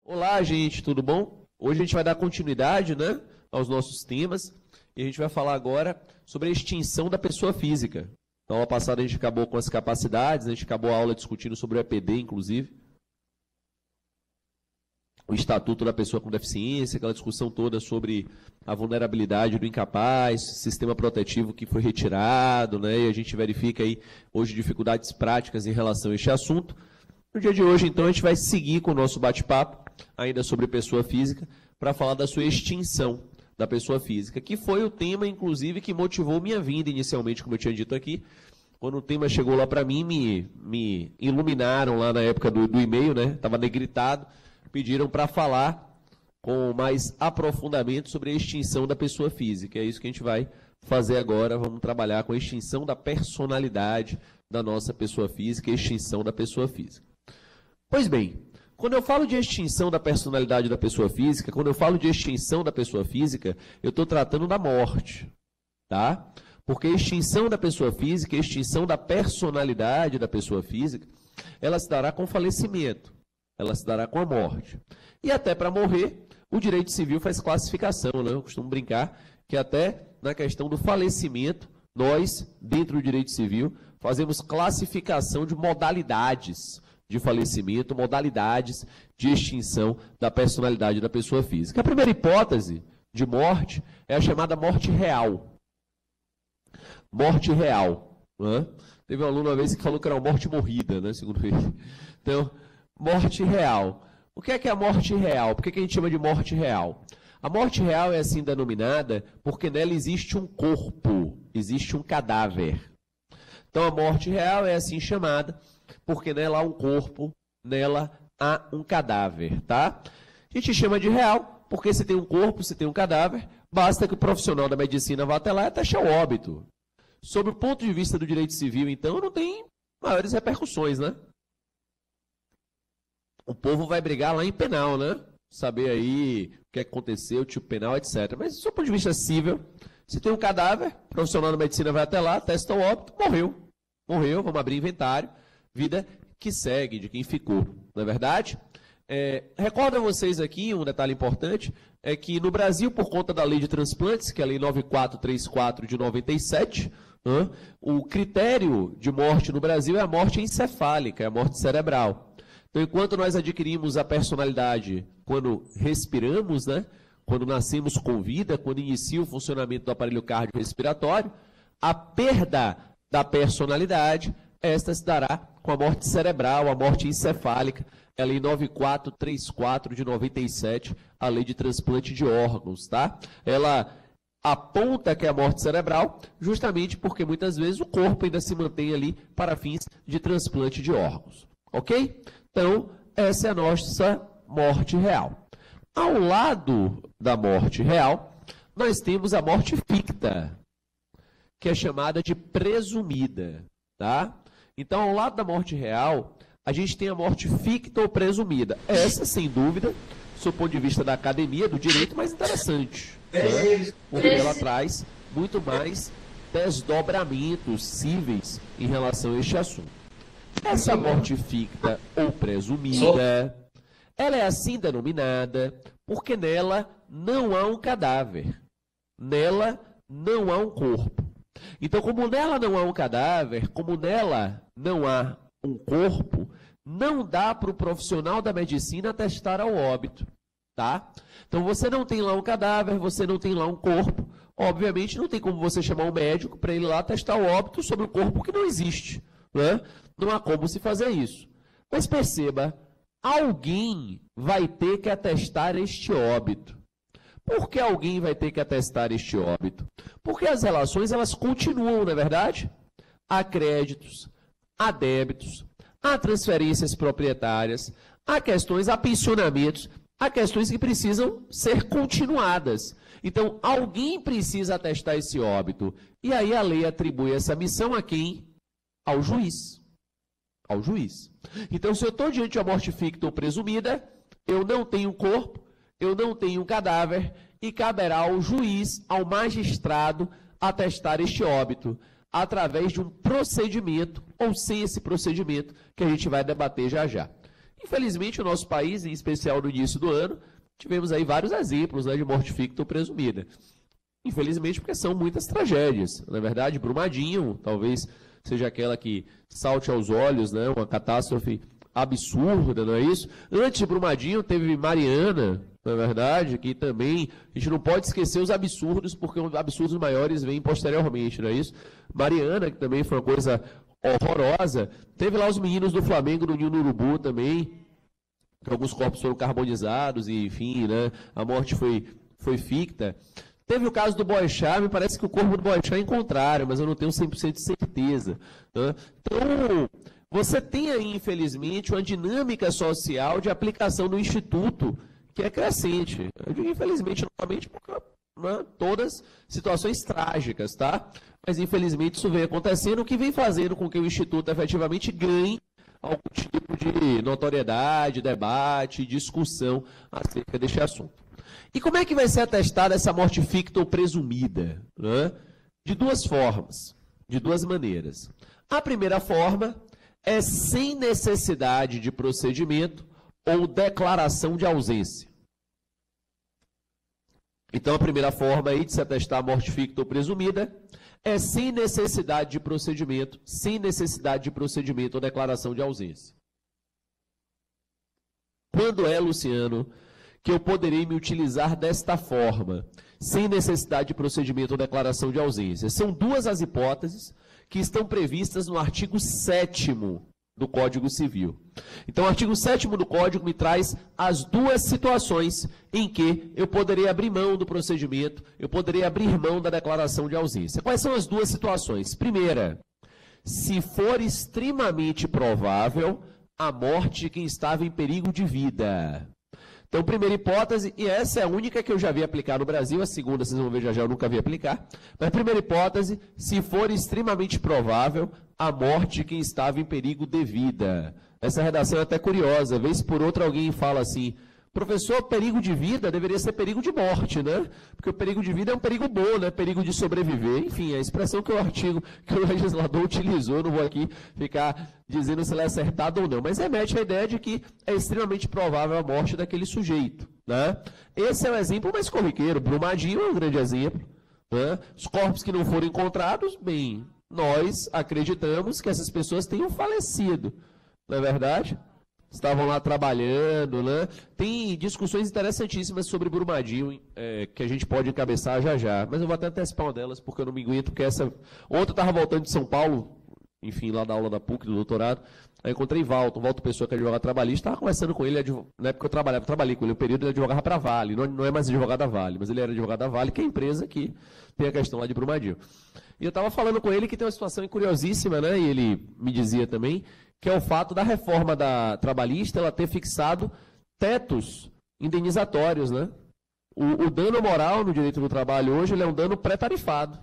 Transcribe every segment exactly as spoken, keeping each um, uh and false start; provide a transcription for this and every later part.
Olá, gente, tudo bom? Hoje a gente vai dar continuidade, né, aos nossos temas e a gente vai falar agora sobre a extinção da pessoa física. Na aula passada a gente acabou com as capacidades, a gente acabou a aula discutindo sobre o E P D, inclusive, o Estatuto da Pessoa com Deficiência, aquela discussão toda sobre a vulnerabilidade do incapaz, sistema protetivo que foi retirado, né, e a gente verifica aí hoje dificuldades práticas em relação a este assunto. No dia de hoje, então, a gente vai seguir com o nosso bate-papo, ainda sobre pessoa física, para falar da sua extinção da pessoa física, que foi o tema, inclusive, que motivou minha vinda inicialmente, como eu tinha dito aqui. Quando o tema chegou lá para mim, me, me iluminaram lá na época do, do e-mail, né? Estava negritado, pediram para falar com mais aprofundamento sobre a extinção da pessoa física. É isso que a gente vai fazer agora, vamos trabalhar com a extinção da personalidade da nossa pessoa física, a extinção da pessoa física. Pois bem, quando eu falo de extinção da personalidade da pessoa física, quando eu falo de extinção da pessoa física, eu estou tratando da morte, tá? Porque a extinção da pessoa física, a extinção da personalidade da pessoa física, ela se dará com falecimento, ela se dará com a morte. E até para morrer, o direito civil faz classificação, né? Eu costumo brincar que até na questão do falecimento, nós, dentro do direito civil, fazemos classificação de modalidades de falecimento, modalidades de extinção da personalidade da pessoa física. A primeira hipótese de morte é a chamada morte real. Morte real. Né? Teve um aluno uma vez que falou que era uma morte morrida, né, segundo ele. Então, morte real. O que é que é a morte real? Por que, que a gente chama de morte real? A morte real é assim denominada porque nela existe um corpo, existe um cadáver. Então, a morte real é assim chamada porque nela há um corpo, nela há um cadáver, tá? A gente chama de real porque se tem um corpo, se tem um cadáver, basta que o profissional da medicina vá até lá e ateste ao óbito. Sob o ponto de vista do direito civil, então, não tem maiores repercussões, né? O povo vai brigar lá em penal, né? Saber aí o que aconteceu, tipo penal, etcétera. Mas, sob o ponto de vista civil, se tem um cadáver, o profissional da medicina vai até lá, atesta ao óbito, morreu. Morreu, vamos abrir inventário. Vida que segue de quem ficou, não é verdade? É, recordo a vocês aqui, um detalhe importante, é que no Brasil, por conta da lei de transplantes, que é a lei nove mil quatrocentos e trinta e quatro de noventa e sete, né, o critério de morte no Brasil é a morte encefálica, é a morte cerebral. Então, enquanto nós adquirimos a personalidade quando respiramos, né, quando nascemos com vida, quando inicia o funcionamento do aparelho cardiorrespiratório, a perda da personalidade, esta se dará com a morte cerebral, a morte encefálica, é a lei nove mil quatrocentos e trinta e quatro de noventa e sete, a lei de transplante de órgãos, tá? Ela aponta que é a morte cerebral, justamente porque muitas vezes o corpo ainda se mantém ali para fins de transplante de órgãos, ok? Então, essa é a nossa morte real. Ao lado da morte real, nós temos a morte ficta, que é chamada de presumida, tá? Então, ao lado da morte real, a gente tem a morte ficta ou presumida. Essa, sem dúvida, do ponto de vista da academia, do direito, mais interessante. Né? Porque ela traz muito mais desdobramentos cíveis em relação a este assunto. Essa morte ficta ou presumida, ela é assim denominada porque nela não há um cadáver. Nela não há um corpo. Então, como nela não há um cadáver, como nela não há um corpo, não dá para o profissional da medicina atestar ao óbito, tá? Então, você não tem lá um cadáver, você não tem lá um corpo, obviamente não tem como você chamar um médico para ele lá atestar o óbito sobre um corpo que não existe, né? Não há como se fazer isso. Mas perceba, alguém vai ter que atestar este óbito. Por que alguém vai ter que atestar este óbito? Porque as relações, elas continuam, não é verdade? Há créditos, há débitos, há transferências proprietárias, há questões, há pensionamentos, há questões que precisam ser continuadas. Então, alguém precisa atestar esse óbito. E aí a lei atribui essa missão a quem? Ao juiz. Ao juiz. Então, se eu estou diante de uma morte ficta ou presumida, eu não tenho corpo, eu não tenho cadáver e caberá ao juiz, ao magistrado, atestar este óbito através de um procedimento ou sem esse procedimento que a gente vai debater já já. Infelizmente, o nosso país, em especial no início do ano, tivemos aí vários exemplos, né, de morte ficta ou presumida. Infelizmente, porque são muitas tragédias. Na verdade, Brumadinho talvez seja aquela que salte aos olhos, né, uma catástrofe absurda, não é isso? Antes de Brumadinho teve Mariana, na verdade, que também a gente não pode esquecer os absurdos, porque os absurdos maiores vêm posteriormente, não é isso? Mariana, que também foi uma coisa horrorosa. Teve lá os meninos do Flamengo no Ninho do Urubu também, que alguns corpos foram carbonizados e, enfim, né, a morte foi, foi ficta. Teve o caso do Boechat, me parece que o corpo do Boechat encontraram, mas eu não tenho cem por cento de certeza. Né? Então, você tem aí, infelizmente, uma dinâmica social de aplicação do Instituto que é crescente. Eu digo infelizmente, novamente, porque né, todas situações trágicas, tá? Mas, infelizmente, isso vem acontecendo, o que vem fazendo com que o Instituto efetivamente ganhe algum tipo de notoriedade, debate, discussão acerca deste assunto. E como é que vai ser atestada essa morte ficta ou presumida? Né? De duas formas, de duas maneiras. A primeira forma é sem necessidade de procedimento ou declaração de ausência. Então, a primeira forma aí de se atestar a morte ficta ou presumida é sem necessidade de procedimento, sem necessidade de procedimento ou declaração de ausência. Quando é, Luciano, que eu poderei me utilizar desta forma, sem necessidade de procedimento ou declaração de ausência? São duas as hipóteses que estão previstas no artigo sétimo do Código Civil. Então, o artigo sétimo do Código me traz as duas situações em que eu poderei abrir mão do procedimento, eu poderei abrir mão da declaração de ausência. Quais são as duas situações? Primeira, se for extremamente provável a morte de quem estava em perigo de vida. Então, primeira hipótese, e essa é a única que eu já vi aplicar no Brasil, a segunda, vocês vão ver já já, eu nunca vi aplicar. Mas, primeira hipótese, se for extremamente provável a morte de quem estava em perigo de vida. Essa redação é até curiosa, vez por outra alguém fala assim, professor, perigo de vida deveria ser perigo de morte, né? Porque o perigo de vida é um perigo bom, né? Perigo de sobreviver. Enfim, a expressão que o artigo, que o legislador utilizou, não vou aqui ficar dizendo se ele é acertado ou não, mas remete à ideia de que é extremamente provável a morte daquele sujeito, né? Esse é o exemplo mais corriqueiro. Brumadinho é um grande exemplo, né? Os corpos que não foram encontrados, bem, nós acreditamos que essas pessoas tenham falecido, não é verdade? Estavam lá trabalhando, né? Tem discussões interessantíssimas sobre Brumadinho, é, que a gente pode encabeçar já já, mas eu vou até antecipar uma delas, porque eu não me aguento, porque essa... Ontem eu estava voltando de São Paulo, enfim, lá da aula da P U C, do doutorado, aí encontrei Valton, Valton Pessoa, que é advogado trabalhista, estava conversando com ele, na época que eu trabalhava, trabalhei com ele, no período ele advogava para a Vale, não, não é mais advogado da Vale, mas ele era advogado da Vale, que é a empresa que tem a questão lá de Brumadinho. E eu estava falando com ele que tem uma situação curiosíssima, né? E ele me dizia também que é o fato da reforma da trabalhista ela ter fixado tetos indenizatórios, né? O, o dano moral no direito do trabalho hoje ele é um dano pré-tarifado.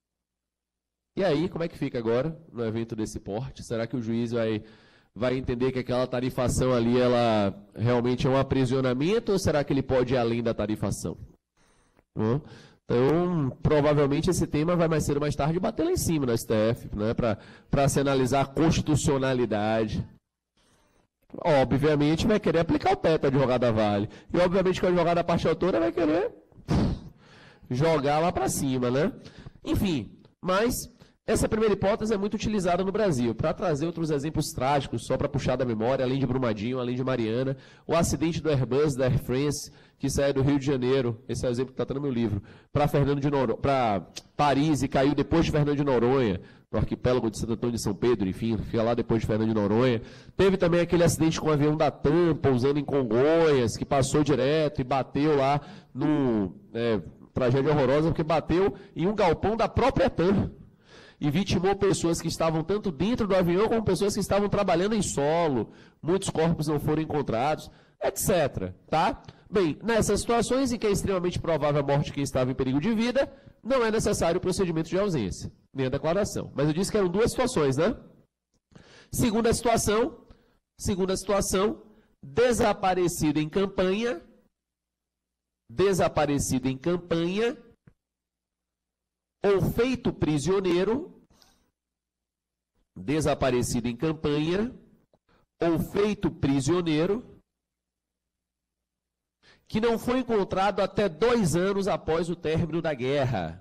E aí, como é que fica agora no evento desse porte? Será que o juiz vai, vai entender que aquela tarifação ali ela realmente é um aprisionamento ou será que ele pode ir além da tarifação? Hum? Então, provavelmente esse tema vai mais cedo ou mais tarde bater lá em cima no S T F, né, para se analisar a constitucionalidade. Obviamente vai querer aplicar o teto advogado da Vale. E obviamente que o advogado da parte autora vai querer jogar lá para cima, né? Enfim, mas essa primeira hipótese é muito utilizada no Brasil. Para trazer outros exemplos trágicos, só para puxar da memória, além de Brumadinho, além de Mariana, o acidente do Airbus, da Air France, que saiu do Rio de Janeiro, esse é o exemplo que está no meu livro, para Fernando de Noronha, para Paris e caiu depois de Fernando de Noronha, no arquipélago de Santo Antônio de São Pedro, enfim, fica lá depois de Fernando de Noronha. Teve também aquele acidente com o avião da TAM, pousando em Congonhas, que passou direto e bateu lá no... É, tragédia horrorosa, porque bateu em um galpão da própria TAM. E vitimou pessoas que estavam tanto dentro do avião como pessoas que estavam trabalhando em solo. Muitos corpos não foram encontrados, etcétera. Tá? Bem, nessas situações em que é extremamente provável a morte de quem estava em perigo de vida, não é necessário o procedimento de ausência, nem a declaração. Mas eu disse que eram duas situações, né? Segunda situação, segunda situação, desaparecido em campanha, desaparecido em campanha, ou feito prisioneiro, desaparecido em campanha, ou feito prisioneiro, que não foi encontrado até dois anos após o término da guerra.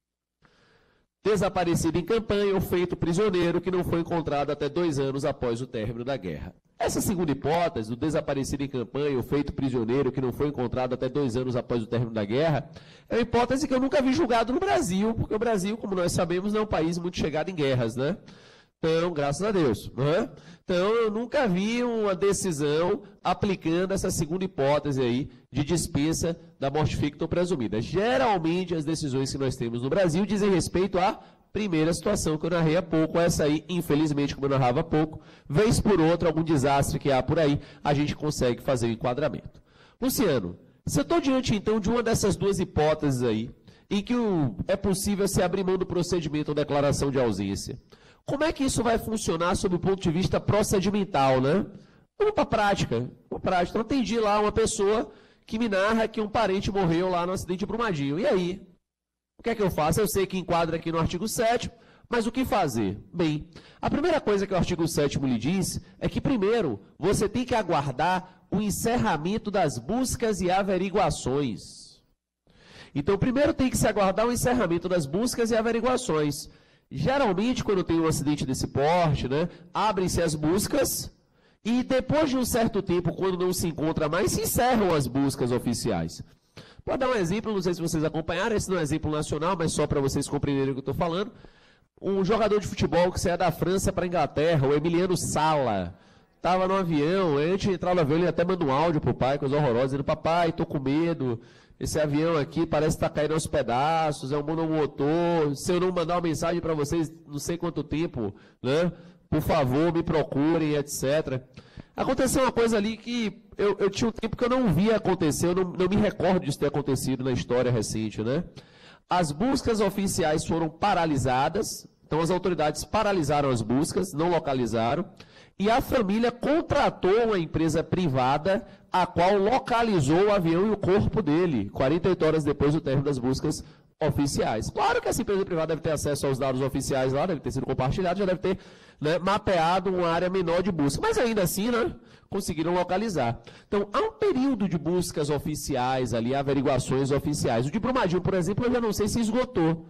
Desaparecido em campanha ou feito prisioneiro, que não foi encontrado até dois anos após o término da guerra. Essa segunda hipótese, do desaparecido em campanha ou feito prisioneiro, que não foi encontrado até dois anos após o término da guerra, é uma hipótese que eu nunca vi julgado no Brasil, porque o Brasil, como nós sabemos, não é um país muito chegado em guerras, né? Então, graças a Deus. Né? Então, eu nunca vi uma decisão aplicando essa segunda hipótese aí de dispensa da morte ficta ou presumida. Geralmente, as decisões que nós temos no Brasil dizem respeito à primeira situação que eu narrei há pouco. Essa aí, infelizmente, como eu narrava há pouco, vez por outra, algum desastre que há por aí, a gente consegue fazer o enquadramento. Luciano, se eu estou diante, então, de uma dessas duas hipóteses aí, em que o, é possível se abrir mão do procedimento ou declaração de ausência, como é que isso vai funcionar sob o ponto de vista procedimental, né? Vamos para a prática. Uma prática. Então, atendi lá uma pessoa que me narra que um parente morreu lá no acidente de Brumadinho. E aí? O que é que eu faço? Eu sei que enquadra aqui no artigo sétimo, mas o que fazer? Bem, a primeira coisa que o artigo sétimo lhe diz é que, primeiro, você tem que aguardar o encerramento das buscas e averiguações. Então, primeiro tem que se aguardar o encerramento das buscas e averiguações. Geralmente, quando tem um acidente desse porte, né, abrem-se as buscas e depois de um certo tempo, quando não se encontra mais, se encerram as buscas oficiais. Vou dar um exemplo, não sei se vocês acompanharam, esse não é um exemplo nacional, mas só para vocês compreenderem o que eu estou falando. Um jogador de futebol que saia da França para a Inglaterra, o Emiliano Sala, estava no avião, antes de entrar no avião, ele até manda um áudio para o pai, coisa horrorosa, dizendo, papai, estou com medo. Esse avião aqui parece estar caindo aos pedaços, é um monomotor. Se eu não mandar uma mensagem para vocês, não sei quanto tempo, né? Por favor, me procurem, etcétera. Aconteceu uma coisa ali que eu, eu tinha um tempo que eu não via acontecer, eu não, não me recordo disso ter acontecido na história recente, né? As buscas oficiais foram paralisadas, então as autoridades paralisaram as buscas, não localizaram, e a família contratou uma empresa privada, a qual localizou o avião e o corpo dele, quarenta e oito horas depois do término das buscas oficiais. Claro que essa empresa privada deve ter acesso aos dados oficiais lá, deve ter sido compartilhado, já deve ter, né, mapeado uma área menor de busca. Mas ainda assim, né, conseguiram localizar. Então, há um período de buscas oficiais ali, averiguações oficiais. O de Brumadinho, por exemplo, eu já não sei se esgotou.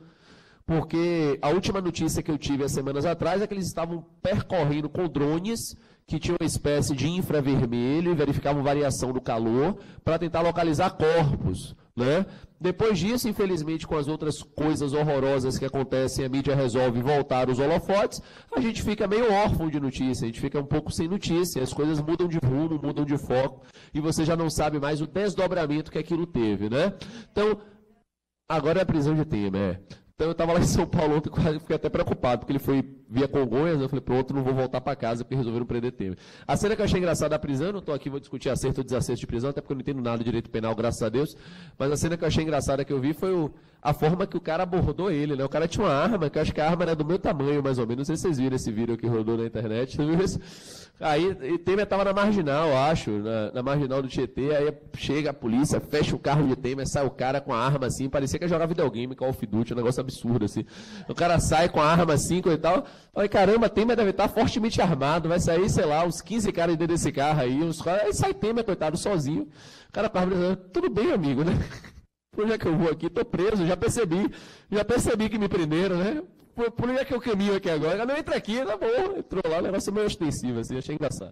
Porque a última notícia que eu tive há semanas atrás é que eles estavam percorrendo com drones que tinham uma espécie de infravermelho e verificavam variação do calor para tentar localizar corpos, né? Depois disso, infelizmente, com as outras coisas horrorosas que acontecem, a mídia resolve voltar os holofotes, a gente fica meio órfão de notícia, a gente fica um pouco sem notícia, as coisas mudam de rumo, mudam de foco, e você já não sabe mais o desdobramento que aquilo teve, né? Então, agora é a prisão de Temer, é. Então, eu estava lá em São Paulo ontem, fiquei até preocupado, porque ele foi via Congonhas, eu falei, pronto, não vou voltar para casa, porque resolveram prender Temer. A cena que eu achei engraçada da prisão, não estou aqui, vou discutir acerto ou desacerto de prisão, até porque eu não entendo nada de direito penal, graças a Deus, mas a cena que eu achei engraçada que eu vi foi o, a forma que o cara abordou ele, né? O cara tinha uma arma, que eu acho que a arma era do meu tamanho, mais ou menos, não sei se vocês viram esse vídeo que rodou na internet, você viu isso? Aí, e Temer estava na Marginal, acho, na, na Marginal do Tietê, aí chega a polícia, fecha o carro de Temer, sai o cara com a arma assim, parecia que ia jogar videogame, Call of Duty, um negócio absurdo, assim. O cara sai com a arma assim, e tal, falei, caramba, Temer deve estar fortemente armado, vai sair, sei lá, uns quinze caras dentro desse carro aí, uns caras, aí sai Temer, coitado, sozinho, o cara com a arma, tudo bem, amigo, né? Por onde é que eu vou aqui? Tô preso, já percebi, já percebi que me prenderam, né? Por, por onde é que eu caminho aqui agora? Não, entra aqui, tá bom. Entrou lá, o negócio meio ostensivo, assim, achei engraçado.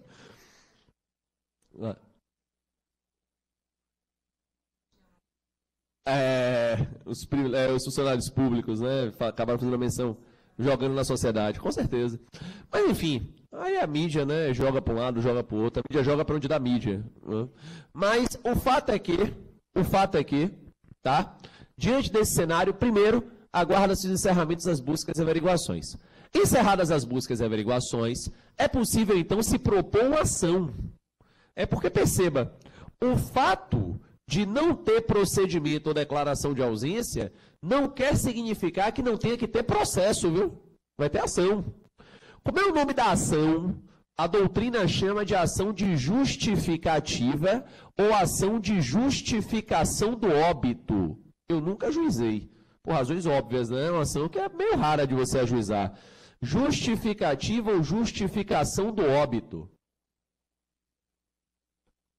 É, os, é, os funcionários públicos, né, acabaram fazendo a menção, jogando na sociedade, com certeza. Mas, enfim, aí a mídia, né, joga para um lado, joga para o outro, a mídia joga para onde dá mídia. Né? Mas o fato é que, o fato é que, tá, diante desse cenário, primeiro, aguarda-se os encerramentos das buscas e averiguações. Encerradas as buscas e averiguações, é possível, então, se propor uma ação. É porque, perceba, o fato de não ter procedimento ou declaração de ausência não quer significar que não tenha que ter processo, viu? Vai ter ação. Como é o nome da ação? A doutrina chama de ação de justificativa ou ação de justificação do óbito. Eu nunca ajuizei. Por razões óbvias, né? É uma ação que é meio rara de você ajuizar. Justificativa ou justificação do óbito.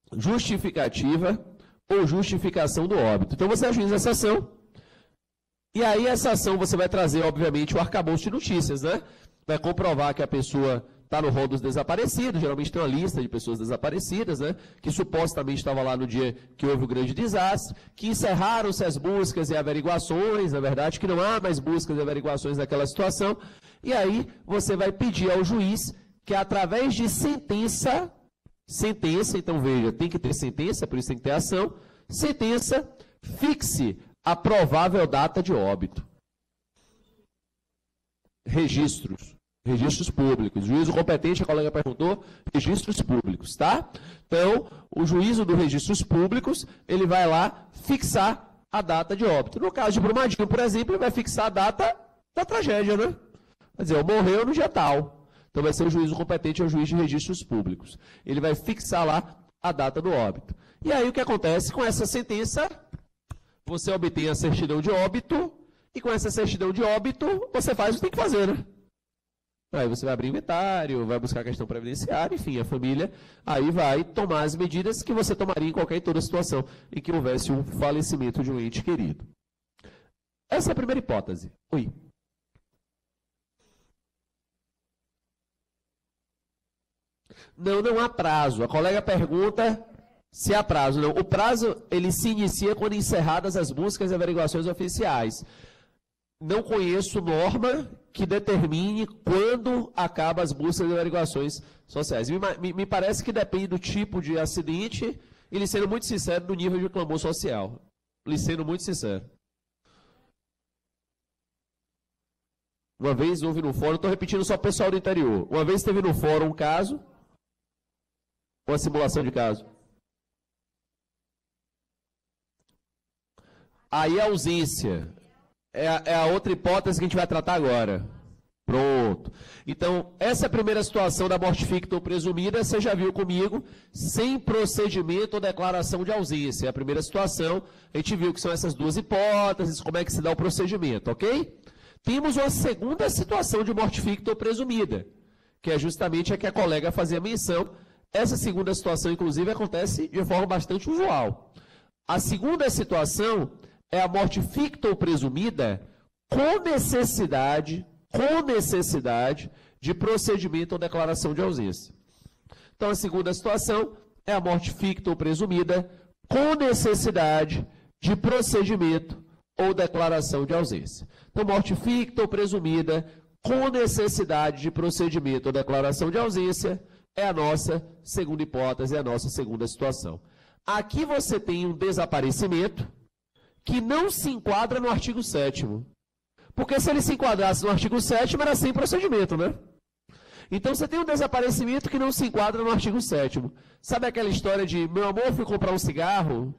justificativa ou justificação do óbito. Então você ajuiza essa ação, e aí essa ação você vai trazer, obviamente, o arcabouço de notícias, né? Vai comprovar que a pessoa está no rol dos desaparecidos, geralmente tem uma lista de pessoas desaparecidas, né? Que supostamente estava lá no dia que houve o grande desastre, que encerraram-se as buscas e averiguações, na verdade, que não há mais buscas e averiguações naquela situação, e aí você vai pedir ao juiz que, através de sentença, sentença, então veja, tem que ter sentença, por isso tem que ter ação, sentença, fixe a provável data de óbito. Registros. Registros públicos. Juízo competente, a colega perguntou, registros públicos, tá? Então, o juízo dos registros públicos, ele vai lá fixar a data de óbito. No caso de Brumadinho, por exemplo, ele vai fixar a data da tragédia, né? Quer dizer, morreu no dia tal. Então, vai ser o juízo competente, é o juiz de registros públicos. Ele vai fixar lá a data do óbito. E aí, o que acontece? Com essa sentença, você obtém a certidão de óbito, e com essa certidão de óbito, você faz o que tem que fazer, né? Aí você vai abrir inventário, vai buscar a questão previdenciária, enfim, a família aí vai tomar as medidas que você tomaria em qualquer e toda situação em que houvesse um falecimento de um ente querido. Essa é a primeira hipótese. Oi. Não, não há prazo. A colega pergunta se há prazo. Não, o prazo ele se inicia quando encerradas as buscas e averiguações oficiais. Não conheço norma que determine quando acaba as buscas e averiguações sociais. Me, me, me parece que depende do tipo de acidente e, lhe sendo muito sincero, do nível de clamor social. Lhe sendo muito sincero. Uma vez houve no fórum, estou repetindo só o pessoal do interior, uma vez teve no fórum um caso, uma simulação de caso. Aí a ausência. É a, é a outra hipótese que a gente vai tratar agora. Pronto. Então, essa é a primeira situação da morte ficta ou presumida, você já viu comigo, sem procedimento ou declaração de ausência. É a primeira situação, a gente viu que são essas duas hipóteses, como é que se dá o procedimento, ok? Temos uma segunda situação de morte ficta ou presumida, que é justamente a que a colega fazia menção. Essa segunda situação, inclusive, acontece de forma bastante usual. A segunda situação é a morte ficta ou presumida com necessidade, com necessidade de procedimento ou declaração de ausência. Então, a segunda situação é a morte ficta ou presumida com necessidade de procedimento ou declaração de ausência. Então, morte ficta ou presumida com necessidade de procedimento ou declaração de ausência é a nossa segunda hipótese, é a nossa segunda situação. Aqui você tem um desaparecimento que não se enquadra no artigo sétimo. Porque se ele se enquadrasse no artigo sétimo, era sem procedimento, né? Então você tem um desaparecimento que não se enquadra no artigo sétimo. Sabe aquela história de, meu amor, fui comprar um cigarro?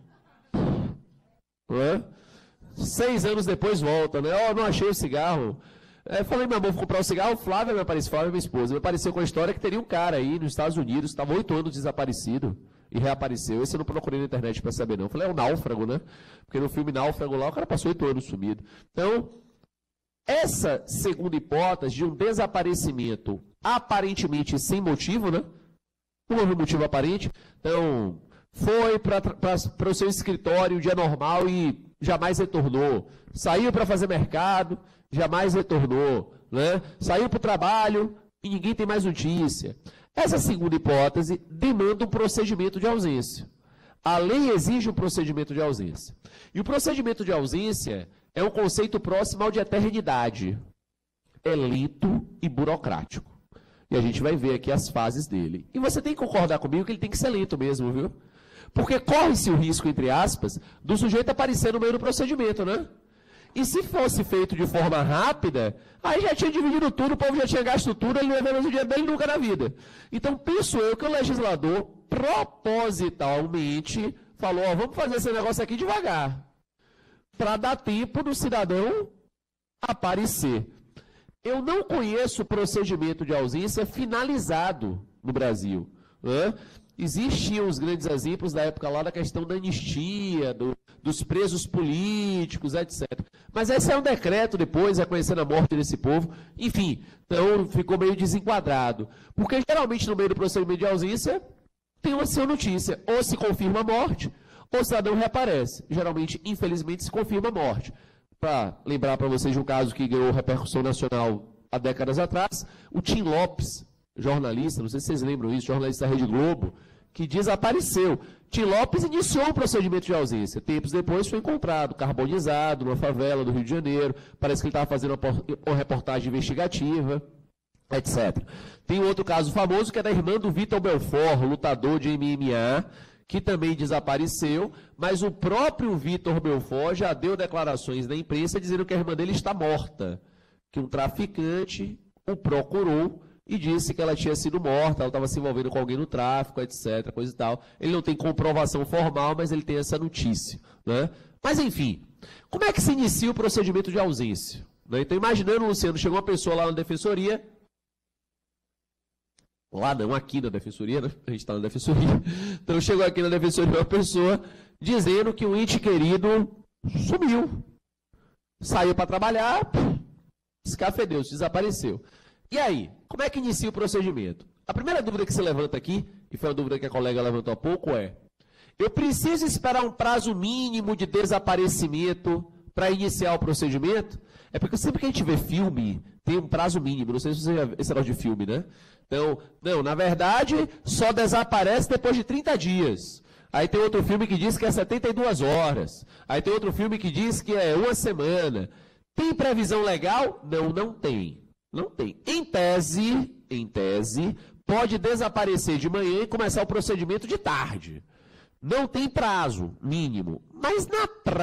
É? Seis anos depois volta, né? Ó, oh, não achei o cigarro. É, falei, meu amor, fui comprar um cigarro, Flávia me apareceu, Flávia é minha esposa, me apareceu com a história que teria um cara aí nos Estados Unidos, estava oito anos desaparecido. E reapareceu. Esse eu não procurei na internet para saber, não. Eu falei, é o Náufrago, né? Porque no filme Náufrago lá, o cara passou oito anos sumido. Então, essa segunda hipótese de um desaparecimento aparentemente sem motivo, né? Não houve motivo aparente. Então, foi para o seu escritório dia normal e jamais retornou. Saiu para fazer mercado, jamais retornou. Né? Saiu para o trabalho e ninguém tem mais notícia. Essa segunda hipótese demanda um procedimento de ausência. A lei exige um procedimento de ausência. E o procedimento de ausência é um conceito próximo ao de eternidade. É lento e burocrático. E a gente vai ver aqui as fases dele. E você tem que concordar comigo que ele tem que ser lento mesmo, viu? Porque corre-se o risco, entre aspas, do sujeito aparecer no meio do procedimento, né? E se fosse feito de forma rápida, aí já tinha dividido tudo, o povo já tinha gasto tudo, ele não ia ver mais o dinheiro dele nunca na vida. Então, penso eu que o legislador, propositalmente, falou, ó, vamos fazer esse negócio aqui devagar, para dar tempo do cidadão aparecer. Eu não conheço procedimento de ausência finalizado no Brasil. Né? Existiam os grandes exemplos da época lá da questão da anistia, do, dos presos políticos, etcétera. Mas esse é um decreto depois, reconhecendo a morte desse povo. Enfim, então ficou meio desenquadrado. Porque geralmente no meio do procedimento de ausência, tem uma sua notícia. Ou se confirma a morte, ou o cidadão reaparece. Geralmente, infelizmente, se confirma a morte. Para lembrar para vocês de um caso que ganhou repercussão nacional há décadas atrás, o Tim Lopes, jornalista, não sei se vocês lembram isso, jornalista da Rede Globo, que desapareceu. Tim Lopes iniciou um procedimento de ausência. Tempos depois foi encontrado, carbonizado, numa favela do Rio de Janeiro. Parece que ele estava fazendo uma reportagem investigativa, etcétera. Tem outro caso famoso que é da irmã do Vitor Belfort, lutador de M M A, que também desapareceu, mas o próprio Vitor Belfort já deu declarações na imprensa dizendo que a irmã dele está morta, que um traficante o procurou e disse que ela tinha sido morta, ela estava se envolvendo com alguém no tráfico, etcétera, coisa e tal. Ele não tem comprovação formal, mas ele tem essa notícia, né? Mas, enfim, como é que se inicia o procedimento de ausência? Né? Então, imaginando, Luciano, chegou uma pessoa lá na defensoria, lá não, aqui na defensoria, né? A gente está na defensoria. Então, chegou aqui na defensoria uma pessoa dizendo que o ente querido sumiu, saiu para trabalhar, escafedeu-se, desapareceu. E aí, como é que inicia o procedimento? A primeira dúvida que se levanta aqui, e foi uma dúvida que a colega levantou há pouco, é: eu preciso esperar um prazo mínimo de desaparecimento para iniciar o procedimento? É porque sempre que a gente vê filme, tem um prazo mínimo. Não sei se você já viu esse negócio de filme, né? Então, não, na verdade, só desaparece depois de trinta dias. Aí tem outro filme que diz que é setenta e duas horas. Aí tem outro filme que diz que é uma semana. Tem previsão legal? Não, não tem. Não tem. Em tese, em tese, pode desaparecer de manhã e começar o procedimento de tarde. Não tem prazo mínimo. Mas na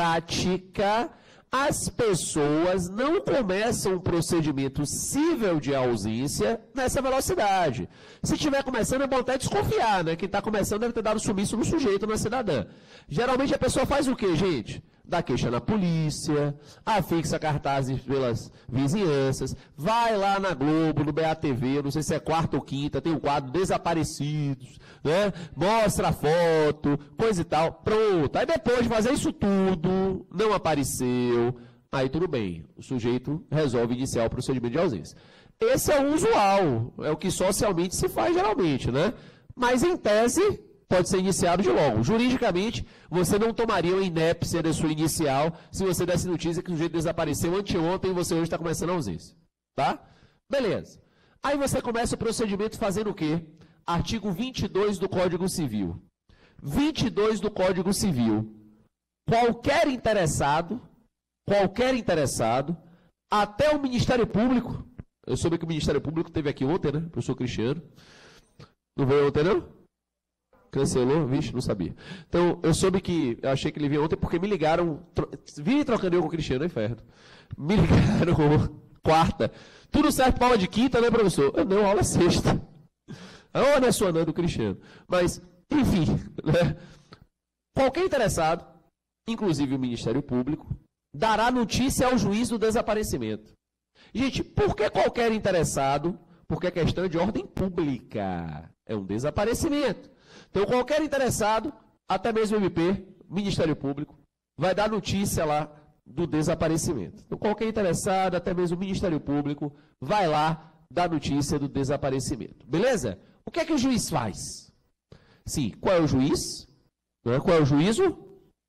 prática, as pessoas não começam um procedimento cível de ausência nessa velocidade. Se estiver começando, é bom até desconfiar, né? Quem está começando deve ter dado sumiço no sujeito, na cidadã. Geralmente a pessoa faz o quê, gente? Dá queixa na polícia, afixa cartazes pelas vizinhanças, vai lá na Globo, no B A T V, não sei se é quarta ou quinta, tem um quadro Desaparecidos, né? Mostra a foto, coisa e tal, pronto. Aí depois de fazer isso tudo, não apareceu, aí tudo bem, o sujeito resolve iniciar o procedimento de ausência. Esse é o usual, é o que socialmente se faz geralmente, né? Mas em tese pode ser iniciado de logo. Juridicamente, você não tomaria uma inépcia da sua inicial se você desse notícia que o sujeito desapareceu anteontem e você hoje está começando a ausência. Tá? Beleza. Aí você começa o procedimento fazendo o quê? Artigo vinte e dois do Código Civil. vinte e dois do Código Civil. Qualquer interessado, qualquer interessado, até o Ministério Público, eu soube que o Ministério Público teve aqui ontem, né? Professor Cristiano. Não veio ontem, não? Cancelou? Vixe, não sabia. Então, eu soube que, eu achei que ele vinha ontem porque me ligaram, tro, vim trocando eu com o Cristiano, é inferno. Me ligaram quarta. Tudo certo para aula de quinta, né, professor? Eu, não, aula sexta. Olha, não é sua, não, do Cristiano. Mas, enfim, né? Qualquer interessado, inclusive o Ministério Público, dará notícia ao juiz do desaparecimento. Gente, por que qualquer interessado? Porque a questão é de ordem pública. É um desaparecimento. Então, qualquer interessado, até mesmo o M P, Ministério Público, vai dar notícia lá do desaparecimento. Então, qualquer interessado, até mesmo o Ministério Público, vai lá dar notícia do desaparecimento. Beleza? O que é que o juiz faz? Sim, qual é o juiz? Qual é o juízo?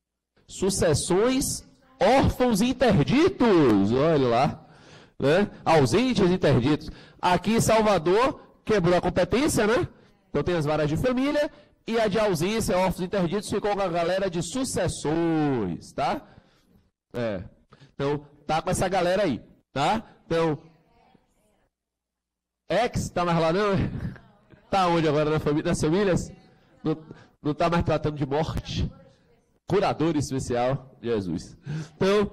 Sucessões, órfãos e interditos. Olha lá. Né? Ausentes e interditos. Aqui em Salvador, quebrou a competência, né? Então tem as varas de família e a de ausência, órfãos e interditos, ficou com a galera de sucessões, tá? É. Então, tá com essa galera aí, tá? Então, ex, tá mais lá não? Tá onde agora na família, nas famílias? Não, não tá mais tratando de morte? Curador especial, Jesus. Então,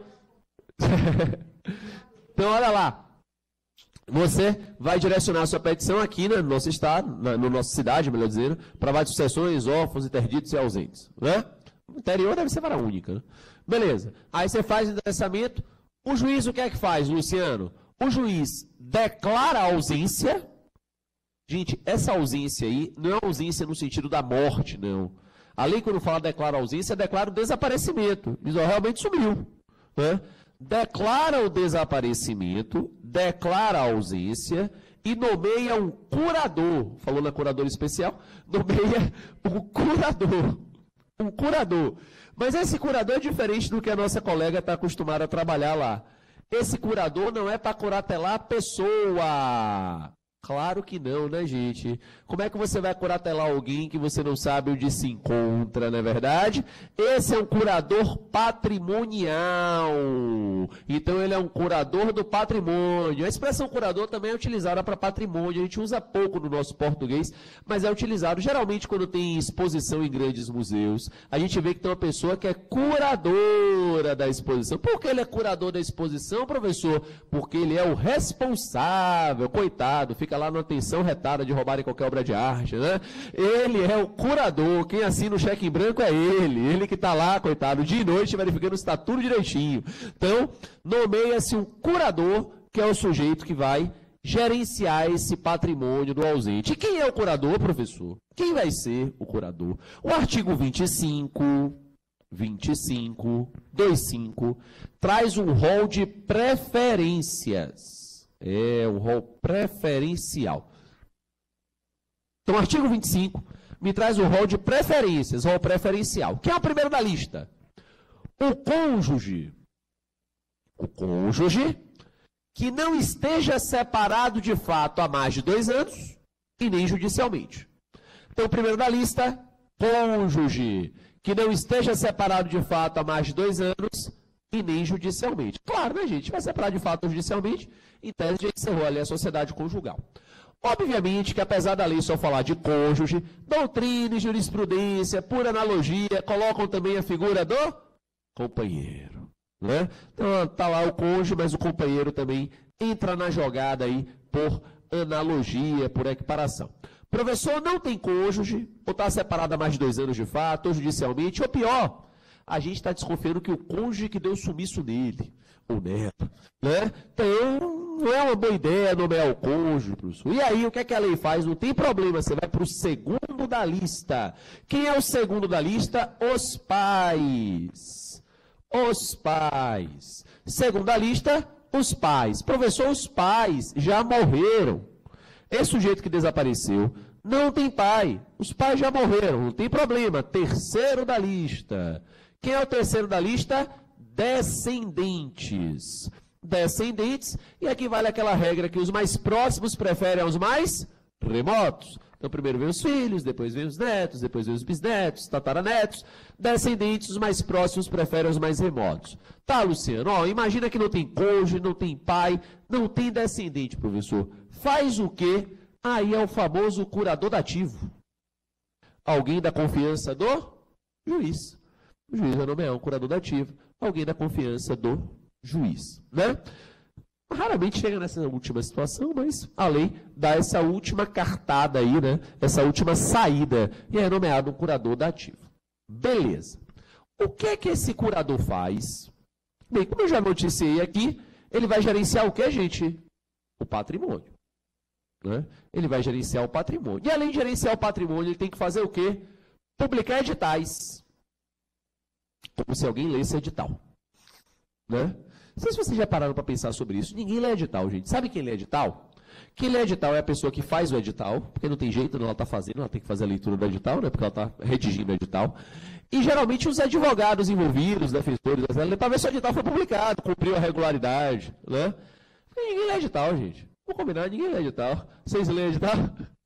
então olha lá. Você vai direcionar a sua petição aqui né, no nosso estado, na, no nossa cidade, melhor dizendo, para várias sucessões, órfãos, interditos e ausentes. Né? O interior deve ser vara única. Né? Beleza. Aí você faz o endereçamento. O juiz o que é que faz, Luciano? O juiz declara a ausência. Gente, essa ausência aí não é ausência no sentido da morte, não. A lei, quando fala declara ausência, declara o desaparecimento. Diz, ó, realmente sumiu. Né? Declara o desaparecimento, declara a ausência e nomeia um curador. Falou na curadora especial? Nomeia um curador. Um curador. Mas esse curador é diferente do que a nossa colega está acostumada a trabalhar lá. Esse curador não é para curatelar a pessoa. Claro que não, né, gente? Como é que você vai curatelar alguém que você não sabe onde se encontra, não é verdade? Esse é um curador patrimonial. Então, ele é um curador do patrimônio. A expressão curador também é utilizada para patrimônio. A gente usa pouco no nosso português, mas é utilizado geralmente quando tem exposição em grandes museus. A gente vê que tem uma pessoa que é curadora da exposição. Por que ele é curador da exposição, professor? Porque ele é o responsável, coitado, fica lá numa tensão retada de roubarem qualquer obra de arte, né? Ele é o curador, quem assina o cheque em branco é ele, ele que está lá, coitado, dia e noite verificando se está tudo direitinho. Então, nomeia-se um curador, que é o sujeito que vai gerenciar esse patrimônio do ausente. E quem é o curador, professor? Quem vai ser o curador? O artigo vinte e cinco, vinte e cinco, vinte e cinco, traz um rol de preferências. É um rol preferencial. Então, o artigo vinte e cinco me traz o rol de preferências, rol preferencial. Quem é o primeiro da lista? O cônjuge. O cônjuge que não esteja separado de fato há mais de dois anos e nem judicialmente. Então, o primeiro da lista, cônjuge que não esteja separado de fato há mais de dois anos e nem judicialmente. Claro, né, gente? Vai separar de fato judicialmente, em tese já encerrou ali a sociedade conjugal. Obviamente que, apesar da lei só falar de cônjuge, doutrina e jurisprudência, por analogia, colocam também a figura do companheiro. Né? Então, está lá o cônjuge, mas o companheiro também entra na jogada aí por analogia, por equiparação. Professor, não tem cônjuge, ou está separado há mais de dois anos de fato, ou judicialmente, ou pior, a gente está desconfiando que o cônjuge que deu sumiço nele, ou nela, né? Então, não é uma boa ideia nomear o cônjuge, professor. E aí, o que é que a lei faz? Não tem problema, você vai para o segundo da lista. Quem é o segundo da lista? Os pais. Os pais. Segundo da lista, os pais. Professor, os pais já morreram. Esse sujeito que desapareceu não tem pai. Os pais já morreram, não tem problema. Terceiro da lista. Quem é o terceiro da lista? Descendentes. Descendentes, e aqui vale aquela regra que os mais próximos preferem aos mais remotos. Então, primeiro vem os filhos, depois vem os netos, depois vem os bisnetos, tataranetos. Descendentes, os mais próximos preferem aos mais remotos. Tá, Luciano? Ó, imagina que não tem cônjuge, não tem pai, não tem descendente, professor. Faz o quê? Aí é o famoso curador dativo. Alguém da confiança do juiz. O juiz vai nomear um curador dativo. Alguém da confiança do juiz, né? Raramente chega nessa última situação, mas a lei dá essa última cartada aí, né? Essa última saída, e é nomeado um curador dativo. Beleza. O que é que esse curador faz? Bem, como eu já noticiei aqui, ele vai gerenciar o que, gente? O patrimônio. Né? Ele vai gerenciar o patrimônio. E além de gerenciar o patrimônio, ele tem que fazer o quê? Publicar editais. Como se alguém lesse edital. Né? Não sei se vocês já pararam para pensar sobre isso. Ninguém lê edital, gente. Sabe quem lê edital? Quem lê edital é a pessoa que faz o edital, porque não tem jeito, ela está fazendo, ela tem que fazer a leitura do edital, né? Porque ela está redigindo o edital. E geralmente os advogados envolvidos, defensores, para ver se o edital foi publicado, cumpriu a regularidade. Né? Porque ninguém lê edital, gente. Vou combinar, ninguém lê edital. Vocês lêem edital?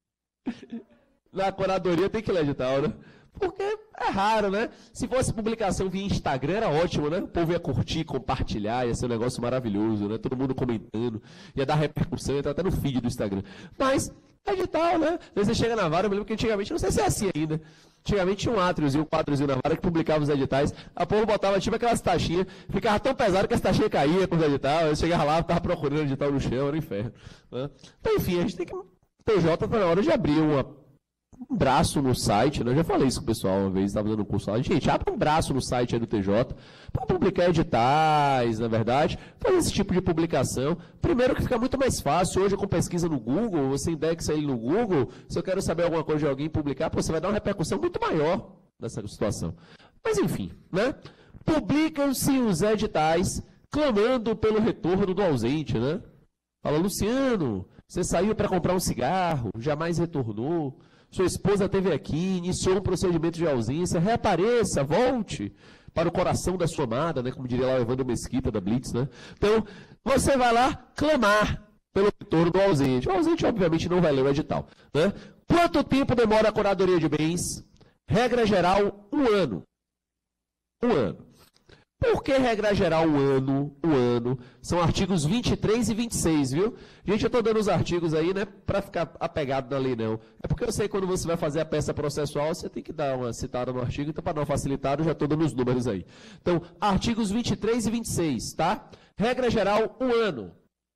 Na curadoria tem que ler edital, né? Porque é raro, né? Se fosse publicação via Instagram, era ótimo, né? O povo ia curtir, compartilhar, ia ser um negócio maravilhoso, né? Todo mundo comentando, ia dar repercussão, ia estar até no feed do Instagram. Mas, edital, né? Às vezes você chega na vara, eu me lembro que antigamente, não sei se é assim ainda, antigamente tinha um átriozinho, um quadrozinho na vara que publicava os editais, a povo botava tipo aquelas taxinhas, ficava tão pesado que as taxinhas caíam com os editais, eu chegava lá, estava procurando edital no chão, era um inferno. Né? Então, enfim, a gente tem que... O T J está na hora de abrir uma... um braço no site, né? Eu já falei isso com o pessoal uma vez, estava dando um curso lá. Gente, abre um braço no site aí do T J para publicar editais, na verdade, fazer esse tipo de publicação. Primeiro que fica muito mais fácil, hoje com pesquisa no Google, você indexa ele no Google, se eu quero saber alguma coisa de alguém publicar, você vai dar uma repercussão muito maior nessa situação. Mas enfim, né? Publicam-se os editais clamando pelo retorno do ausente, né? Fala, Luciano, Você saiu para comprar um cigarro, jamais retornou. Sua esposa esteve aqui, iniciou um procedimento de ausência. Reapareça, volte para o coração da sua amada, né? Como diria lá o Evandro Mesquita da Blitz, né? Então, você vai lá clamar pelo retorno do ausente. O ausente, obviamente, não vai ler o edital, né? Quanto tempo demora a curadoria de bens? Regra geral, um ano. Um ano. Por que regra geral um ano? Um ano. São artigos vinte e três e vinte e seis, viu? Gente, eu estou dando os artigos aí, né? Para ficar apegado na lei, não. É porque eu sei que quando você vai fazer a peça processual, você tem que dar uma citada no artigo. Então, para não facilitar, eu já estou dando os números aí. Então, artigos vinte e três e vinte e seis, tá? Regra geral, um ano.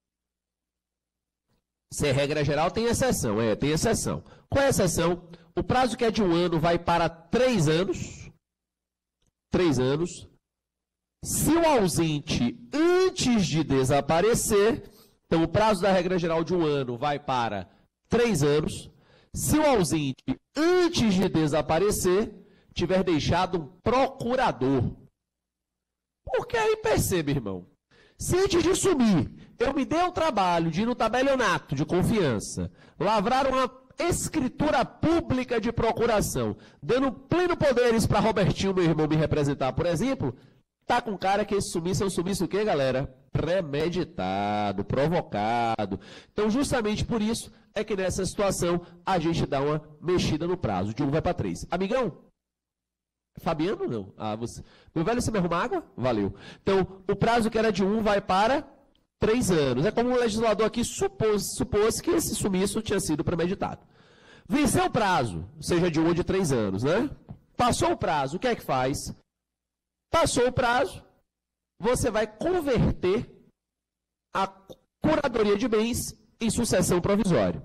Se é regra geral, tem exceção. É, tem exceção. Qual é a exceção? O prazo que é de um ano vai para três anos. Três anos. Se o ausente, antes de desaparecer, então o prazo da regra geral de um ano vai para três anos. Se o ausente, antes de desaparecer, tiver deixado um procurador. Porque aí percebe, irmão, se antes de sumir, eu me dei o trabalho de ir no tabelionato de confiança, lavrar uma escritura pública de procuração, dando pleno poderes para Robertinho, meu irmão, me representar, por exemplo, tá com cara que esse sumiço é um sumiço o quê, galera? Premeditado, provocado. Então, justamente por isso, é que nessa situação, a gente dá uma mexida no prazo. De um vai para três. Amigão? Fabiano, não. Ah, você... Meu velho, você me arruma água? Valeu. Então, o prazo que era de um vai para três anos. É como o legislador aqui supôs, supôs que esse sumiço tinha sido premeditado. Venceu o prazo, seja de um ou de três anos, né? Passou o prazo, o que é que faz? Passou o prazo, você vai converter a curadoria de bens em sucessão provisória.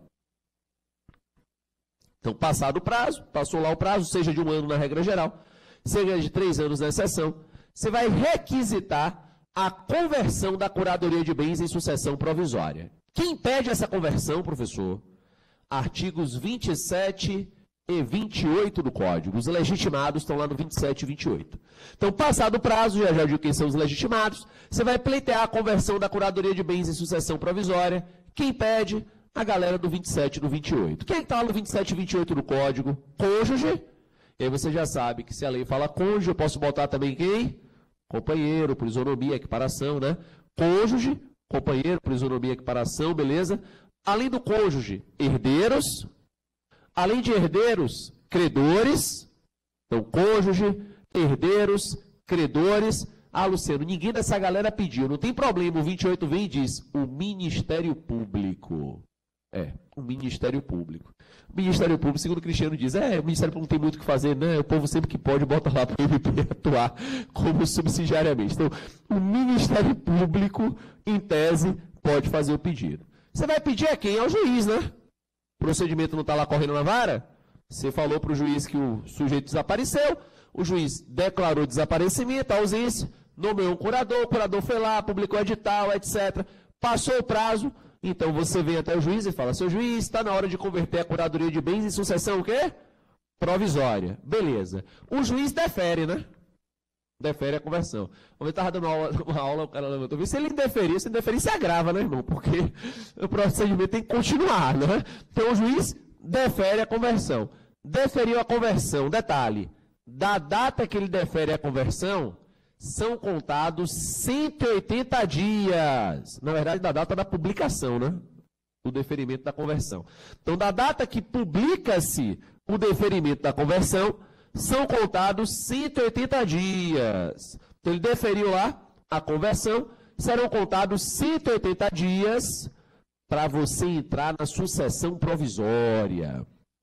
Então, passado o prazo, passou lá o prazo, seja de um ano na regra geral, seja de três anos na exceção, você vai requisitar a conversão da curadoria de bens em sucessão provisória. Quem impede essa conversão, professor? Artigos vinte e sete e vinte e oito do Código. Os legitimados estão lá no vinte e sete e vinte e oito. Então, passado o prazo, já já digo quem são os legitimados, você vai pleitear a conversão da curadoria de bens em sucessão provisória. Quem pede? A galera do vinte e sete e do vinte e oito. Quem está lá no vinte e sete e vinte e oito do Código? Cônjuge. E aí você já sabe que se a lei fala cônjuge, eu posso botar também quem? Companheiro, por isonomia, equiparação, né? Cônjuge, companheiro, por isonomia, equiparação, beleza? Além do cônjuge, herdeiros. Além de herdeiros, credores. Então, cônjuge, herdeiros, credores. Ah, Luciano, ninguém dessa galera pediu. Não tem problema, o vinte e oito vem e diz, o Ministério Público. É, o Ministério Público. O Ministério Público, segundo o Cristiano diz, é, o Ministério Público não tem muito o que fazer, né? O povo sempre que pode bota lá para o M P atuar como subsidiariamente. Então, o Ministério Público, em tese, pode fazer o pedido. Você vai pedir a quem? Ao juiz, né? O procedimento não está lá correndo na vara? Você falou para o juiz que o sujeito desapareceu, o juiz declarou desaparecimento, ausência, nomeou um curador, o curador foi lá, publicou edital, etcétera. Passou o prazo, então você vem até o juiz e fala, seu juiz, está na hora de converter a curadoria de bens em sucessão o quê? Provisória. Beleza. O juiz defere, né? Defere a conversão. Eu estava dando uma aula, uma aula, o cara levantou. Se ele indeferir, se indeferir, se agrava, né, irmão? Porque o procedimento tem que continuar, né? Então o juiz defere a conversão. Deferiu a conversão, detalhe, da data que ele defere a conversão, são contados cento e oitenta dias. Na verdade, da data da publicação, né? O deferimento da conversão. Então, da data que publica-se o deferimento da conversão, são contados cento e oitenta dias. Então, ele deferiu lá a conversão, serão contados cento e oitenta dias para você entrar na sucessão provisória.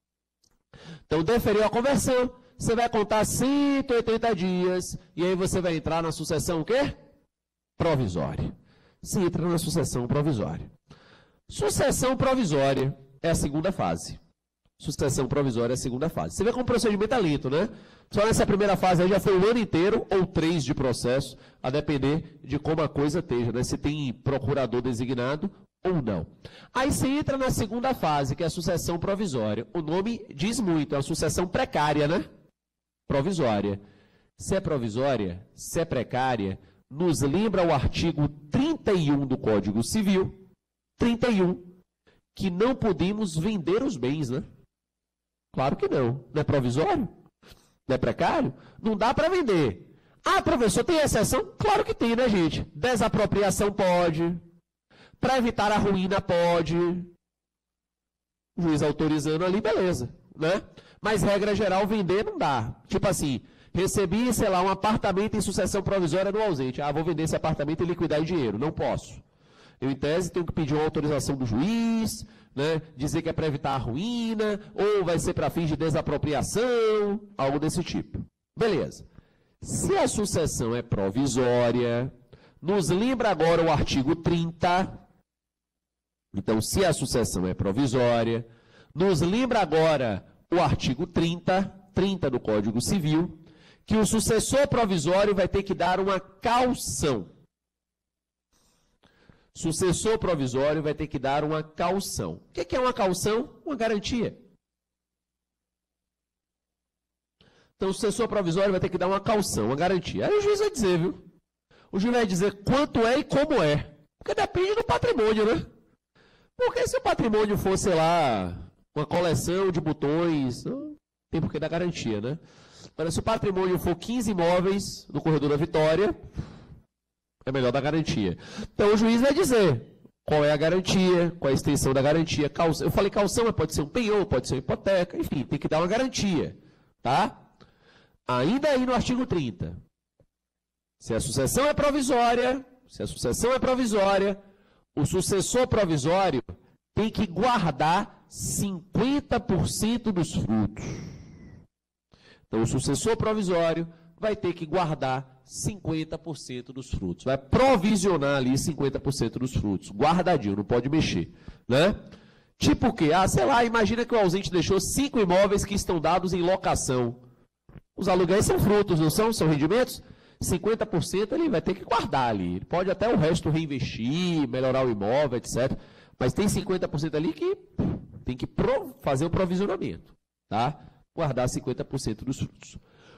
Então, deferiu a conversão, você vai contar cento e oitenta dias, e aí você vai entrar na sucessão o quê? Provisória. Você entra na sucessão provisória. Sucessão provisória é a segunda fase. Sucessão provisória é a segunda fase. Você vê como o procedimento é lento, né? Só nessa primeira fase aí já foi um ano inteiro ou três de processo, a depender de como a coisa esteja, né? Se tem procurador designado ou não. Aí você entra na segunda fase, que é a sucessão provisória. O nome diz muito, é a sucessão precária, né? Provisória. Se é provisória, se é precária, nos lembra o artigo trinta e um do Código Civil. trinta e um. que não podemos vender os bens, né? Claro que não. Não é provisório? Não é precário? Não dá para vender. Ah, professor, tem exceção? Claro que tem, né, gente? Desapropriação pode. Para evitar a ruína pode. O juiz autorizando ali, beleza, né? Mas regra geral, vender não dá. Tipo assim, recebi, sei lá, um apartamento em sucessão provisória no ausente. Ah, vou vender esse apartamento e liquidar em dinheiro. Não posso. Eu, em tese, tenho que pedir uma autorização do juiz, né? Dizer que é para evitar a ruína, ou vai ser para fins de desapropriação, algo desse tipo. Beleza. Se a sucessão é provisória, nos lembra agora o artigo trinta. Então, se a sucessão é provisória, nos lembra agora o artigo trinta, trinta do Código Civil, que o sucessor provisório vai ter que dar uma caução. Sucessor provisório vai ter que dar uma caução. O que é uma caução? Uma garantia. Então, o sucessor provisório vai ter que dar uma caução, uma garantia. Aí o juiz vai dizer, viu? O juiz vai dizer quanto é e como é. Porque depende do patrimônio, né? Porque se o patrimônio for, sei lá, uma coleção de botões, não tem porquê dar garantia, né? Mas se o patrimônio for quinze imóveis no Corredor da Vitória, é melhor dar garantia. Então o juiz vai dizer qual é a garantia, qual é a extensão da garantia. Caução. Eu falei caução, mas pode ser um penhor, pode ser uma hipoteca, enfim, tem que dar uma garantia, tá? Ainda aí no artigo trinta, se a sucessão é provisória, se a sucessão é provisória, o sucessor provisório tem que guardar cinquenta por cento dos frutos. Então, o sucessor provisório vai ter que guardar cinquenta por cento dos frutos. Vai provisionar ali cinquenta por cento dos frutos. Guardadinho, não pode mexer, né? Tipo o quê? Ah, sei lá, imagina que o ausente deixou cinco imóveis que estão dados em locação. Os aluguéis são frutos, não são? São rendimentos? cinquenta por cento ele vai ter que guardar ali. Ele pode até o resto reinvestir, melhorar o imóvel, etcétera. Mas tem cinquenta por cento ali que tem que pro, fazer o provisionamento, tá? Guardar cinquenta por cento dos frutos.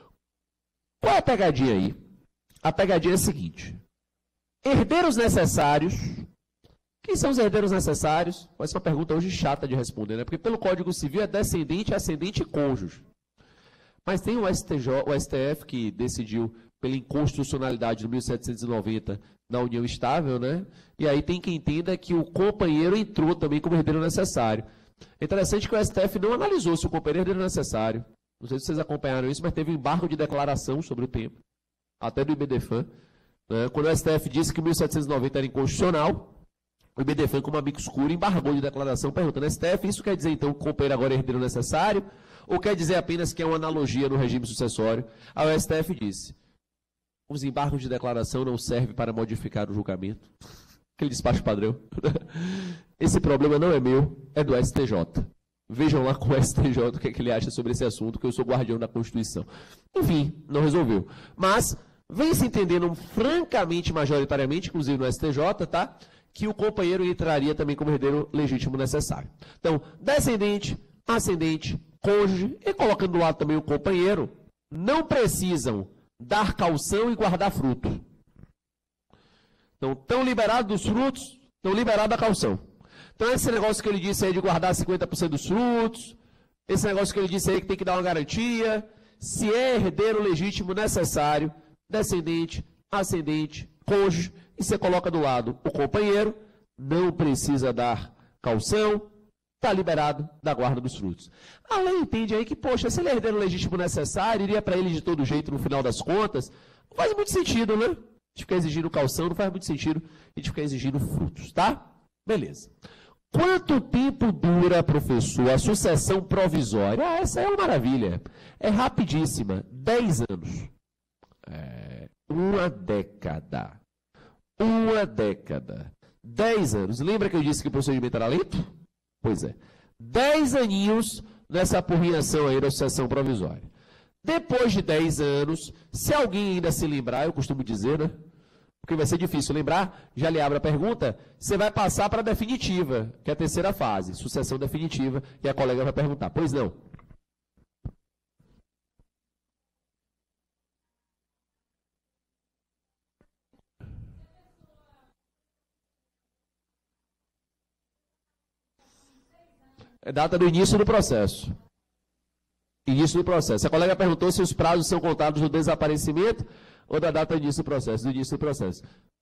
Qual é a pegadinha aí? A pegadinha é a seguinte. Herdeiros necessários. Quem são os herdeiros necessários? Vai ser uma pergunta hoje chata de responder, né? Porque pelo Código Civil é descendente, ascendente e cônjuge. Mas tem o S T J, o S T F que decidiu pela inconstitucionalidade de mil setecentos e noventa da união estável, né? E aí tem quem entenda que o companheiro entrou também como herdeiro necessário. É interessante que o S T F não analisou se o companheiro é herdeiro necessário. Não sei se vocês acompanharam isso, mas teve um embargo de declaração sobre o tempo, até do IBDFAN. Né? Quando o S T F disse que mil setecentos e noventa era inconstitucional, o IBDFAN, como amigo escuro, embargou de declaração perguntando: S T F, isso quer dizer então que o companheiro agora é herdeiro necessário? Ou quer dizer apenas que é uma analogia no regime sucessório? Aí o S T F disse: os embargos de declaração não servem para modificar o julgamento. Aquele despacho padrão. Esse problema não é meu, é do S T J. Vejam lá com o S T J o que, é que ele acha sobre esse assunto, que eu sou guardião da Constituição. Enfim, não resolveu. Mas vem se entendendo francamente, majoritariamente, inclusive no S T J, tá? Que o companheiro entraria também como herdeiro legítimo necessário. Então, descendente, ascendente, cônjuge, e colocando do lado também o companheiro, não precisam dar caução e guardar fruto. Então, estão liberados dos frutos, estão liberados da caução. Então, esse negócio que ele disse aí de guardar cinquenta por cento dos frutos, esse negócio que ele disse aí que tem que dar uma garantia, se é herdeiro legítimo necessário, descendente, ascendente, cônjuge, e você coloca do lado o companheiro, não precisa dar caução, está liberado da guarda dos frutos. A lei entende aí que, poxa, se ele é herdeiro legítimo necessário, iria para ele de todo jeito no final das contas, não faz muito sentido, né? De ficar exigindo calção, não faz muito sentido a gente ficar exigindo frutos, tá? Beleza. Quanto tempo dura, professor, a sucessão provisória? Ah, essa é uma maravilha. É rapidíssima. Dez anos. É, uma década. Uma década. Dez anos. Lembra que eu disse que o procedimento era lento? Pois é. Dez aninhos nessa apurrinhação aí da sucessão provisória. Depois de dez anos, se alguém ainda se lembrar, eu costumo dizer, né? Porque vai ser difícil lembrar, já lhe abro a pergunta, você vai passar para a definitiva, que é a terceira fase, sucessão definitiva, e a colega vai perguntar, pois não? É data do início do processo. Início do processo. A colega perguntou se os prazos são contados do desaparecimento ou da data do início do processo, do início do processo.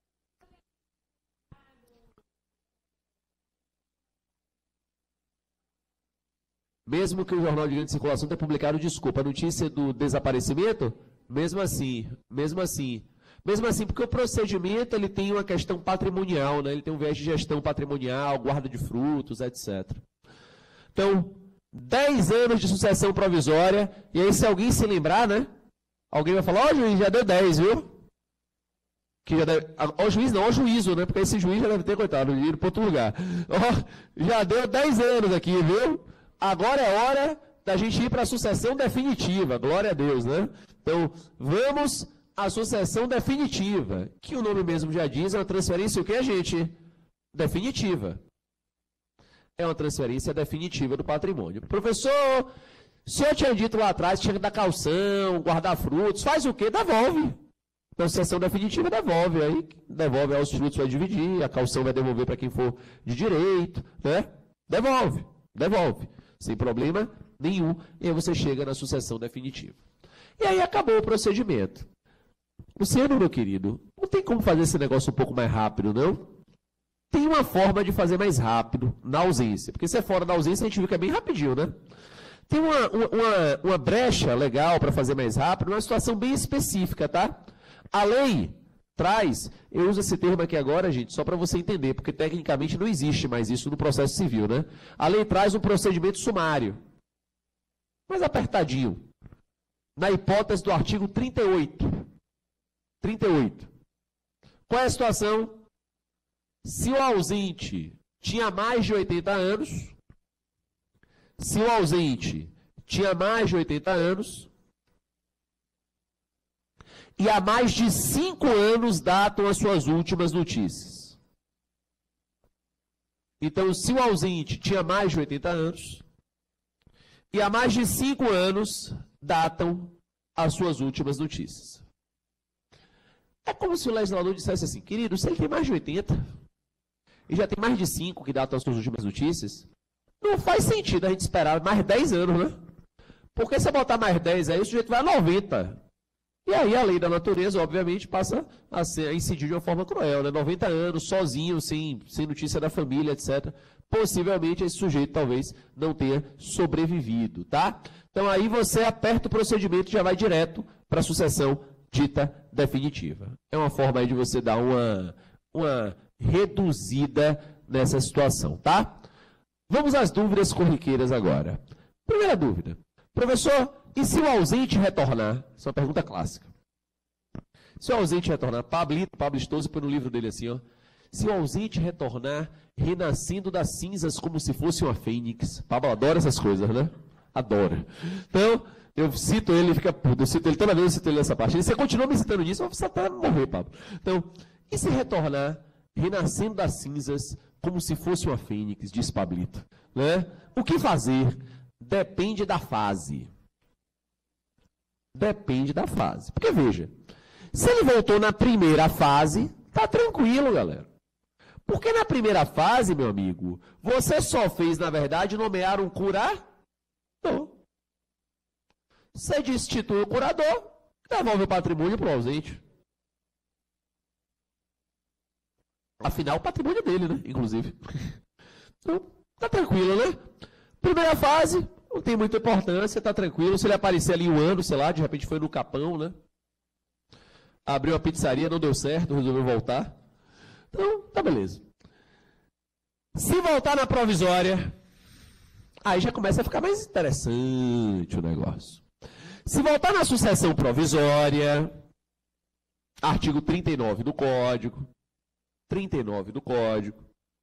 Mesmo que o jornal de grande circulação tenha publicado, desculpa, a notícia do desaparecimento, mesmo assim, mesmo assim, mesmo assim, porque o procedimento ele tem uma questão patrimonial, né? Ele tem um viés de gestão patrimonial, guarda de frutos, etcétera. Então, dez anos de sucessão provisória, e aí se alguém se lembrar, né? Alguém vai falar, ó oh, juiz, já deu dez, viu? Que já deve... Ó juiz não, ó juízo, né? Porque esse juiz já deve ter, coitado, ir para outro lugar. Ó, já deu dez anos aqui, viu? Agora é hora da gente ir para a sucessão definitiva, glória a Deus, né? Então, vamos à sucessão definitiva, que o nome mesmo já diz, é uma transferência o que, gente? Definitiva. É uma transferência definitiva do patrimônio. Professor, o senhor tinha dito lá atrás que tinha que dar calção, guardar frutos, faz o quê? Devolve. Na sucessão definitiva, devolve. Aí, devolve aos frutos, vai dividir, a calção vai devolver para quem for de direito, né? Devolve, devolve. Sem problema nenhum, e aí você chega na sucessão definitiva. E aí acabou o procedimento. Luciano, meu querido, não tem como fazer esse negócio um pouco mais rápido, não? Tem uma forma de fazer mais rápido na ausência, porque se é fora da ausência a gente fica bem rapidinho, né? Tem uma, uma, uma brecha legal para fazer mais rápido, uma situação bem específica, tá? A lei traz, eu uso esse termo aqui agora, gente, só para você entender, porque tecnicamente não existe mais isso no processo civil, né? A lei traz um procedimento sumário, mais apertadinho, na hipótese do artigo trinta e oito. trinta e oito. Qual é a situação? Se o ausente tinha mais de oitenta anos, se o ausente tinha mais de oitenta anos, e há mais de cinco anos datam as suas últimas notícias. Então, se o ausente tinha mais de oitenta anos, e há mais de cinco anos datam as suas últimas notícias. É como se o legislador dissesse assim, querido, se ele tem mais de oitenta, e já tem mais de cinco que datam as suas últimas notícias, não faz sentido a gente esperar mais dez anos, né? Porque se eu botar mais dez aí, o sujeito vai a noventa. E aí a lei da natureza, obviamente, passa a, ser, a incidir de uma forma cruel, né? noventa anos, sozinho, sem, sem notícia da família, etcétera. Possivelmente esse sujeito talvez não tenha sobrevivido, tá? Então aí você aperta o procedimento e já vai direto para a sucessão dita definitiva. É uma forma aí de você dar uma, uma reduzida nessa situação, tá? Vamos às dúvidas corriqueiras agora. Primeira dúvida. Professor, e se o ausente retornar? Essa é uma pergunta clássica. Se o ausente retornar, Pablito, Pablo Stoso põe no livro dele assim, ó. Se o ausente retornar, renascendo das cinzas como se fosse uma fênix. Pablo adora essas coisas, né? Adora. Então, eu cito ele e fica puto. Eu cito ele toda vez, eu cito ele nessa parte. E você continua me citando nisso, você até morrer, Pablo. Então, e se retornar, renascendo das cinzas como se fosse uma fênix, diz Pablito. Né? O que fazer? Depende da fase. Depende da fase. Porque, veja, se ele voltou na primeira fase, tá tranquilo, galera. Porque na primeira fase, meu amigo, você só fez, na verdade, nomear um curador. Você destitui o curador, devolve o patrimônio para o ausente. Afinal, o patrimônio dele, né? Inclusive. Então, tá tranquilo, né? Primeira fase, não tem muita importância, tá tranquilo. Se ele aparecer ali um ano, sei lá, de repente foi no Capão, né? Abriu a pizzaria, não deu certo, resolveu voltar. Então, tá beleza. Se voltar na provisória, aí já começa a ficar mais interessante o negócio. Se voltar na sucessão provisória, artigo trinta e nove do Código, trinta e nove do Código,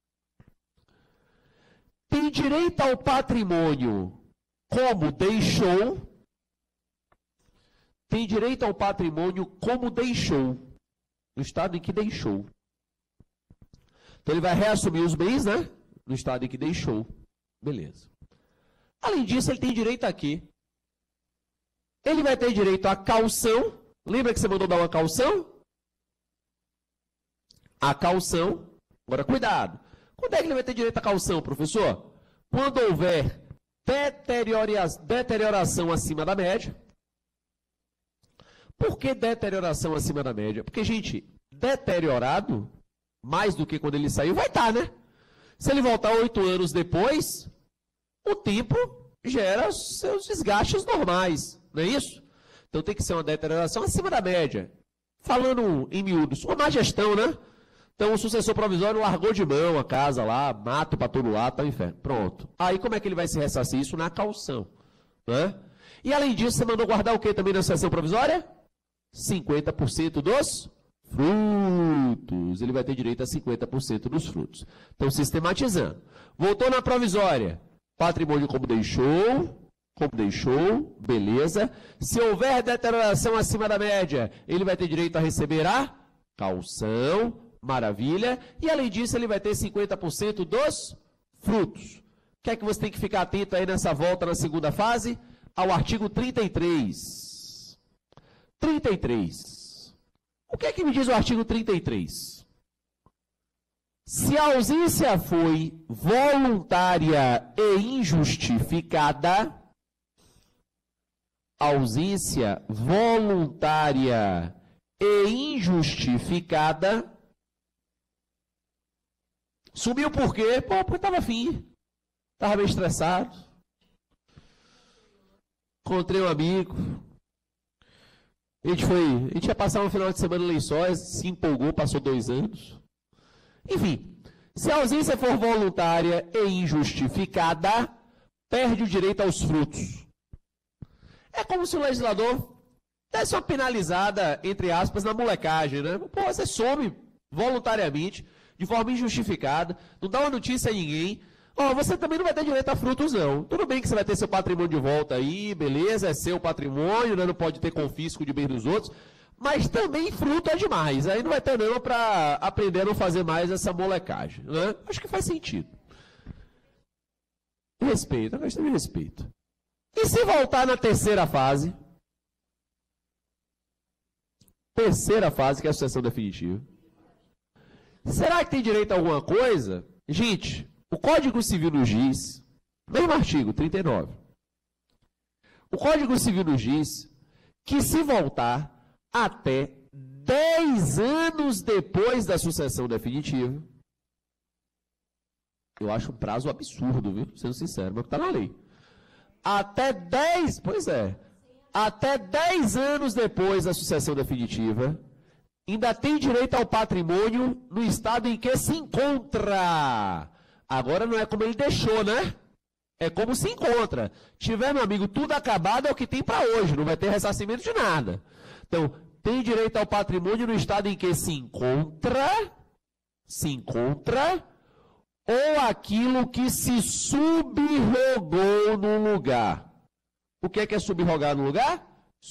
tem direito ao patrimônio como deixou, tem direito ao patrimônio como deixou, no estado em que deixou. Então ele vai reassumir os bens, né? No estado em que deixou. Beleza. Além disso, ele tem direito a quê? Ele vai ter direito à caução. Lembra que você mandou dar uma caução? A caução. Agora, cuidado. Quando é que ele vai ter direito à caução, professor? quando houver deteriora- deterioração acima da média. Por que deterioração acima da média? Porque, gente, deteriorado, mais do que quando ele saiu, vai estar, né? Se ele voltar oito anos depois, o tempo gera os seus desgastes normais, não é isso? Então tem que ser uma deterioração acima da média. Falando em miúdos, uma má gestão, né? Então o sucessor provisório largou de mão a casa lá, mato para todo lado, tá um inferno. Pronto. Aí como é que ele vai se ressarcir isso? Na caução, né? E além disso, você mandou guardar o que também na sucessão provisória? cinquenta por cento dos frutos. Ele vai ter direito a cinquenta por cento dos frutos. Então, sistematizando. Voltou na provisória. Patrimônio como deixou, como deixou, beleza. Se houver deterioração acima da média, ele vai ter direito a receber a caução, maravilha. E, além disso, ele vai ter cinquenta por cento dos frutos. O que é que você tem que ficar atento aí nessa volta na segunda fase? Ao artigo trinta e três. trinta e três. O que é que me diz o artigo trinta e três? Se a ausência foi voluntária e injustificada, ausência voluntária e injustificada, sumiu por quê? Pô, porque estava afim, estava meio estressado, encontrei um amigo, a gente foi, a gente ia passar um final de semana em Lençóis, se empolgou, passou dois anos. Enfim, se a ausência for voluntária e injustificada, perde o direito aos frutos. É como se o legislador desse uma penalizada, entre aspas, na molecagem, né? Pô, você some voluntariamente, de forma injustificada, não dá uma notícia a ninguém. Ó, você também não vai ter direito a frutos, não. Tudo bem que você vai ter seu patrimônio de volta aí, beleza, é seu patrimônio, né? Não pode ter confisco de bens dos outros, mas também fruto é demais. Aí não vai ter não para aprender a não fazer mais essa molecagem, né? Acho que faz sentido. Respeito, a questão de respeito. E se voltar na terceira fase? Terceira fase, que é a sucessão definitiva. Será que tem direito a alguma coisa? Gente, o Código Civil nos diz, mesmo artigo trinta e nove, o Código Civil nos diz que se voltar até dez anos depois da sucessão definitiva, eu acho um prazo absurdo, viu? Sendo sincero, mas está na lei. Até dez, pois é, até dez anos depois da sucessão definitiva, ainda tem direito ao patrimônio no estado em que se encontra. Agora não é como ele deixou, né? É como se encontra. Tiver, meu amigo, tudo acabado é o que tem para hoje, não vai ter ressarcimento de nada. Então, tem direito ao patrimônio no estado em que se encontra, se encontra, ou aquilo que se subrogou no lugar. O que é, que é subrogar no lugar?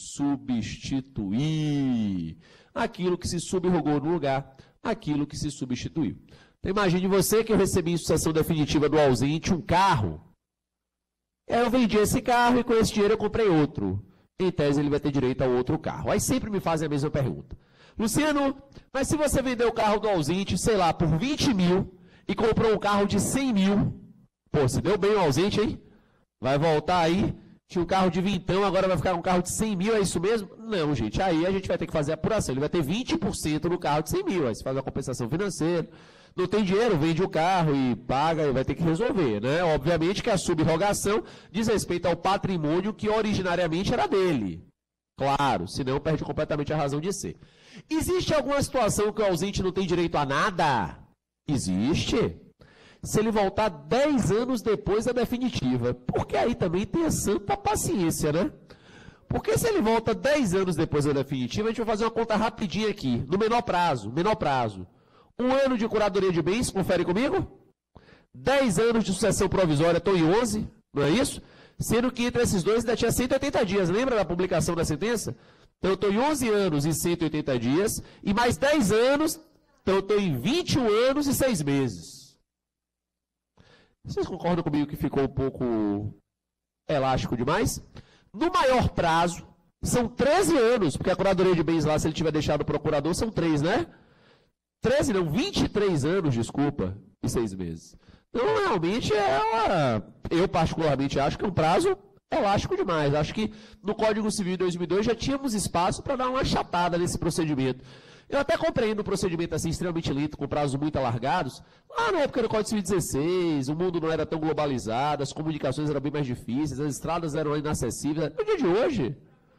Substituir. Aquilo que se subrogou no lugar, aquilo que se substituiu. Então, imagine você que eu recebi em sucessão definitiva do ausente um carro. Eu vendi esse carro e com esse dinheiro eu comprei outro. Em tese, ele vai ter direito ao outro carro. Aí sempre me fazem a mesma pergunta. Luciano, mas se você vendeu o carro do ausente, sei lá, por vinte mil e comprou um carro de cem mil, pô, se deu bem o ausente, hein? Vai voltar aí, tinha um carro de vintão, agora vai ficar um carro de cem mil, é isso mesmo? Não, gente, aí a gente vai ter que fazer a apuração. Ele vai ter vinte por cento no carro de cem mil, aí você faz a compensação financeira. Não tem dinheiro, vende o carro e paga e vai ter que resolver, né? Obviamente que a subrogação diz respeito ao patrimônio que originariamente era dele. Claro, senão perde completamente a razão de ser. Existe alguma situação que o ausente não tem direito a nada? Existe. Se ele voltar dez anos depois da definitiva. Porque aí também tem a santa paciência, né? Porque se ele volta dez anos depois da definitiva, a gente vai fazer uma conta rapidinha aqui, no menor prazo, menor prazo. Um ano de curadoria de bens, confere comigo. dez anos de sucessão provisória, estou em onze, não é isso? Sendo que entre esses dois ainda tinha cento e oitenta dias, lembra da publicação da sentença? Então eu estou em onze anos e cento e oitenta dias, e mais dez anos, então eu estou em vinte e um anos e seis meses. Vocês concordam comigo que ficou um pouco elástico demais? No maior prazo, são treze anos, porque a curadoria de bens lá, se ele tiver deixado o procurador, são três, né? treze não, vinte e três anos, desculpa, e seis meses. Então, realmente, é uma, eu particularmente acho que é um prazo elástico demais. Acho que no Código Civil de dois mil e dois já tínhamos espaço para dar uma achatada nesse procedimento. Eu até compreendo um procedimento assim extremamente lento, com prazos muito alargados. Lá na época do Código Civil dezesseis, o mundo não era tão globalizado, as comunicações eram bem mais difíceis, as estradas eram inacessíveis. No dia de hoje,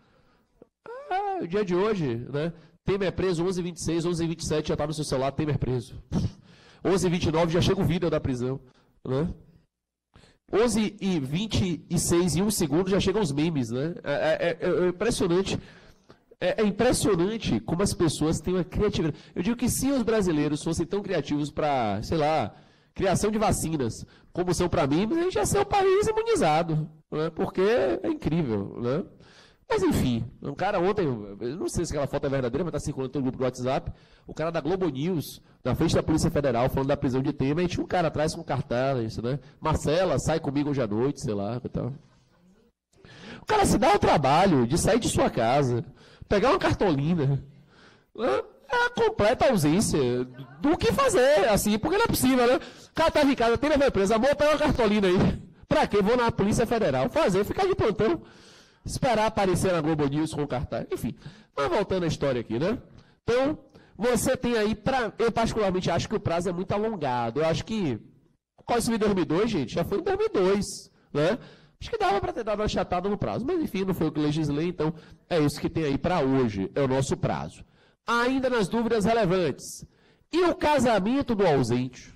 ah, o dia de hoje, né? Temer é preso onze e vinte e seis, onze e vinte e sete já está no seu celular, Temer preso. onze e vinte e nove já chega o vídeo da prisão, né? onze e vinte e seis em um segundo já chegam os memes, né? É, é, é, é impressionante. É, é impressionante como as pessoas têm uma criatividade. Eu digo que se os brasileiros fossem tão criativos para, sei lá, criação de vacinas, como são para mim, a gente ia ser um país imunizado, né? Porque é incrível, né? Mas enfim, um cara ontem, eu não sei se aquela foto é verdadeira, mas está circulando no grupo do WhatsApp, o cara da Globo News, na frente da Polícia Federal, falando da prisão de Temer, e tinha um cara atrás com cartaz, né? Marcela, sai comigo hoje à noite, sei lá. Então. O cara se dá o trabalho de sair de sua casa, pegar uma cartolina, né? É a completa ausência do que fazer, assim, porque não é possível, né? O cara estava em casa, Temer vai preso, amor, pega uma cartolina aí. Pra quê? Vou na Polícia Federal fazer, ficar de plantão. Esperar aparecer na Globo News com o cartaz. Enfim, mas voltando à história aqui, né? Então, você tem aí, pra, eu particularmente acho que o prazo é muito alongado. Eu acho que, o Código Civil de dois mil e dois, gente, já foi em dois mil e dois, né? Acho que dava para ter dado uma achatada no prazo. Mas, enfim, não foi o que legislei, então é isso que tem aí para hoje, é o nosso prazo. Ainda nas dúvidas relevantes. E o casamento do ausente?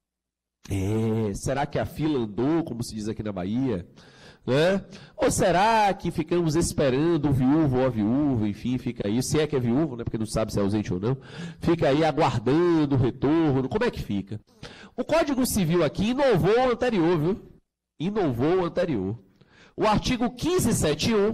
É, será que a fila andou, como se diz aqui na Bahia? Né? Ou será que ficamos esperando o viúvo ou a viúva, enfim, fica aí, se é que é viúvo, né, porque não sabe se é ausente ou não, fica aí aguardando o retorno, como é que fica? O Código Civil aqui inovou o anterior, viu? Inovou o anterior. O artigo quinhentos e setenta e um,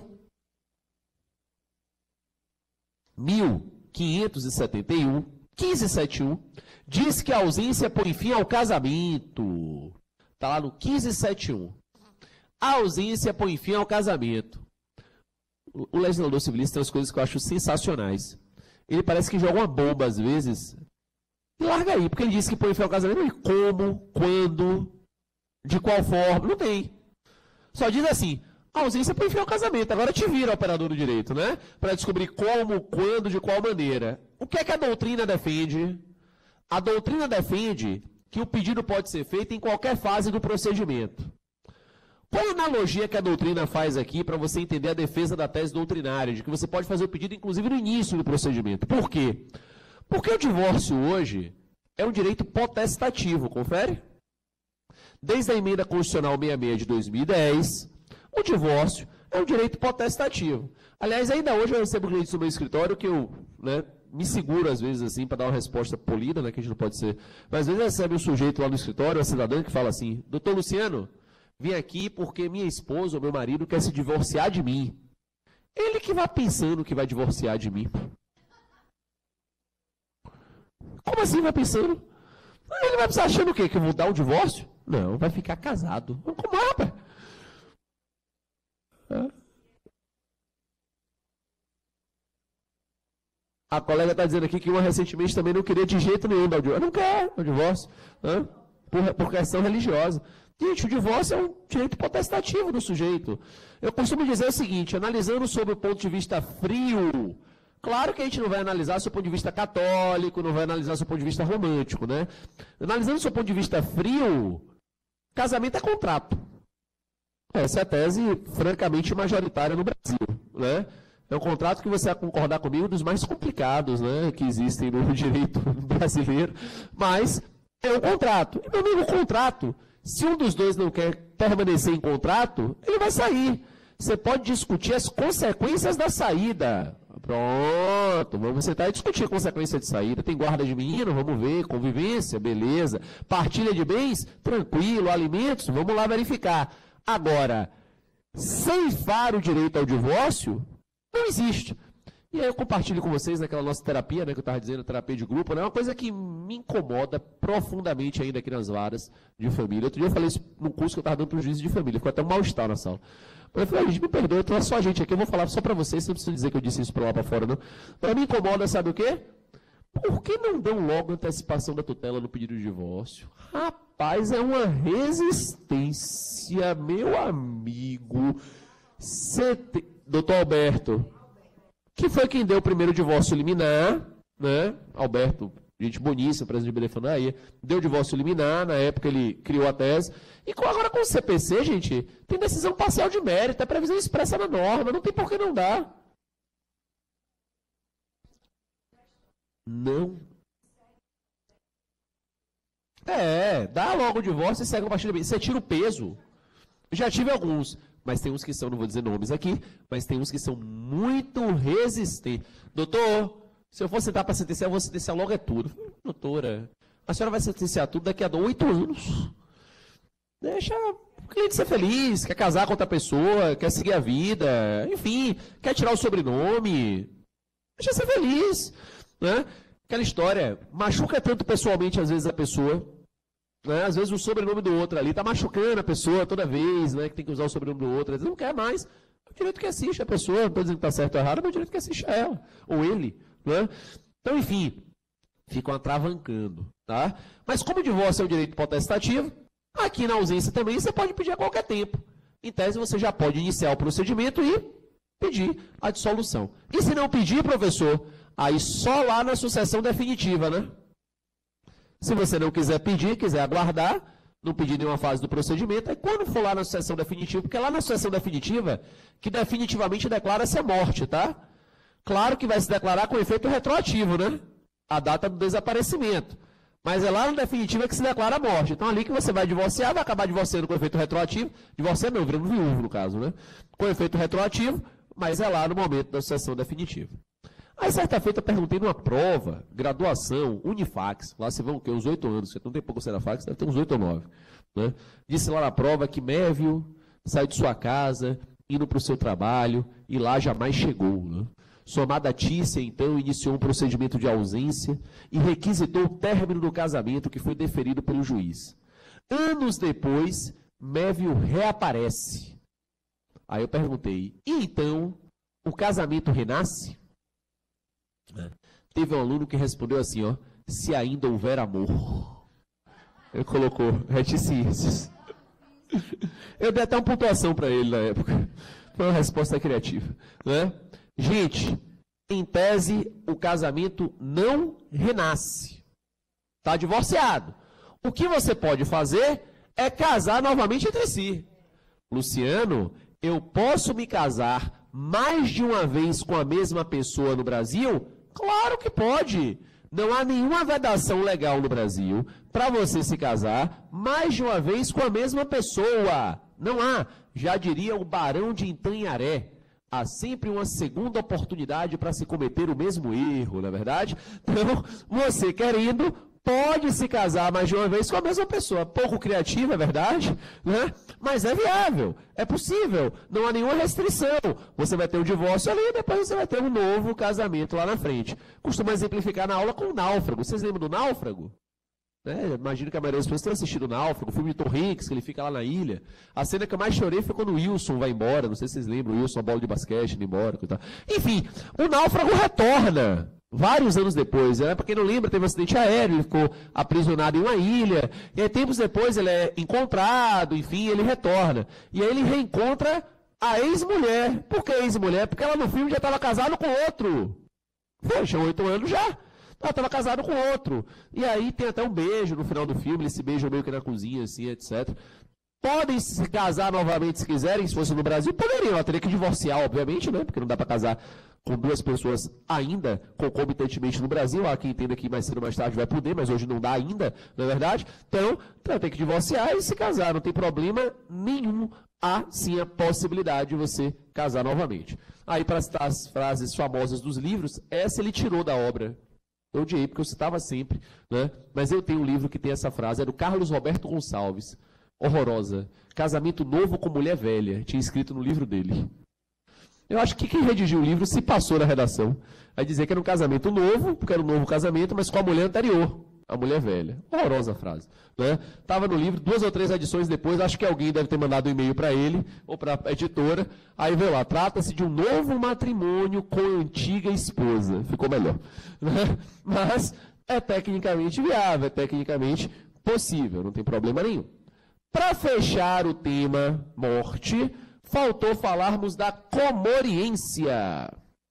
mil quinhentos e setenta e um, quinhentos e setenta e um, diz que a ausência põe fim ao casamento. Está lá no quinhentos e setenta e um. A ausência põe fim ao casamento. O legislador civilista tem umas coisas que eu acho sensacionais. Ele parece que joga uma bomba às vezes e larga aí, porque ele diz que põe fim ao casamento. E como, quando, de qual forma, não tem. Só diz assim, a ausência põe fim ao casamento. Agora te vira, operador do direito, né? Para descobrir como, quando, de qual maneira. O que é que a doutrina defende? A doutrina defende que o pedido pode ser feito em qualquer fase do procedimento. Qual a analogia que a doutrina faz aqui para você entender a defesa da tese doutrinária, de que você pode fazer o pedido, inclusive, no início do procedimento? Por quê? Porque o divórcio hoje é um direito potestativo, confere? Desde a emenda constitucional sessenta e seis de dois mil e dez, o divórcio é um direito potestativo. Aliás, ainda hoje eu recebo clientes no meu escritório que eu, né, me seguro às vezes assim para dar uma resposta polida, né, que a gente não pode ser. Mas às vezes recebe um sujeito lá no escritório, uma cidadã que fala assim, doutor Luciano, vim aqui porque minha esposa ou meu marido quer se divorciar de mim. Ele que vai pensando que vai divorciar de mim. Como assim vai pensando? Ele vai pensar achando o quê? Que eu vou dar o divórcio? Não, vai ficar casado. Como é, rapaz? É. A colega está dizendo aqui que uma recentemente também não queria de jeito nenhum dar o divórcio. Não quer o divórcio, né? por, por questão religiosa. Gente, o divórcio é um direito potestativo do sujeito. Eu costumo dizer o seguinte, analisando sob o ponto de vista frio, claro que a gente não vai analisar sob o ponto de vista católico, não vai analisar sob o ponto de vista romântico, né? Analisando sob o ponto de vista frio, casamento é contrato. Essa é a tese francamente majoritária no Brasil, né? É um contrato que você vai concordar comigo dos mais complicados, né, que existem no direito brasileiro, mas é um contrato. E, meu amigo, o contrato, se um dos dois não quer permanecer em contrato, ele vai sair. Você pode discutir as consequências da saída. Pronto, vamos sentar e discutir a consequência de saída. Tem guarda de menino, vamos ver, convivência, beleza. Partilha de bens, tranquilo, alimentos, vamos lá verificar. Agora, ceifar o direito ao divórcio não existe. E aí eu compartilho com vocês naquela nossa terapia, né, que eu estava dizendo, terapia de grupo, né, uma coisa que me incomoda profundamente ainda aqui nas varas de família. Outro dia eu falei isso num curso que eu estava dando para o juiz de família, ficou até um mal-estar na sala. Mas eu falei, a gente me perdoa, então é só a gente aqui, eu vou falar só para vocês, não preciso dizer que eu disse isso para lá para fora, não. Para mim incomoda, sabe o quê? Por que não dão logo antecipação da tutela no pedido de divórcio? Rapaz! Rapaz, é uma resistência, meu amigo. Te... Doutor Alberto, que foi quem deu o primeiro divórcio liminar, né? Alberto, gente boníssima, presidente de Belefanaia, deu divórcio liminar, na época ele criou a tese. E agora com o C P C, gente, tem decisão parcial de mérito, é previsão expressa na norma, não tem por que não dar. Não. É, dá logo o divórcio e segue o partido. Você tira o peso. Já tive alguns, mas tem uns que são, não vou dizer nomes aqui, mas tem uns que são muito resistentes. Doutor, se eu for sentar para sentenciar, eu vou sentenciar logo é tudo. Doutora, a senhora vai sentenciar tudo daqui a oito anos. Deixa o cliente ser feliz, quer casar com outra pessoa, quer seguir a vida, enfim, quer tirar o sobrenome. Deixa ser feliz, né? Aquela história, machuca tanto pessoalmente às vezes a pessoa, né? Às vezes o sobrenome do outro ali está machucando a pessoa toda vez, né? Que tem que usar o sobrenome do outro, às vezes não quer mais. É o direito que assiste a pessoa, não estou dizendo que está certo ou errado, mas é o direito que assiste a ela, ou ele, né? Então, enfim, ficam atravancando, tá? Mas como o divórcio é um direito potestativo, aqui na ausência também você pode pedir a qualquer tempo. Em tese, você já pode iniciar o procedimento e pedir a dissolução. E se não pedir, professor, aí só lá na sucessão definitiva, né? Se você não quiser pedir, quiser aguardar, não pedir nenhuma fase do procedimento, aí quando for lá na sucessão definitiva, porque é lá na sucessão definitiva que definitivamente declara-se a morte, tá? Claro que vai se declarar com efeito retroativo, né? A data do desaparecimento. Mas é lá no definitivo que se declara a morte. Então, ali que você vai divorciar, vai acabar divorciando com efeito retroativo. Divorciar não, virando viúvo, no caso, né? Com efeito retroativo, mas é lá no momento da sucessão definitiva. Aí, certa feita, eu perguntei numa prova, graduação, Unifax, lá se vão o quê? Uns oito anos, você não tem pouco ser na fax, deve ter uns oito ou nove. Né? Disse lá na prova que Mévio saiu de sua casa, indo para o seu trabalho, e lá jamais chegou. Né? Sua amada Tícia, então, iniciou um procedimento de ausência e requisitou o término do casamento que foi deferido pelo juiz. Anos depois, Mévio reaparece. Aí eu perguntei, e então, o casamento renasce? Teve um aluno que respondeu assim, ó, se ainda houver amor. Ele colocou reticências. Eu dei até uma pontuação para ele na época. Foi uma resposta criativa. Né? Gente, em tese, o casamento não renasce. Está divorciado. O que você pode fazer é casar novamente entre si. Luciano, eu posso me casar mais de uma vez com a mesma pessoa no Brasil? Claro que pode. Não há nenhuma vedação legal no Brasil para você se casar mais de uma vez com a mesma pessoa. Não há. Já diria o Barão de Itanharé. Há sempre uma segunda oportunidade para se cometer o mesmo erro, não é verdade? Então, você querendo, pode se casar mais de uma vez com a mesma pessoa. Pouco criativo, é verdade? Né? Mas é viável, é possível, não há nenhuma restrição. Você vai ter um divórcio ali e depois você vai ter um novo casamento lá na frente. Costumo exemplificar na aula com o Náufrago. Vocês lembram do Náufrago? Né? Imagino que a maioria das pessoas tenham assistido o Náufrago, o filme de Tom Hanks, que ele fica lá na ilha. A cena que eu mais chorei foi quando o Wilson vai embora. Não sei se vocês lembram, o Wilson, a bola de basquete, indo embora. E tal. Enfim, o Náufrago retorna. Vários anos depois, né? Para quem não lembra, teve um acidente aéreo, ele ficou aprisionado em uma ilha, e aí, tempos depois ele é encontrado, enfim, ele retorna. E aí ele reencontra a ex-mulher. Por que ex-mulher? Porque ela no filme já estava casada com outro. Fecha, oito anos já. Ela estava casada com outro. E aí tem até um beijo no final do filme, eles se beijam meio que na cozinha, assim, etcétera. Podem se casar novamente se quiserem, se fosse no Brasil, poderiam. Ela teria que divorciar, obviamente, né? Porque não dá para casar com duas pessoas ainda concomitantemente no Brasil. Há quem entenda que mais cedo ou mais tarde vai poder, mas hoje não dá ainda, não é verdade? Então, ela tem que divorciar e se casar. Não tem problema nenhum. Há sim a possibilidade de você casar novamente. Aí, para citar as frases famosas dos livros, essa ele tirou da obra. Eu odiei, porque eu citava sempre, né? Mas eu tenho um livro que tem essa frase, é do Carlos Roberto Gonçalves. Horrorosa. Casamento novo com mulher velha. Tinha escrito no livro dele. Eu acho que quem redigiu o livro se passou na redação. Vai dizer que era um casamento novo, porque era um novo casamento, mas com a mulher anterior, a mulher velha. Horrorosa a frase. Né? Tava no livro, duas ou três edições depois, acho que alguém deve ter mandado um e-mail para ele, ou para a editora. Aí veio lá, trata-se de um novo matrimônio com a antiga esposa. Ficou melhor. Né? Mas é tecnicamente viável, é tecnicamente possível, não tem problema nenhum. Para fechar o tema morte, faltou falarmos da comoriência.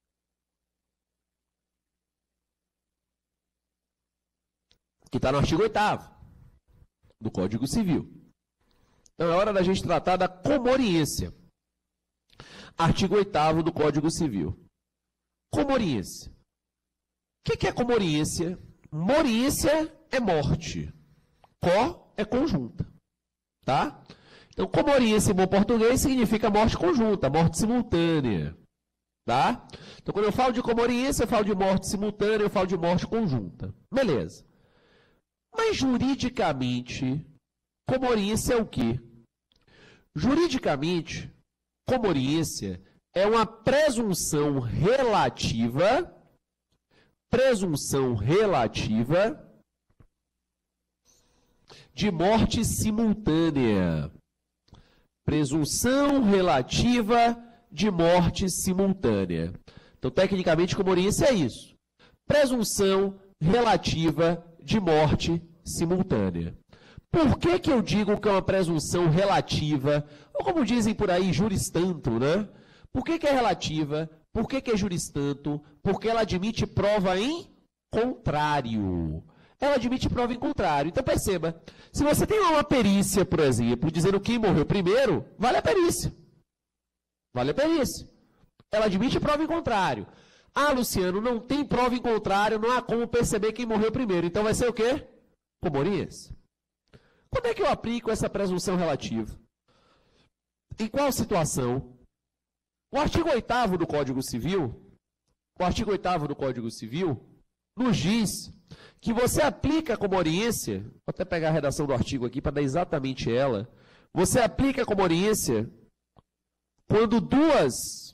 Que está no artigo oitavo do Código Civil. Então é hora da gente tratar da comoriência. Artigo oitavo do Código Civil. Comoriência. O que é comoriência? Moriência é morte. Co é conjunta. Tá? Então, comoriência em bom português significa morte conjunta, morte simultânea. Tá? Então, quando eu falo de comoriência, eu falo de morte simultânea, eu falo de morte conjunta. Beleza. Mas, juridicamente, comoriência é o quê? Juridicamente, comoriência é uma presunção relativa, presunção relativa de morte simultânea. Presunção relativa de morte simultânea. Então, tecnicamente, comoriência é isso. Presunção relativa de morte simultânea. Por que que eu digo que é uma presunção relativa? Ou como dizem por aí, juris tanto, né? Por que que é relativa? Por que que é juris tanto? Porque ela admite prova em contrário. Ela admite prova em contrário. Então perceba, se você tem uma perícia, por exemplo, dizendo quem morreu primeiro, vale a perícia. Vale a perícia. Ela admite prova em contrário. Ah, Luciano, não tem prova em contrário, não há como perceber quem morreu primeiro. Então vai ser o quê? Comoriência. Quando é que eu aplico essa presunção relativa? Em qual situação? O artigo oitavo do Código Civil, o artigo oitavo do Código Civil, nos diz que você aplica a comoriência, vou até pegar a redação do artigo aqui para dar exatamente ela, você aplica a comoriência quando duas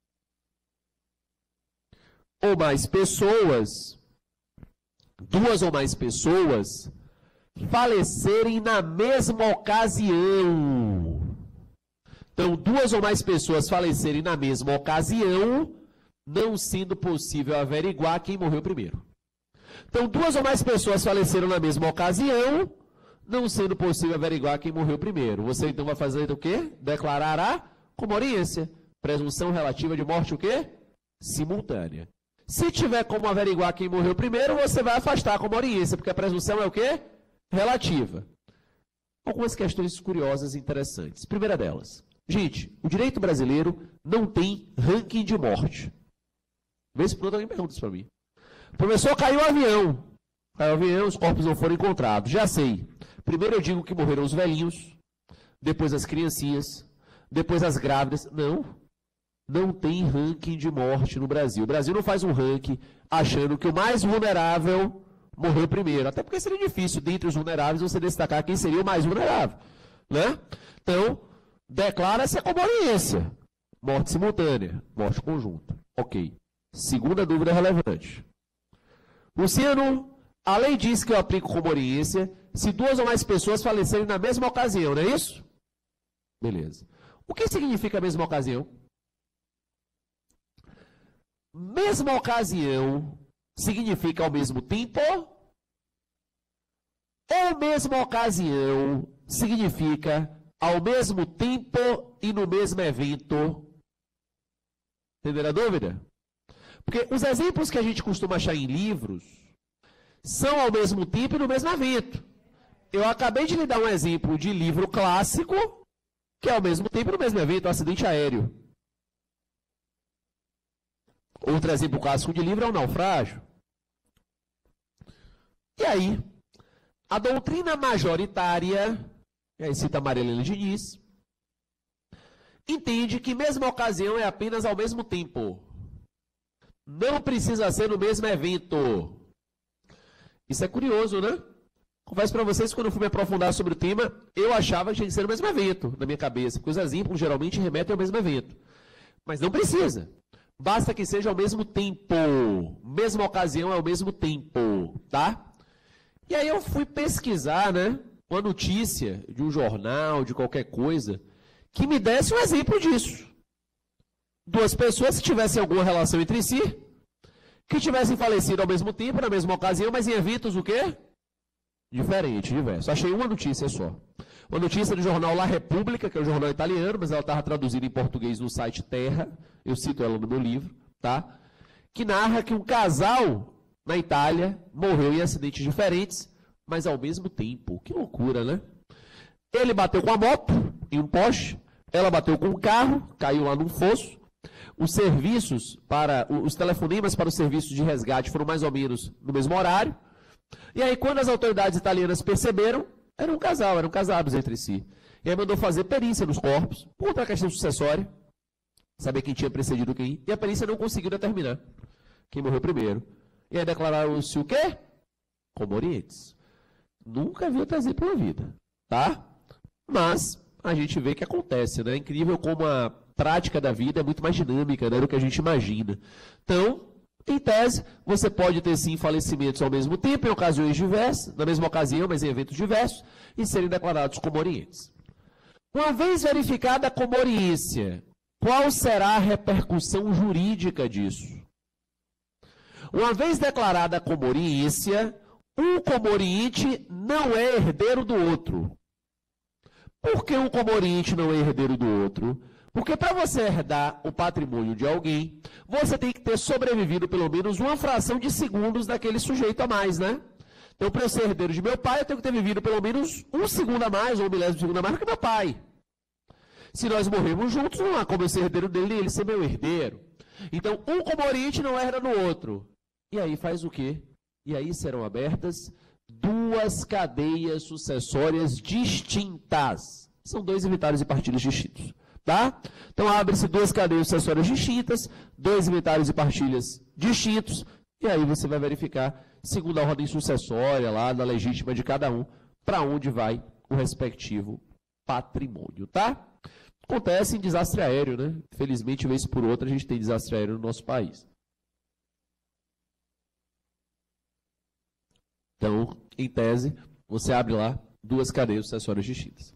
ou mais pessoas, duas ou mais pessoas falecerem na mesma ocasião. Então, duas ou mais pessoas falecerem na mesma ocasião, não sendo possível averiguar quem morreu primeiro. Então, duas ou mais pessoas faleceram na mesma ocasião, não sendo possível averiguar quem morreu primeiro. Você, então, vai fazer o quê? Declarar a comoriência. Presunção relativa de morte o quê? Simultânea. Se tiver como averiguar quem morreu primeiro, você vai afastar a comoriência, porque a presunção é o quê? Relativa. Algumas questões curiosas e interessantes. Primeira delas. Gente, o direito brasileiro não tem ranking de morte. Vez por outra alguém pergunta isso para mim. Professor, caiu o avião. Caiu o avião, os corpos não foram encontrados. Já sei. Primeiro eu digo que morreram os velhinhos, depois as criancinhas, depois as grávidas. Não. Não tem ranking de morte no Brasil. O Brasil não faz um ranking achando que o mais vulnerável morreu primeiro. Até porque seria difícil, dentre os vulneráveis, você destacar quem seria o mais vulnerável. Né? Então, declara-se a comoriência. Morte simultânea, morte conjunta. Ok. Segunda dúvida relevante. Luciano, a lei diz que eu aplico comoriência se duas ou mais pessoas falecerem na mesma ocasião, não é isso? Beleza. O que significa a mesma ocasião? Mesma ocasião significa ao mesmo tempo? Ou mesma ocasião significa ao mesmo tempo e no mesmo evento? Entenderam a dúvida? Porque os exemplos que a gente costuma achar em livros são ao mesmo tempo e no mesmo evento. Eu acabei de lhe dar um exemplo de livro clássico, que é ao mesmo tempo e no mesmo evento, um acidente aéreo. Outro exemplo clássico de livro é o naufrágio. E aí, a doutrina majoritária, e aí cita Maria Helena Diniz, entende que mesma ocasião é apenas ao mesmo tempo. Não precisa ser no mesmo evento. Isso é curioso, né? Confesso para vocês que quando eu fui me aprofundar sobre o tema, eu achava que tinha que ser no mesmo evento, na minha cabeça, porque os exemplos geralmente remetem ao mesmo evento. Mas não precisa. Basta que seja ao mesmo tempo. Mesma ocasião é ao mesmo tempo, tá? E aí eu fui pesquisar, né? Uma notícia de um jornal, de qualquer coisa, que me desse um exemplo disso. Duas pessoas que tivessem alguma relação entre si, que tivessem falecido ao mesmo tempo, na mesma ocasião, mas em eventos o quê? diferente, diverso. Achei uma notícia só. Uma notícia do jornal La Repubblica, que é um jornal italiano, mas ela estava traduzida em português no site Terra, eu cito ela no meu livro, tá? Que narra que um casal na Itália morreu em acidentes diferentes, mas ao mesmo tempo. Que loucura, né? Ele bateu com a moto em um poste, ela bateu com o carro, caiu lá num fosso. Os serviços para, os telefonemas para os serviços de resgate foram mais ou menos no mesmo horário. E aí, quando as autoridades italianas perceberam, era um casal, eram casados entre si. E aí mandou fazer perícia nos corpos, por outra questão sucessória, saber quem tinha precedido quem, e a perícia não conseguiu determinar quem morreu primeiro. E aí declararam-se o quê? Comorientes. Nunca vi outro exemplo na vida, tá? Mas a gente vê que acontece, né? É incrível como a prática da vida é muito mais dinâmica, né, do que a gente imagina. Então, em tese, você pode ter sim falecimentos ao mesmo tempo, em ocasiões diversas, na mesma ocasião, mas em eventos diversos, e serem declarados comorientes. Uma vez verificada a comoriência, qual será a repercussão jurídica disso? Uma vez declarada a comoriência, um comoriente não é herdeiro do outro. Por que um comoriente não é herdeiro do outro? Porque para você herdar o patrimônio de alguém, você tem que ter sobrevivido pelo menos uma fração de segundos daquele sujeito a mais, né? Então, para eu ser herdeiro de meu pai, eu tenho que ter vivido pelo menos um segundo a mais, ou um milésimo de segundo a mais do que meu pai. Se nós morrermos juntos, não há como eu ser herdeiro dele e ele ser meu herdeiro. Então, um comoriente não herda no outro. E aí faz o quê? E aí serão abertas duas cadeias sucessórias distintas. São dois inventários e partilhas distintos. Tá? Então, abre-se duas cadeias sucessórias distintas, dois inventários e partilhas distintos, e aí você vai verificar, segundo a ordem sucessória lá, da legítima de cada um, para onde vai o respectivo patrimônio, tá? Acontece em desastre aéreo, né? Felizmente, vez por outra, a gente tem desastre aéreo no nosso país. Então, em tese, você abre lá duas cadeias sucessórias distintas.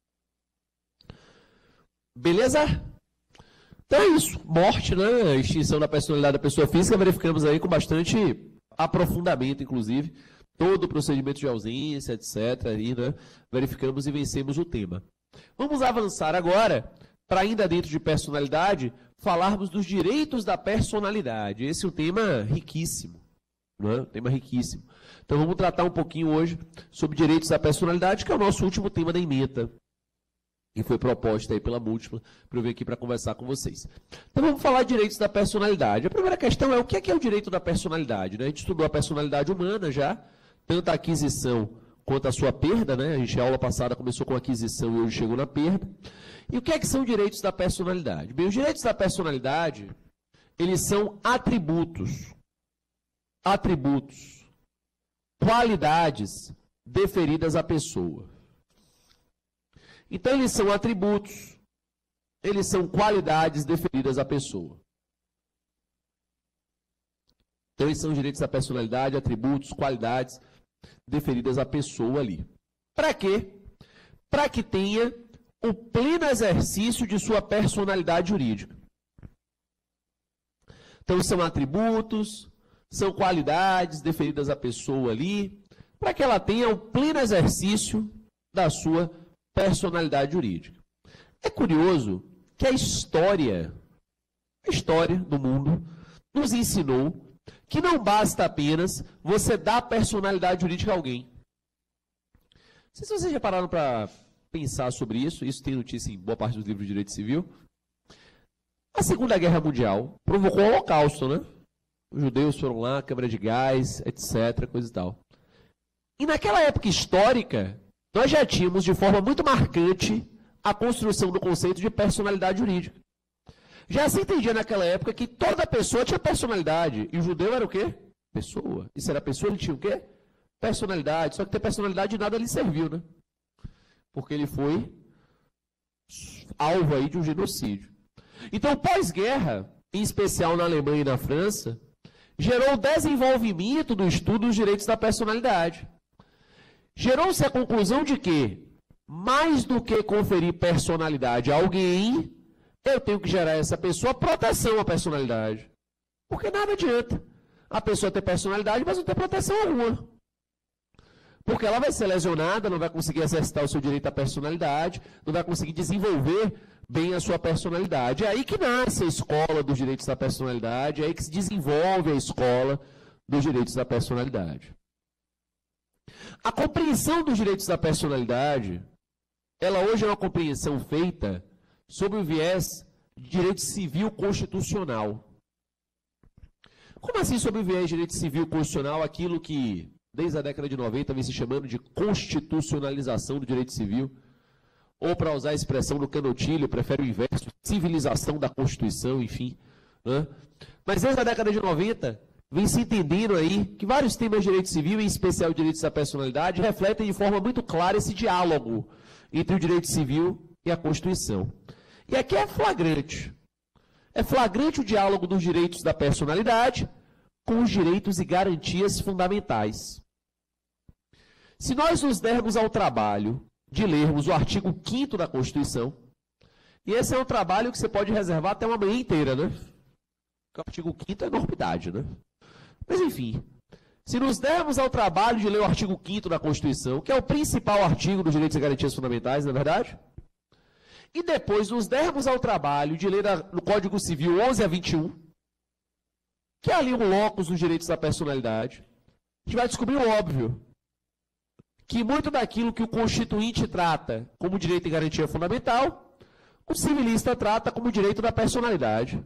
Beleza? Então é isso. Morte, né? Extinção da personalidade da pessoa física. Verificamos aí com bastante aprofundamento, inclusive, todo o procedimento de ausência, etcétera. Aí, né? Verificamos e vencemos o tema. Vamos avançar agora, para ainda dentro de personalidade, falarmos dos direitos da personalidade. Esse é um tema riquíssimo. Né? Um tema riquíssimo. Então vamos tratar um pouquinho hoje sobre direitos da personalidade, que é o nosso último tema da ementa. E foi proposta aí pela Múltipla, para eu vir aqui para conversar com vocês. Então vamos falar de direitos da personalidade. A primeira questão é o que é, que é o direito da personalidade, né? A gente estudou a personalidade humana já, tanto a aquisição quanto a sua perda, né? A gente, a aula passada começou com a aquisição e hoje chegou na perda. E o que é que são direitos da personalidade? Bem, os direitos da personalidade, eles são atributos, atributos, qualidades deferidas à pessoa. Então, eles são atributos, eles são qualidades deferidas à pessoa. Então, esses são os direitos da personalidade, atributos, qualidades deferidas à pessoa ali. Para quê? Para que tenha o pleno exercício de sua personalidade jurídica. Então, são atributos, são qualidades deferidas à pessoa ali, para que ela tenha o pleno exercício da sua personalidade jurídica. É curioso que a história, a história do mundo, nos ensinou que não basta apenas você dar personalidade jurídica a alguém. Não sei se vocês já pararam para pensar sobre isso, isso tem notícia em boa parte dos livros de direito civil. A Segunda Guerra Mundial provocou o Holocausto, né? Os judeus foram lá, câmara de gás, etcétera, coisa e tal. E naquela época histórica, nós já tínhamos, de forma muito marcante, a construção do conceito de personalidade jurídica. Já se entendia naquela época que toda pessoa tinha personalidade. E o judeu era o quê? Pessoa. E se era pessoa, ele tinha o quê? Personalidade. Só que ter personalidade de nada lhe serviu, né? Porque ele foi alvo aí de um genocídio. Então, pós-guerra, em especial na Alemanha e na França, gerou o desenvolvimento do estudo dos direitos da personalidade. Gerou-se a conclusão de que, mais do que conferir personalidade a alguém, eu tenho que gerar a essa pessoa proteção à personalidade. Porque nada adianta a pessoa ter personalidade, mas não ter proteção alguma. Porque ela vai ser lesionada, não vai conseguir exercitar o seu direito à personalidade, não vai conseguir desenvolver bem a sua personalidade. É aí que nasce a escola dos direitos da personalidade, é aí que se desenvolve a escola dos direitos da personalidade. A compreensão dos direitos da personalidade, ela hoje é uma compreensão feita sob o viés de direito civil constitucional. Como assim sob o viés de direito civil constitucional, aquilo que desde a década de noventa vem se chamando de constitucionalização do direito civil, ou para usar a expressão do Canotilho, prefere o inverso, civilização da Constituição, enfim. Né? Mas desde a década de noventa, vem se entendendo aí que vários temas de direito civil, em especial direitos da personalidade, refletem de forma muito clara esse diálogo entre o direito civil e a Constituição. E aqui é flagrante. É flagrante o diálogo dos direitos da personalidade com os direitos e garantias fundamentais. Se nós nos dermos ao trabalho de lermos o artigo quinto da Constituição, e esse é um trabalho que você pode reservar até uma manhã inteira, né? Porque o artigo quinto é enormidade, né? Mas, enfim, se nos dermos ao trabalho de ler o artigo quinto da Constituição, que é o principal artigo dos direitos e garantias fundamentais, não é verdade? E depois nos dermos ao trabalho de ler a, no Código Civil onze a vinte e um, que é ali um locus dos direitos da personalidade, a gente vai descobrir o óbvio, que muito daquilo que o Constituinte trata como direito e garantia fundamental, o civilista trata como direito da personalidade.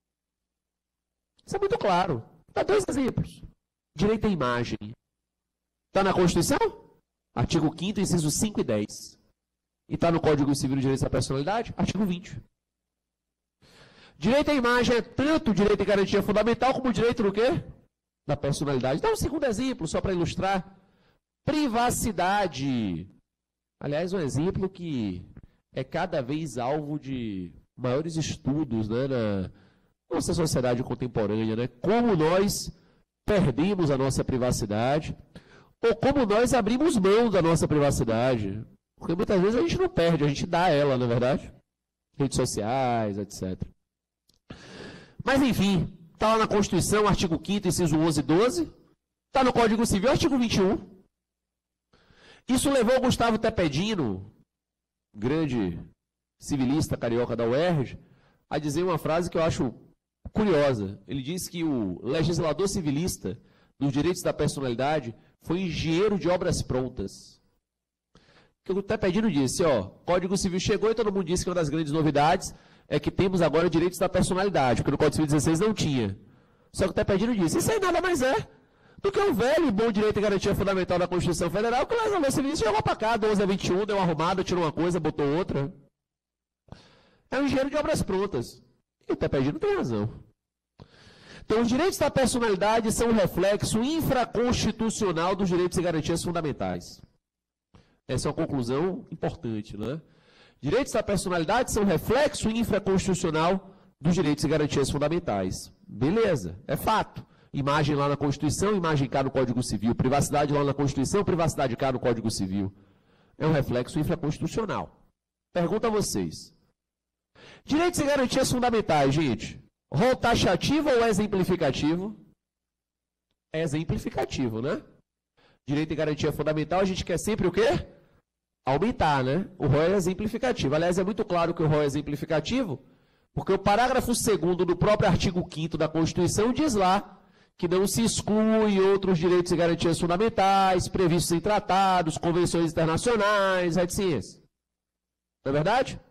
Isso é muito claro. Dá dois exemplos. Direito à imagem. Está na Constituição? Artigo quinto, incisos cinco e dez. E está no Código Civil de Direitos da Personalidade? Artigo vinte. Direito à imagem é tanto direito e garantia fundamental como direito do quê? Da personalidade. Dá um segundo exemplo, só para ilustrar. Privacidade. Aliás, um exemplo que é cada vez alvo de maiores estudos, né, na nossa sociedade contemporânea, né? Como nós perdemos a nossa privacidade ou como nós abrimos mão da nossa privacidade. Porque muitas vezes a gente não perde, a gente dá ela, não é verdade? Redes sociais, etcétera. Mas, enfim, está lá na Constituição, artigo quinto, inciso onze e doze. Está no Código Civil, artigo vinte e um. Isso levou o Gustavo Tepedino, grande civilista carioca da U E R J, a dizer uma frase que eu acho curiosa. Ele diz que o legislador civilista dos direitos da personalidade foi engenheiro de obras prontas. O que o Tepedino disse, ó, Código Civil chegou e todo mundo disse que uma das grandes novidades é que temos agora direitos da personalidade, porque no Código Civil dezesseis não tinha. Só que o Tepedino disse, isso aí nada mais é do que um velho e bom direito e garantia fundamental da Constituição Federal, que o legislador civilista jogou para cá, doze a vinte e um, deu uma arrumada, tirou uma coisa, botou outra. É um engenheiro de obras prontas. E o Tepedino tem razão. Então, os direitos da personalidade são um reflexo infraconstitucional dos direitos e garantias fundamentais. Essa é uma conclusão importante, né? Direitos da personalidade são reflexo infraconstitucional dos direitos e garantias fundamentais. Beleza, é fato. Imagem lá na Constituição, imagem cá no Código Civil. Privacidade lá na Constituição, privacidade cá no Código Civil. É um reflexo infraconstitucional. Pergunto a vocês. Direitos e garantias fundamentais, gente. Rol taxativo ou exemplificativo? É exemplificativo, né? Direito e garantia fundamental, a gente quer sempre o quê? Aumentar, né? O rol é exemplificativo. Aliás, é muito claro que o rol é exemplificativo, porque o parágrafo segundo do próprio artigo quinto da Constituição diz lá que não se exclui outros direitos e garantias fundamentais previstos em tratados, convenções internacionais, etcétera. Não é verdade?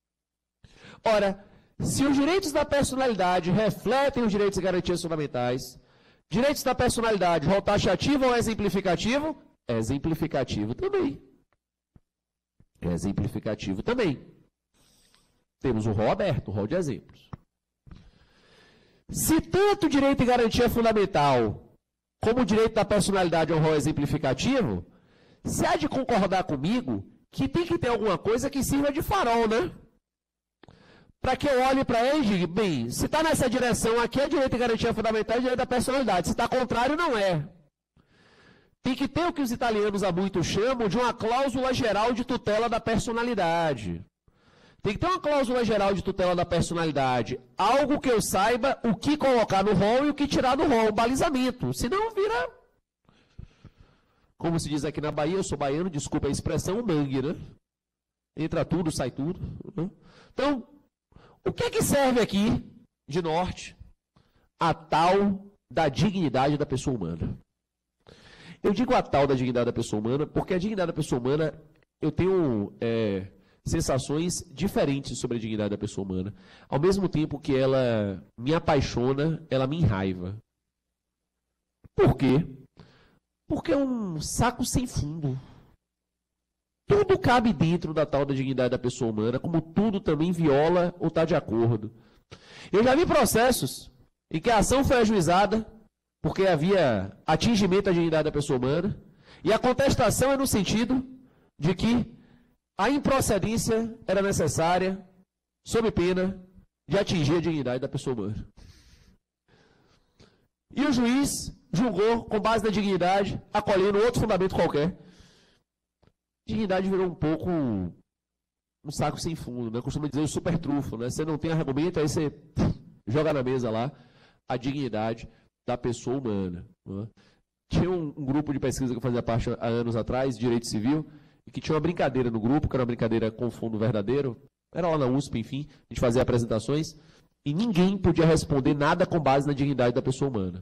Ora, se os direitos da personalidade refletem os direitos e garantias fundamentais, direitos da personalidade, rol taxativo ou exemplificativo? É exemplificativo também. É exemplificativo também. Temos o rol aberto, o rol de exemplos. Se tanto direito e garantia fundamental como o direito da personalidade é um rol exemplificativo, você há de concordar comigo que tem que ter alguma coisa que sirva de farol, né? Para que eu olhe para ele e diga, bem, se está nessa direção aqui é direito e garantia fundamental e direito da personalidade. Se está contrário, não é. Tem que ter o que os italianos há muito chamam de uma cláusula geral de tutela da personalidade. Tem que ter uma cláusula geral de tutela da personalidade. Algo que eu saiba o que colocar no rol e o que tirar do rol, um balizamento. Senão vira como se diz aqui na Bahia, eu sou baiano, desculpa a expressão, mangue, né? Entra tudo, sai tudo. Né? Então, o que é que serve aqui, de norte, a tal da dignidade da pessoa humana? Eu digo a tal da dignidade da pessoa humana porque a dignidade da pessoa humana, eu tenho é, sensações diferentes sobre a dignidade da pessoa humana. Ao mesmo tempo que ela me apaixona, ela me enraiva. Por quê? Porque é um saco sem fundo. Tudo cabe dentro da tal da dignidade da pessoa humana, como tudo também viola ou está de acordo. Eu já vi processos em que a ação foi ajuizada porque havia atingimento da dignidade da pessoa humana, e a contestação é no sentido de que a improcedência era necessária sob pena de atingir a dignidade da pessoa humana. E o juiz julgou com base na dignidade, acolhendo outro fundamento qualquer. Dignidade virou um pouco um saco sem fundo, né? Costuma dizer o super trufo, né? Você não tem argumento, aí você joga na mesa lá a dignidade da pessoa humana. Né? Tinha um, um grupo de pesquisa que eu fazia parte há anos atrás, Direito Civil, e que tinha uma brincadeira no grupo, que era uma brincadeira com fundo verdadeiro, era lá na U S P, enfim, a gente fazia apresentações, e ninguém podia responder nada com base na dignidade da pessoa humana.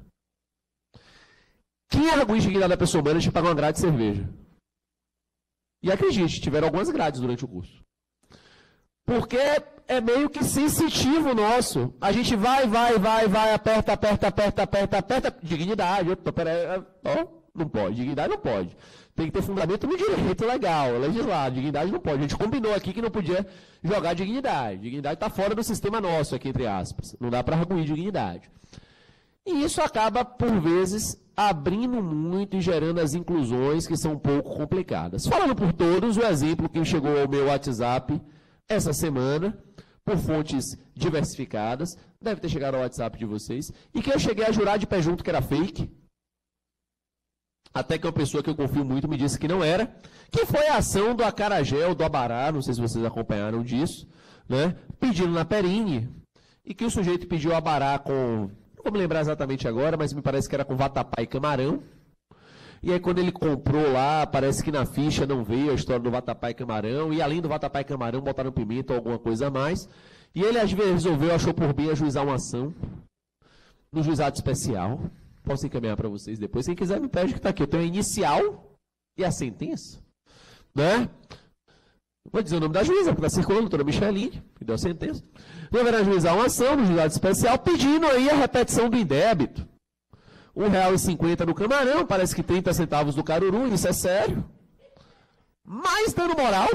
Quem arguiu a dignidade da pessoa humana tinha que pagar uma grade de cerveja. E acredite, tiveram algumas grades durante o curso. Porque é meio que sensitivo nosso. A gente vai, vai, vai, vai, aperta, aperta, aperta, aperta, aperta. Dignidade, opa, peraí, ó, não pode, dignidade não pode. Tem que ter fundamento no direito legal, legislado. Dignidade não pode. A gente combinou aqui que não podia jogar dignidade. Dignidade está fora do sistema nosso aqui, entre aspas. Não dá para arguir dignidade. E isso acaba, por vezes, abrindo muito e gerando as inclusões que são um pouco complicadas. Falando por todos, o exemplo que chegou ao meu WhatsApp essa semana, por fontes diversificadas, deve ter chegado ao WhatsApp de vocês, e que eu cheguei a jurar de pé junto que era fake, até que uma pessoa que eu confio muito me disse que não era, que foi a ação do acarajé, do abará, não sei se vocês acompanharam disso, né, pedindo na Perine, e que o sujeito pediu abará com, não vou me lembrar exatamente agora, mas me parece que era com vatapá e camarão. E aí quando ele comprou lá, parece que na ficha não veio a história do vatapá e camarão, e além do vatapá e camarão, botaram pimenta ou alguma coisa a mais. E ele às vezes resolveu, achou por bem ajuizar uma ação no juizado especial. Posso encaminhar para vocês depois. Quem quiser me pede que está aqui. Eu tenho a inicial e a sentença. Né? Vou dizer o nome da juíza, porque está circulando, a doutora Micheline, que deu a sentença. Deverá ajuizar uma ação no juizado especial, pedindo aí a repetição do indébito. um real e cinquenta no camarão, parece que trinta centavos do caruru, isso é sério. Mais dano moral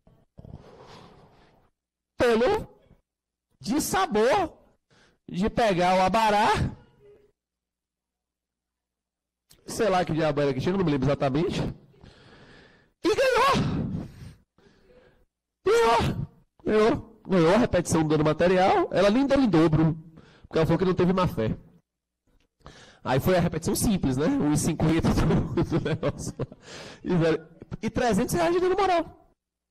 pelo dissabor de pegar o abará, sei lá que diabo era que tinha, não me lembro exatamente, e ganhou. Ganhou. Ganhou. Ganhou a repetição do dano material, ela nem deu em dobro, porque ela falou que não teve má fé. Aí foi a repetição simples, né? um e cinquenta do, do negócio lá. E, e trezentos reais de dano moral.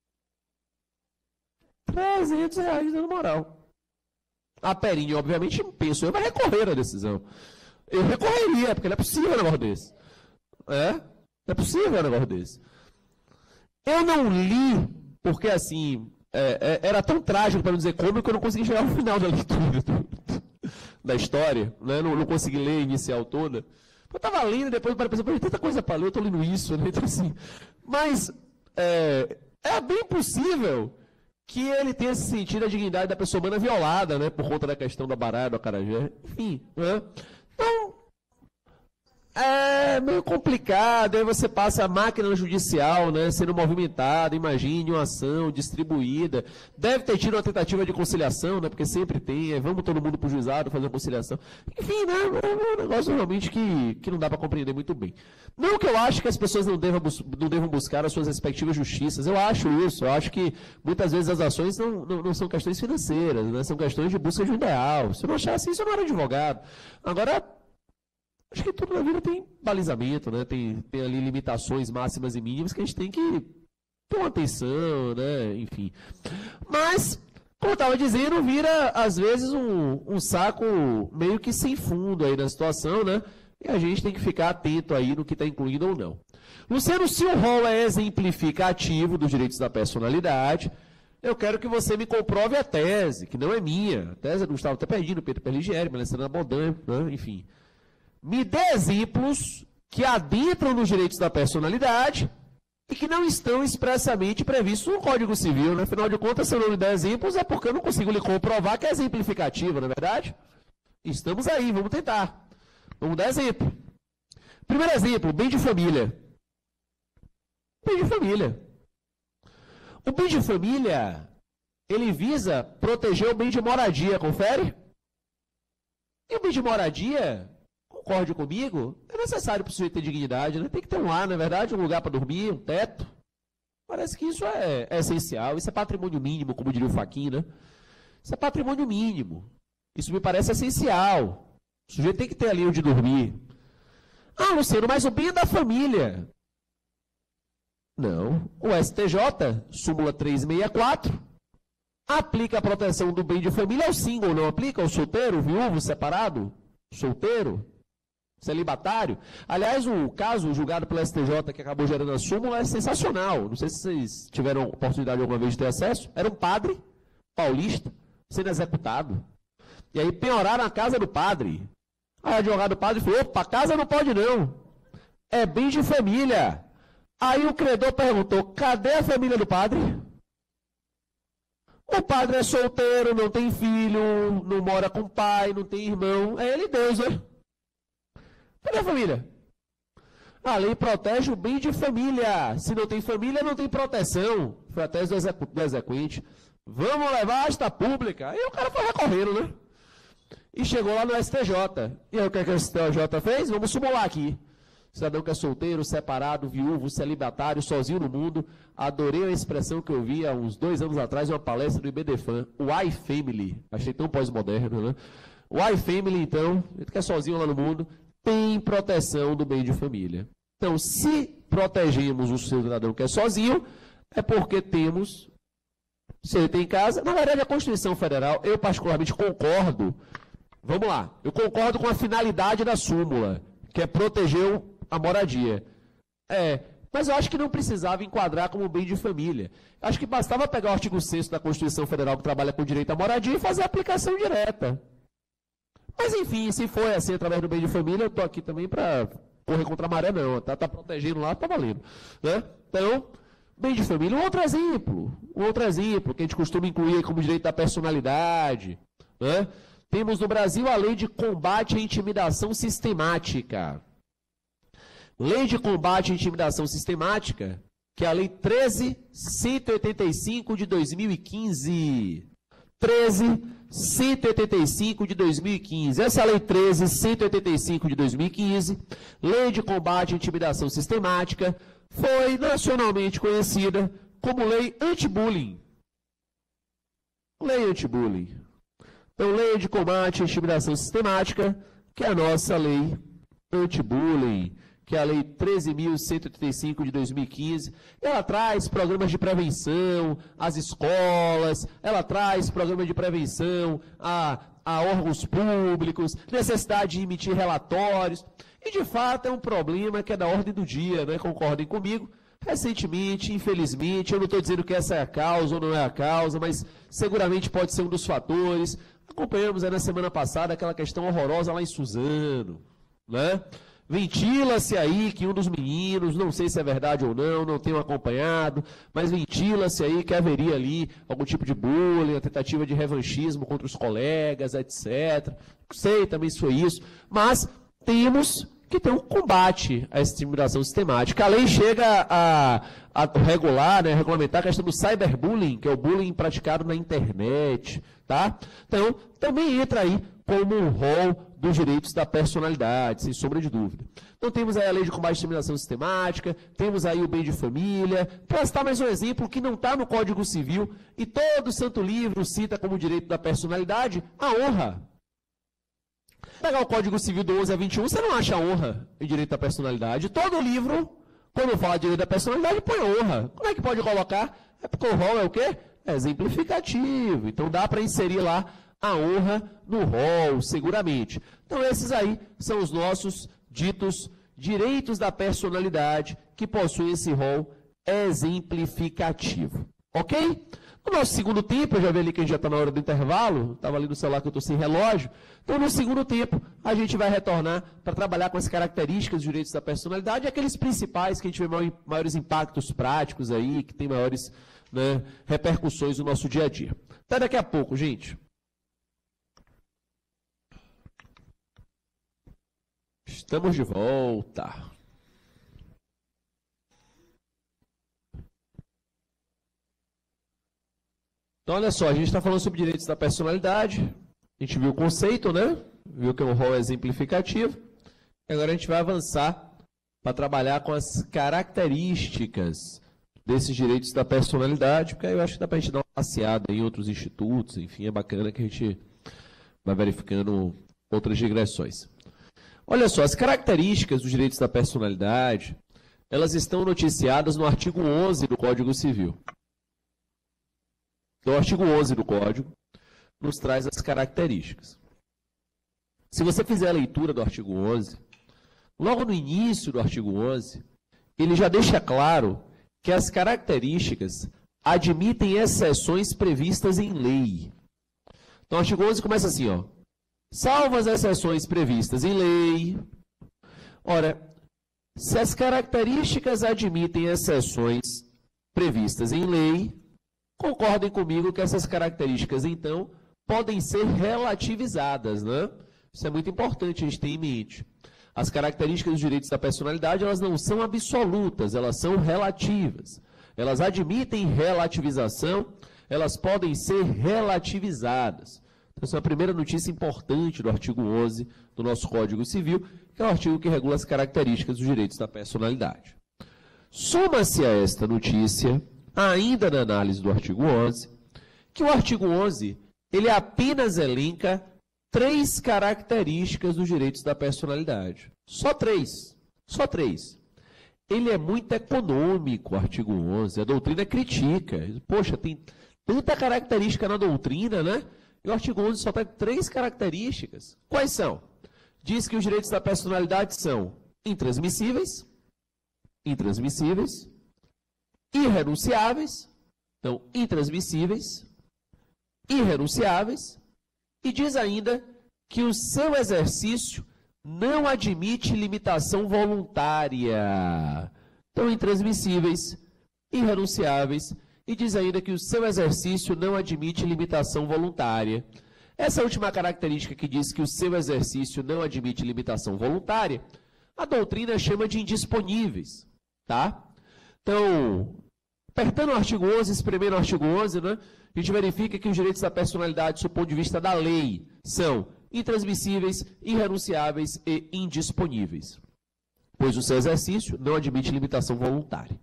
trezentos reais de dano moral. A Perine, obviamente, pensou, eu vou recorrer à decisão. Eu recorreria, porque não é possível um negócio desse. É? Não é possível um negócio desse. Eu não li, porque assim, é, é, era tão trágico, para não dizer cômico, que eu não consegui chegar ao final da leitura da história, né? não, não consegui ler a inicial toda. Eu estava lendo, depois para pensar, tem tanta coisa para ler, eu estou lendo isso, né? Então, assim, mas é, é bem possível que ele tenha sentido a dignidade da pessoa humana violada, né? Por conta da questão da bará, do acarajé, enfim. Né? Então, é meio complicado, aí você passa a máquina judicial, né, sendo movimentada, imagine uma ação distribuída, deve ter tido uma tentativa de conciliação, né, porque sempre tem, é, vamos todo mundo para o juizado fazer uma conciliação, enfim, né, é um negócio realmente que, que não dá para compreender muito bem. Não que eu acho que as pessoas não devam, não devam buscar as suas respectivas justiças, eu acho isso, eu acho que muitas vezes as ações não, não, não são questões financeiras, né, são questões de busca de um ideal, se eu não achar assim, isso eu não era advogado. Agora, acho que tudo na vida tem balizamento, né? Tem, tem ali limitações máximas e mínimas que a gente tem que ter uma atenção, né? Enfim. Mas, como eu estava dizendo, vira, às vezes, um, um saco meio que sem fundo aí na situação, né? E a gente tem que ficar atento aí no que está incluindo ou não. Luciano, se o rol é exemplificativo dos direitos da personalidade, eu quero que você me comprove a tese, que não é minha. A tese é do Gustavo Teperdino, Pedro Perligieri, Melissandra Bodan, né? Enfim. Me dê exemplos que adentram nos direitos da personalidade e que não estão expressamente previstos no Código Civil. Né? Afinal de contas, se eu não lhe der exemplos, é porque eu não consigo lhe comprovar que é exemplificativo, não é verdade? Estamos aí, vamos tentar. Vamos dar exemplo. Primeiro exemplo, bem de família. Bem de família. O bem de família, ele visa proteger o bem de moradia, confere? E o bem de moradia, concorde comigo, é necessário para o sujeito ter dignidade, né? Tem que ter um lar, não é verdade? Um lugar para dormir, um teto. Parece que isso é, é essencial, isso é patrimônio mínimo, como diria o Fachin, né? Isso é patrimônio mínimo. Isso me parece essencial. O sujeito tem que ter ali onde dormir. Ah, Luciano, mas o bem é da família. Não. O S T J, súmula trezentos e sessenta e quatro, aplica a proteção do bem de família ao single, não aplica ao solteiro, viúvo, separado, solteiro, celibatário. Aliás, o caso julgado pelo S T J que acabou gerando a súmula é sensacional. Não sei se vocês tiveram oportunidade alguma vez de ter acesso. Era um padre paulista sendo executado. E aí penhoraram a casa do padre. Aí o advogado do padre falou, opa, casa não pode não. É bem de família. Aí o credor perguntou, cadê a família do padre? O padre é solteiro, não tem filho, não mora com pai, não tem irmão. É ele Deus, né? Cadê a família? A lei protege o bem de família. Se não tem família, não tem proteção. Foi a tese do, execu do exequente. Vamos levar esta pública. Aí o cara foi recorrendo, né? E chegou lá no S T J. E aí o que, é que o S T J fez? Vamos simular aqui. Cidadão que é solteiro, separado, viúvo, celibatário, sozinho no mundo. Adorei a expressão que eu vi há uns dois anos atrás em uma palestra do IBDFAN. O iFamily. Achei tão pós-moderno, né? O iFamily, então, ele que é sozinho lá no mundo, tem proteção do bem de família. Então, se protegemos o cidadão que é sozinho, é porque temos, se ele tem em casa, na verdade a Constituição Federal, eu particularmente concordo, vamos lá, eu concordo com a finalidade da súmula, que é proteger a moradia. É, mas eu acho que não precisava enquadrar como bem de família. Acho que bastava pegar o artigo sexto da Constituição Federal, que trabalha com direito à moradia, e fazer a aplicação direta. Mas, enfim, se foi assim através do bem de família, eu estou aqui também para correr contra a maré, não. Está tá protegendo lá, está valendo. Né? Então, bem de família. Um outro exemplo, um outro exemplo, que a gente costuma incluir como direito da personalidade. Né? Temos no Brasil a Lei de Combate à Intimidação Sistemática. Lei de Combate à Intimidação Sistemática, que é a Lei treze mil cento e oitenta e cinco de dois mil e quinze. treze mil cento e oitenta e cinco de dois mil e quinze. Essa é a Lei treze mil cento e oitenta e cinco de dois mil e quinze, Lei de Combate à Intimidação Sistemática, foi nacionalmente conhecida como Lei Anti-Bullying. Lei Anti-Bullying. Então, Lei de Combate à Intimidação Sistemática, que é a nossa Lei Anti-Bullying, que é a Lei treze mil cento e oitenta e cinco de dois mil e quinze, ela traz programas de prevenção às escolas, ela traz programas de prevenção a, a órgãos públicos, necessidade de emitir relatórios, e de fato é um problema que é da ordem do dia, né? Concordem comigo? Recentemente, infelizmente, eu não estou dizendo que essa é a causa ou não é a causa, mas seguramente pode ser um dos fatores. Acompanhamos aí na semana passada aquela questão horrorosa lá em Suzano, né? Ventila-se aí que um dos meninos, não sei se é verdade ou não, não tenho acompanhado, mas ventila-se aí que haveria ali algum tipo de bullying, a tentativa de revanchismo contra os colegas, etcétera. Não sei também se foi isso, mas temos que ter um combate à intimidação sistemática. A lei chega a, a regular, né, regulamentar a questão do cyberbullying, que é o bullying praticado na internet, tá? Então, também entra aí como um rol dos direitos da personalidade, sem sombra de dúvida. Então temos aí a Lei de Combate à Intimidação Sistemática, temos aí o bem de família, para citar mais um exemplo que não está no Código Civil, e todo santo livro cita como direito da personalidade a honra. Pegar o Código Civil do onze a vinte e um, você não acha honra em direito da personalidade. Todo livro, quando fala de direito da personalidade, põe honra. Como é que pode colocar? É porque o rol é o quê? É exemplificativo. Então dá para inserir lá a honra no rol, seguramente. Então esses aí são os nossos ditos direitos da personalidade que possuem esse rol exemplificativo. Ok? No nosso segundo tempo, eu já vi ali que a gente já está na hora do intervalo, estava ali no celular que eu estou sem relógio. Então, no segundo tempo, a gente vai retornar para trabalhar com as características dos direitos da personalidade, aqueles principais que a gente vê maiores impactos práticos aí, que tem maiores, né, repercussões no nosso dia a dia. Até daqui a pouco, gente. Estamos de volta. Então, olha só, a gente está falando sobre direitos da personalidade, a gente viu o conceito, né? Viu que é um rol exemplificativo. E agora a gente vai avançar para trabalhar com as características desses direitos da personalidade, porque aí eu acho que dá para a gente dar uma passeada em outros institutos, enfim, é bacana que a gente vai verificando outras digressões. Olha só, as características dos direitos da personalidade, elas estão noticiadas no artigo onze do Código Civil. Então, o artigo onze do Código nos traz as características. Se você fizer a leitura do artigo onze, logo no início do artigo onze, ele já deixa claro que as características admitem exceções previstas em lei. Então, o artigo onze começa assim, ó. Salvo as exceções previstas em lei. Ora, se as características admitem exceções previstas em lei, concordem comigo que essas características, então, podem ser relativizadas, né? Isso é muito importante a gente ter em mente. As características dos direitos da personalidade, elas não são absolutas, elas são relativas. Elas admitem relativização, elas podem ser relativizadas. Então, essa é a primeira notícia importante do artigo onze do nosso Código Civil, que é o artigo que regula as características dos direitos da personalidade. Soma-se a esta notícia, ainda na análise do artigo onze, que o artigo onze, ele apenas elenca três características dos direitos da personalidade. Só três. Só três. Ele é muito econômico, o artigo onze. A doutrina critica. Poxa, tem tanta característica na doutrina, né? E o artigo onze só tem três características. Quais são? Diz que os direitos da personalidade são intransmissíveis, intransmissíveis, irrenunciáveis, então, intransmissíveis, irrenunciáveis, e diz ainda que o seu exercício não admite limitação voluntária. Então, intransmissíveis, irrenunciáveis, e diz ainda que o seu exercício não admite limitação voluntária. Essa última característica que diz que o seu exercício não admite limitação voluntária, a doutrina chama de indisponíveis, tá? Então, apertando o artigo onze, espremendo o artigo onze, né, a gente verifica que os direitos da personalidade, do ponto de vista da lei, são intransmissíveis, irrenunciáveis e indisponíveis, pois o seu exercício não admite limitação voluntária.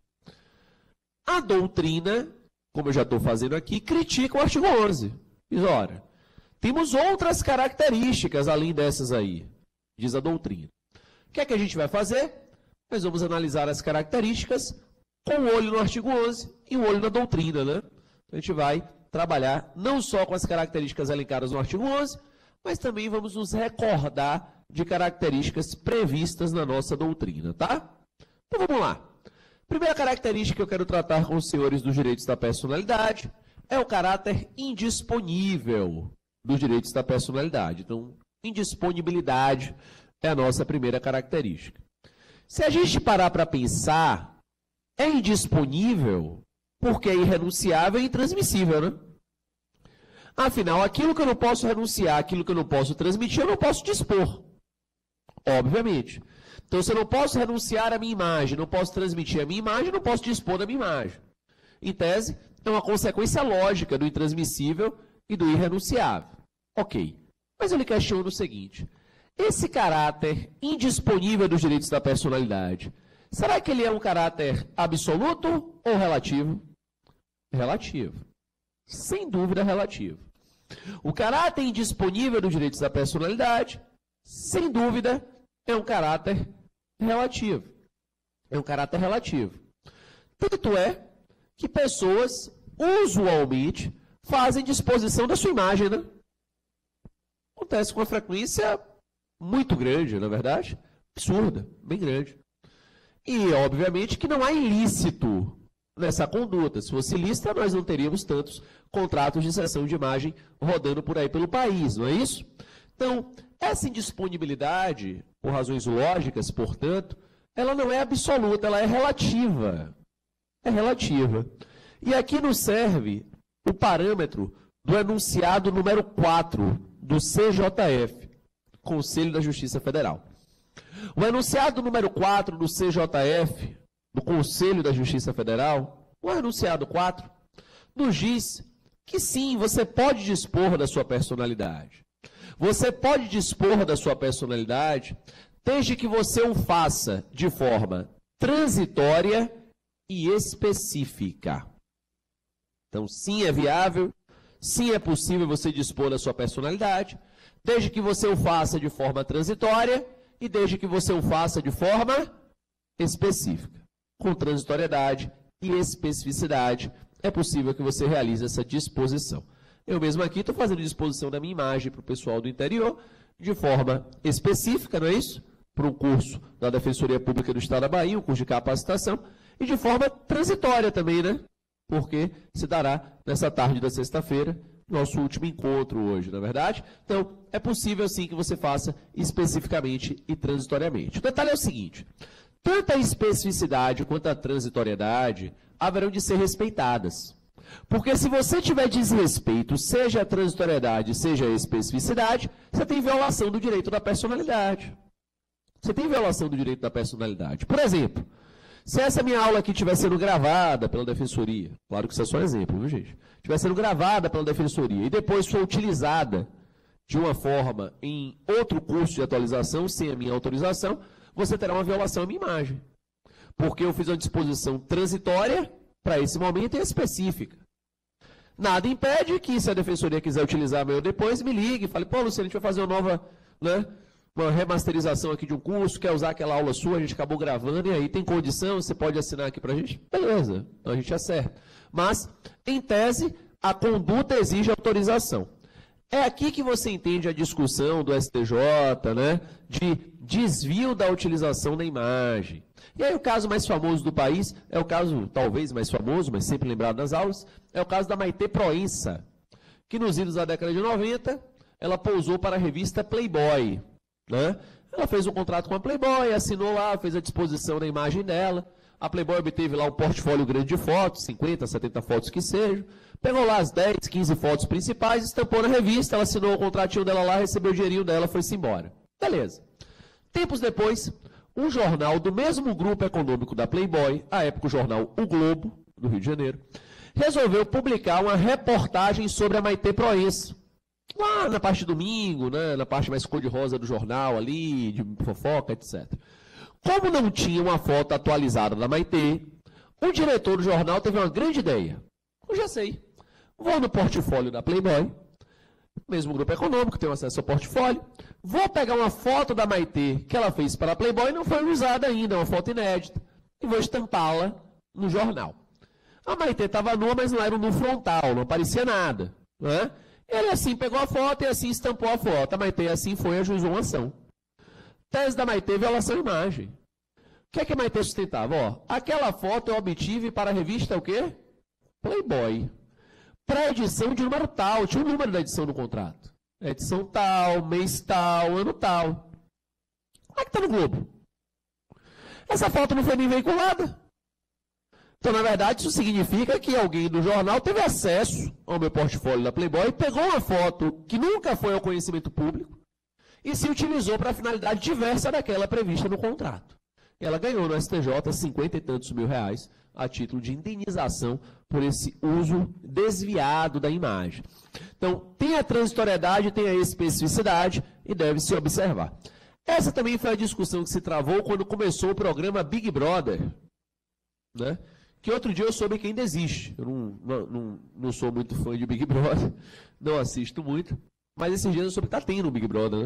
A doutrina, como eu já estou fazendo aqui, critica o artigo onze. Diz, ora, temos outras características além dessas aí, diz a doutrina. O que é que a gente vai fazer? Nós vamos analisar as características com o olho no artigo onze e o olho na doutrina, né? Então, a gente vai trabalhar não só com as características elencadas no artigo onze, mas também vamos nos recordar de características previstas na nossa doutrina, tá? Então, vamos lá. Primeira característica que eu quero tratar com os senhores dos direitos da personalidade é o caráter indisponível dos direitos da personalidade. Então, indisponibilidade é a nossa primeira característica. Se a gente parar para pensar, é indisponível porque é irrenunciável e intransmissível, né? Afinal, aquilo que eu não posso renunciar, aquilo que eu não posso transmitir, eu não posso dispor. Obviamente. Então, se eu não posso renunciar à minha imagem, não posso transmitir a minha imagem, não posso dispor da minha imagem. Em tese, é uma consequência lógica do intransmissível e do irrenunciável. Ok. Mas eu lhe questiono o seguinte. Esse caráter indisponível dos direitos da personalidade, será que ele é um caráter absoluto ou relativo? Relativo. Sem dúvida, relativo. O caráter indisponível dos direitos da personalidade, sem dúvida, é um caráter relativo. É um caráter relativo. Tanto é que pessoas, usualmente, fazem disposição da sua imagem, né? Acontece com uma frequência muito grande, na verdade. absurda, bem grande. E, obviamente, que não há ilícito nessa conduta. Se fosse ilícita, nós não teríamos tantos contratos de cessão de imagem rodando por aí pelo país, não é isso? Então, essa indisponibilidade, por razões lógicas, portanto, ela não é absoluta, ela é relativa. É relativa. E aqui nos serve o parâmetro do enunciado número quatro do C J F, Conselho da Justiça Federal. O enunciado número quatro do C J F, do Conselho da Justiça Federal, o enunciado quatro, nos diz que sim, você pode dispor da sua personalidade. Você pode dispor da sua personalidade desde que você o faça de forma transitória e específica. Então, sim, é viável, sim, é possível você dispor da sua personalidade, desde que você o faça de forma transitória e desde que você o faça de forma específica. Com transitoriedade e especificidade, é possível que você realize essa disposição. Eu mesmo aqui estou fazendo disposição da minha imagem para o pessoal do interior, de forma específica, não é isso? Para um curso da Defensoria Pública do Estado da Bahia, um curso de capacitação, e de forma transitória também, né? Porque se dará nessa tarde da sexta-feira, nosso último encontro hoje, na verdade. Então, é possível sim que você faça especificamente e transitoriamente. O detalhe é o seguinte, tanto a especificidade quanto a transitoriedade haverão de ser respeitadas. Porque se você tiver desrespeito, seja a transitoriedade, seja a especificidade, você tem violação do direito da personalidade. Você tem violação do direito da personalidade. Por exemplo, se essa minha aula aqui estiver sendo gravada pela Defensoria, claro que isso é só um exemplo, viu, gente? Estiver sendo gravada pela Defensoria e depois for utilizada de uma forma em outro curso de atualização, sem a minha autorização, você terá uma violação à minha imagem. Porque eu fiz uma disposição transitória para esse momento e específica. Nada impede que, se a Defensoria quiser utilizar amanhã ou depois, me ligue e fale, pô, Luciano, a gente vai fazer uma nova, né, uma remasterização aqui de um curso, quer usar aquela aula sua, a gente acabou gravando, e aí tem condição, você pode assinar aqui para a gente? Beleza, então a gente acerta. Mas, em tese, a conduta exige autorização. É aqui que você entende a discussão do S T J, né, de desvio da utilização da imagem. E aí o caso mais famoso do país, é o caso talvez mais famoso, mas sempre lembrado nas aulas, é o caso da Maitê Proença, que nos idos da década de noventa, ela pousou para a revista Playboy. Né? Ela fez um contrato com a Playboy, assinou lá, fez a disposição da imagem dela. A Playboy obteve lá um portfólio grande de fotos, cinquenta, setenta fotos que sejam. Pegou lá as dez, quinze fotos principais, estampou na revista, ela assinou o contratinho dela lá, recebeu o dinheirinho dela, foi-se embora. Beleza. Tempos depois, um jornal do mesmo grupo econômico da Playboy, à época o jornal O Globo, do Rio de Janeiro, resolveu publicar uma reportagem sobre a Maitê Proença. Lá na parte de domingo, né, na parte mais cor-de-rosa do jornal ali, de fofoca, etcétera. Como não tinha uma foto atualizada da Maitê, o diretor do jornal teve uma grande ideia. Eu já sei. Vou no portfólio da Playboy, mesmo grupo econômico, tenho acesso ao portfólio, vou pegar uma foto da Maitê que ela fez para a Playboy, não foi usada ainda, é uma foto inédita, e vou estampá-la no jornal. A Maitê estava nua, mas não era um nu frontal, não aparecia nada. Né? Ele assim pegou a foto e assim estampou a foto. A Maitê assim foi e ajuizou uma ação. Tese da Maitê, violação de imagem. O que é que a Maitê sustentava? Ó, aquela foto eu obtive para a revista o quê? Playboy. Para edição de número tal. Tinha o número da edição do contrato. Edição tal, mês tal, ano tal. Como é que está no Globo? Essa foto não foi nem veiculada. Então, na verdade, isso significa que alguém do jornal teve acesso ao meu portfólio da Playboy, pegou uma foto que nunca foi ao conhecimento público e se utilizou para a finalidade diversa daquela prevista no contrato. E ela ganhou no S T J cinquenta e tantos mil reais a título de indenização por esse uso desviado da imagem. Então, tem a transitoriedade, tem a especificidade e deve se observar. Essa também foi a discussão que se travou quando começou o programa Big Brother, né? Que outro dia eu soube que ainda existe. Eu não, não, não, não sou muito fã de Big Brother, não assisto muito, mas esses dias eu soube que está tendo um Big Brother, né?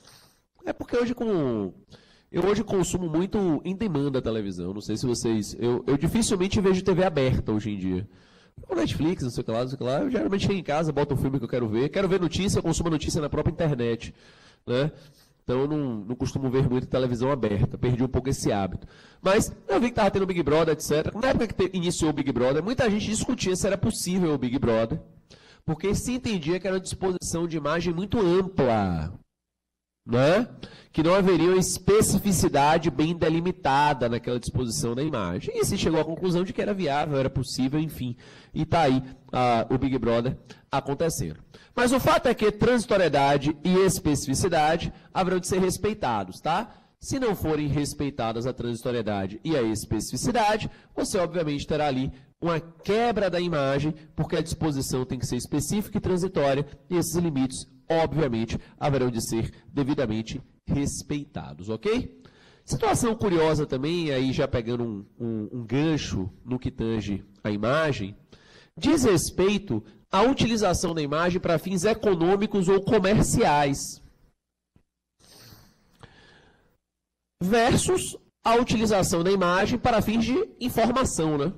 É porque hoje com... Eu hoje consumo muito em demanda a televisão, não sei se vocês... Eu, eu dificilmente vejo T V aberta hoje em dia. O Netflix, não sei o que lá, não sei o que lá, eu geralmente chego em casa, boto um filme que eu quero ver, quero ver notícia, eu consumo notícia na própria internet, né? Então eu não, não costumo ver muito televisão aberta, perdi um pouco esse hábito. Mas eu vi que estava tendo Big Brother, etcétera. Na época que te, iniciou o Big Brother, muita gente discutia se era possível o Big Brother, porque se entendia que era uma disposição de imagem muito ampla, né? Que não haveria uma especificidade bem delimitada naquela disposição da imagem. E se chegou à conclusão de que era viável, era possível, enfim. E está aí ah, o Big Brother acontecendo. Mas o fato é que transitoriedade e especificidade haverão de ser respeitados, tá? Se não forem respeitadas a transitoriedade e a especificidade, você obviamente terá ali uma quebra da imagem, porque a disposição tem que ser específica e transitória, e esses limites, obviamente, haverão de ser devidamente respeitados, ok? Situação curiosa também, aí já pegando um, um, um gancho no que tange a imagem, diz respeito à utilização da imagem para fins econômicos ou comerciais, versus a utilização da imagem para fins de informação, né?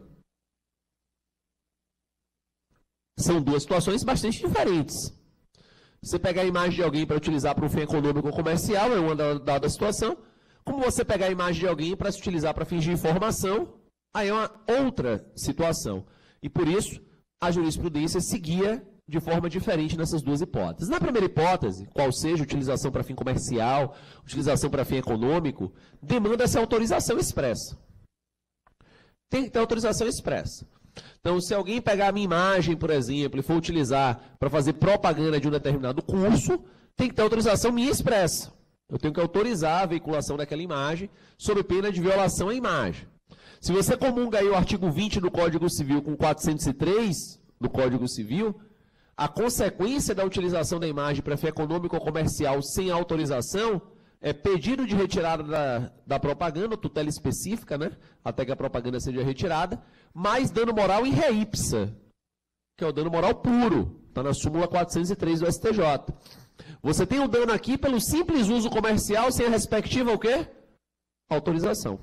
São duas situações bastante diferentes. Você pegar a imagem de alguém para utilizar para um fim econômico ou comercial é uma dada situação, como você pegar a imagem de alguém para se utilizar para fins de informação, aí é uma outra situação. E por isso, a jurisprudência seguia de forma diferente nessas duas hipóteses. Na primeira hipótese, qual seja utilização para fim comercial, utilização para fim econômico, demanda-se autorização expressa. Tem que ter autorização expressa. Então, se alguém pegar a minha imagem, por exemplo, e for utilizar para fazer propaganda de um determinado curso, tem que ter autorização minha expressa. Eu tenho que autorizar a veiculação daquela imagem sob pena de violação à imagem. Se você comunga aí o artigo vinte do Código Civil com quatrocentos e três do Código Civil, a consequência da utilização da imagem para fim econômico ou comercial sem autorização é pedido de retirada da, da propaganda, tutela específica, né? Até que a propaganda seja retirada, mais dano moral em ré ipsa, que é o dano moral puro, está na súmula quatrocentos e três do S T J. Você tem o dano aqui pelo simples uso comercial sem a respectiva o quê? Autorização.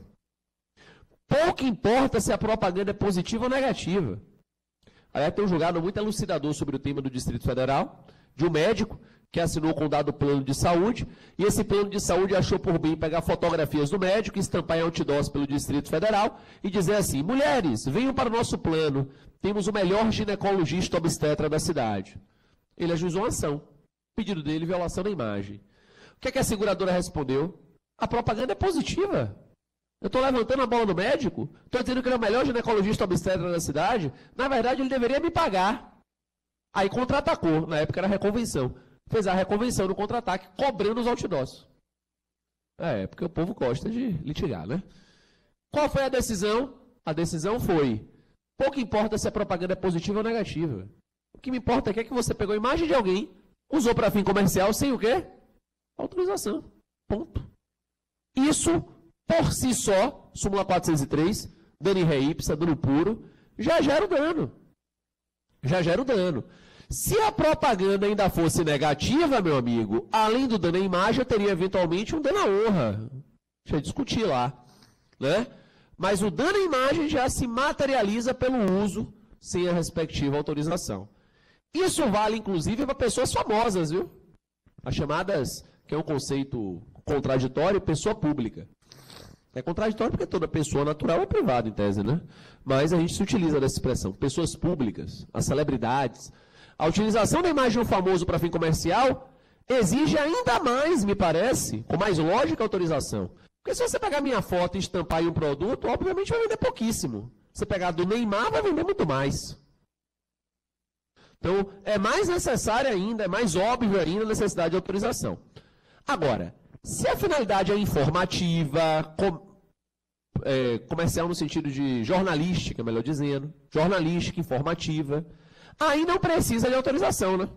Pouco importa se a propaganda é positiva ou negativa. Aí tem um julgado muito elucidador sobre o tema do Distrito Federal, de um médico que assinou com o dado plano de saúde, e esse plano de saúde achou por bem pegar fotografias do médico, estampar em outdoors pelo Distrito Federal e dizer assim: mulheres, venham para o nosso plano, temos o melhor ginecologista obstetra da cidade. Ele ajuizou uma ação. Pedido dele, violação da imagem. O que é que a seguradora respondeu? A propaganda é positiva. Eu estou levantando a bola do médico, estou dizendo que ele é o melhor ginecologista obstetra da cidade, na verdade ele deveria me pagar. Aí contra-atacou, na época era reconvenção. Fez a reconvenção no contra-ataque, cobrando os outdoors. É, porque o povo gosta de litigar, né? Qual foi a decisão? A decisão foi: pouco importa se a propaganda é positiva ou negativa. O que me importa é que você pegou a imagem de alguém, usou para fim comercial sem o quê? Autorização. Ponto. Isso, por si só, súmula quatrocentos e três, dano em ré ipsa, dano puro, já gera o dano. Já gera o dano. Se a propaganda ainda fosse negativa, meu amigo, além do dano à imagem, eu teria eventualmente um dano à honra. Deixa eu discutir lá, né? Mas o dano à imagem já se materializa pelo uso sem a respectiva autorização. Isso vale, inclusive, para pessoas famosas, viu? As chamadas, que é um conceito contraditório, pessoa pública. É contraditório porque toda pessoa natural é privada, em tese, né? Mas a gente se utiliza dessa expressão. Pessoas públicas, as celebridades. A utilização da imagem de um famoso para fim comercial exige ainda mais, me parece, com mais lógica, autorização. Porque se você pegar minha foto e estampar em um produto, obviamente vai vender pouquíssimo. Se você pegar do Neymar, vai vender muito mais. Então, é mais necessário ainda, é mais óbvio ainda a necessidade de autorização. Agora, se a finalidade é informativa, com, é, comercial no sentido de jornalística, melhor dizendo, jornalística, informativa, aí não precisa de autorização, né?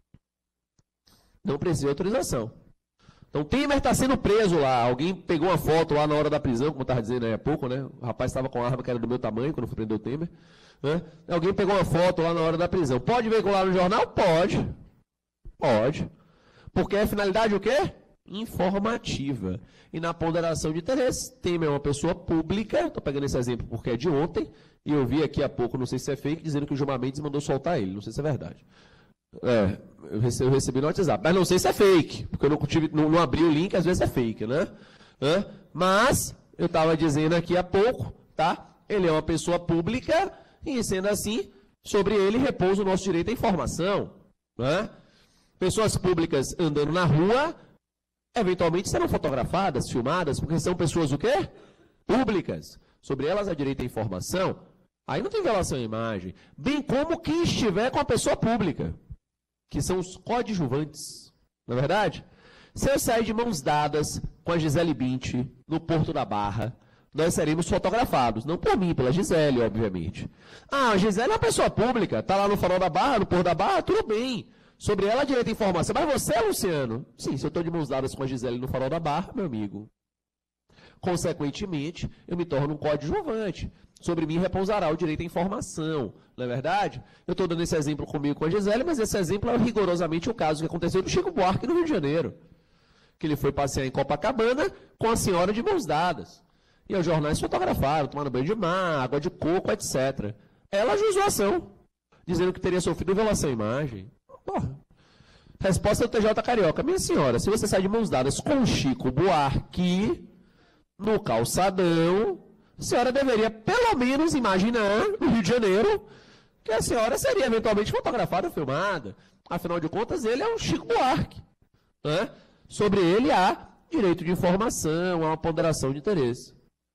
Não precisa de autorização. Então, Temer está sendo preso lá. Alguém pegou uma foto lá na hora da prisão, como eu estava dizendo aí há pouco, né? O rapaz estava com a arma que era do meu tamanho quando foi prender o Temer. Né? Alguém pegou uma foto lá na hora da prisão. Pode veicular no jornal? Pode. Pode. Porque a finalidade o quê? Informativa. E na ponderação de interesse, Temer é uma pessoa pública. Estou pegando esse exemplo porque é de ontem. E eu vi aqui há pouco, não sei se é fake, dizendo que o Gilmar Mendes mandou soltar ele. Não sei se é verdade. É, eu recebi, eu recebi no WhatsApp. Mas não sei se é fake, porque eu não, tive, não, não abri o link, às vezes é fake, né? Hã? Mas, eu estava dizendo aqui há pouco, tá? Ele é uma pessoa pública e, sendo assim, sobre ele repousa o nosso direito à informação. Né? Pessoas públicas andando na rua, eventualmente serão fotografadas, filmadas, porque são pessoas o quê? Públicas. Sobre elas há direito à informação. Aí não tem violação à imagem. Bem como quem estiver com a pessoa pública, que são os coadjuvantes. Não é verdade? Se eu sair de mãos dadas com a Gisele Bündchen no Porto da Barra, nós seremos fotografados. Não por mim, pela Gisele, obviamente. Ah, a Gisele é uma pessoa pública, está lá no Farol da Barra, no Porto da Barra, tudo bem. Sobre ela há direito à informação. Mas você, Luciano? Sim, se eu estou de mãos dadas com a Gisele no Farol da Barra, meu amigo. Consequentemente, eu me torno um coadjuvante. Sobre mim repousará o direito à informação. Não é verdade? Eu estou dando esse exemplo comigo com a Gisele, mas esse exemplo é rigorosamente o caso que aconteceu no Chico Buarque, no Rio de Janeiro. Que ele foi passear em Copacabana com a senhora de mãos dadas. E os jornais fotografaram, tomando banho de mar, água de coco, etcétera. Ela ajuizou a ação, dizendo que teria sofrido violação à imagem. Porra. Resposta do T J Carioca. Minha senhora, se você sai de mãos dadas com o Chico Buarque no calçadão, a senhora deveria pelo menos imaginar, no Rio de Janeiro, que a senhora seria eventualmente fotografada, filmada. Afinal de contas, ele é um Chico Buarque. Né? Sobre ele há direito de informação, há uma ponderação de interesse.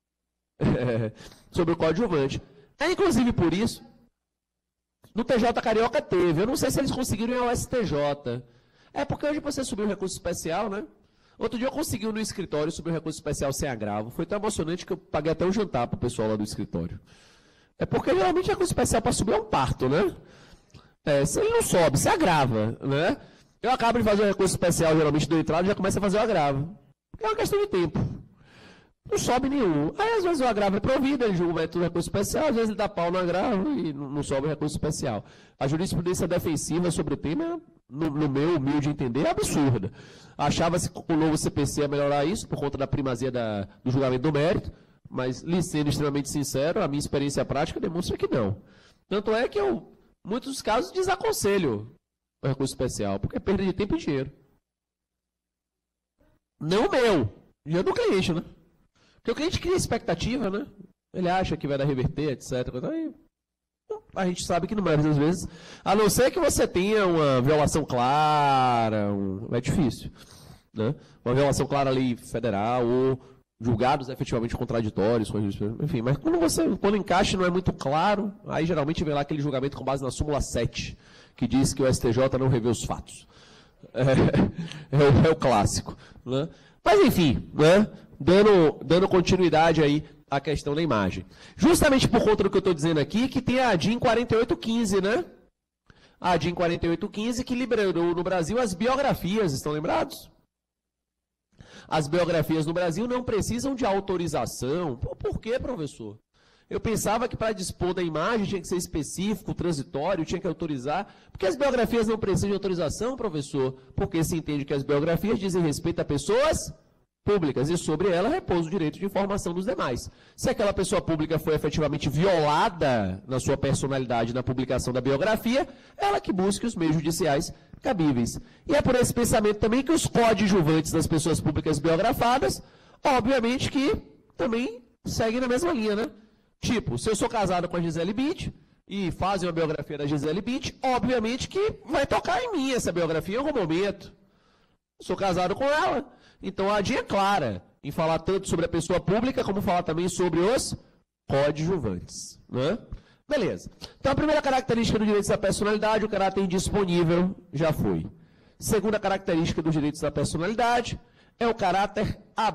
É, sobre o coadjuvante. É inclusive por isso, no T J Carioca teve, eu não sei se eles conseguiram ir ao S T J. É porque hoje você subiu o recurso especial, né? Outro dia eu consegui no escritório subir o recurso especial sem agravo. Foi tão emocionante que eu paguei até um jantar para o pessoal lá do escritório. É porque geralmente o recurso especial para subir é um parto, né? É, se ele não sobe, se agrava, né? Eu acabo de fazer o recurso especial, geralmente do entrada, e já começo a fazer o agravo. É uma questão de tempo. Não sobe nenhum. Aí, às vezes, o agravo é provido, ele julga o recurso especial, às vezes ele dá pau no agravo e não, não sobe o recurso especial. A jurisprudência defensiva sobre o tema, no, no meu humilde entender, é absurda. Achava-se que com o novo C P C ia melhorar isso, por conta da primazia da, do julgamento do mérito, mas, lhe sendo extremamente sincero, a minha experiência prática demonstra que não. Tanto é que eu, em muitos casos, desaconselho o recurso especial, porque é perda de tempo e dinheiro. Não o meu, dinheiro do cliente, né? Porque o cliente cria expectativa, né? Ele acha que vai dar reverter, etcétera. Aí, a gente sabe que, no maioria das vezes, a não ser que você tenha uma violação clara, um, é difícil, né? Uma violação clara à lei federal ou julgados efetivamente contraditórios, enfim, mas quando você, quando o encaixe não é muito claro, aí geralmente vem lá aquele julgamento com base na súmula sete, que diz que o S T J não revê os fatos. É, é, o, é o clássico, né? Mas enfim, né? Dando, dando continuidade aí à questão da imagem. Justamente por conta do que eu estou dizendo aqui, que tem a A D I quarenta e oito quinze, né? A D I quarenta e oito quinze que liberou no Brasil as biografias, estão lembrados? As biografias no Brasil não precisam de autorização. Por, por quê, professor? Eu pensava que para dispor da imagem tinha que ser específico, transitório, tinha que autorizar. Porque as biografias não precisam de autorização, professor? Porque se entende que as biografias dizem respeito a pessoas públicas e sobre ela repousa o direito de informação dos demais. Se aquela pessoa pública foi efetivamente violada na sua personalidade na publicação da biografia, ela que busque os meios judiciais cabíveis. E é por esse pensamento também que os coadjuvantes das pessoas públicas biografadas, obviamente que também seguem na mesma linha, né? Tipo, se eu sou casado com a Gisele Bündchen e fazem uma biografia da Gisele Bündchen, obviamente que vai tocar em mim essa biografia em algum momento. Sou casado com ela. Então, a A D I é clara em falar tanto sobre a pessoa pública, como falar também sobre os coadjuvantes. Né? Beleza. Então, a primeira característica do direito da personalidade, o caráter indisponível, já foi. Segunda característica dos direitos da personalidade é o caráter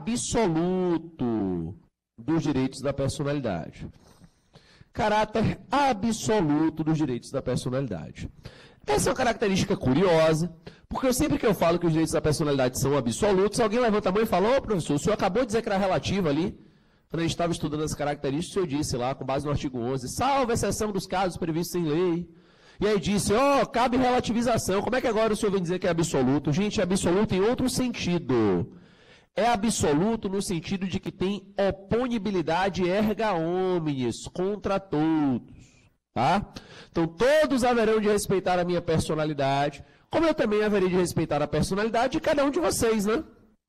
absoluto dos direitos da personalidade. Caráter absoluto dos direitos da personalidade. Essa é uma característica curiosa, porque eu, sempre que eu falo que os direitos da personalidade são absolutos, alguém levanta a mão e fala, ô professor, o senhor acabou de dizer que era relativo ali. Quando a gente estava estudando as características, eu disse lá, com base no artigo onze, salvo exceção dos casos previstos em lei. E aí disse, ó, oh, cabe relativização. Como é que agora o senhor vem dizer que é absoluto? Gente, é absoluto em outro sentido. É absoluto no sentido de que tem oponibilidade erga omnes, contra todos. Tá? Então, todos haverão de respeitar a minha personalidade, como eu também haverei de respeitar a personalidade de cada um de vocês, né?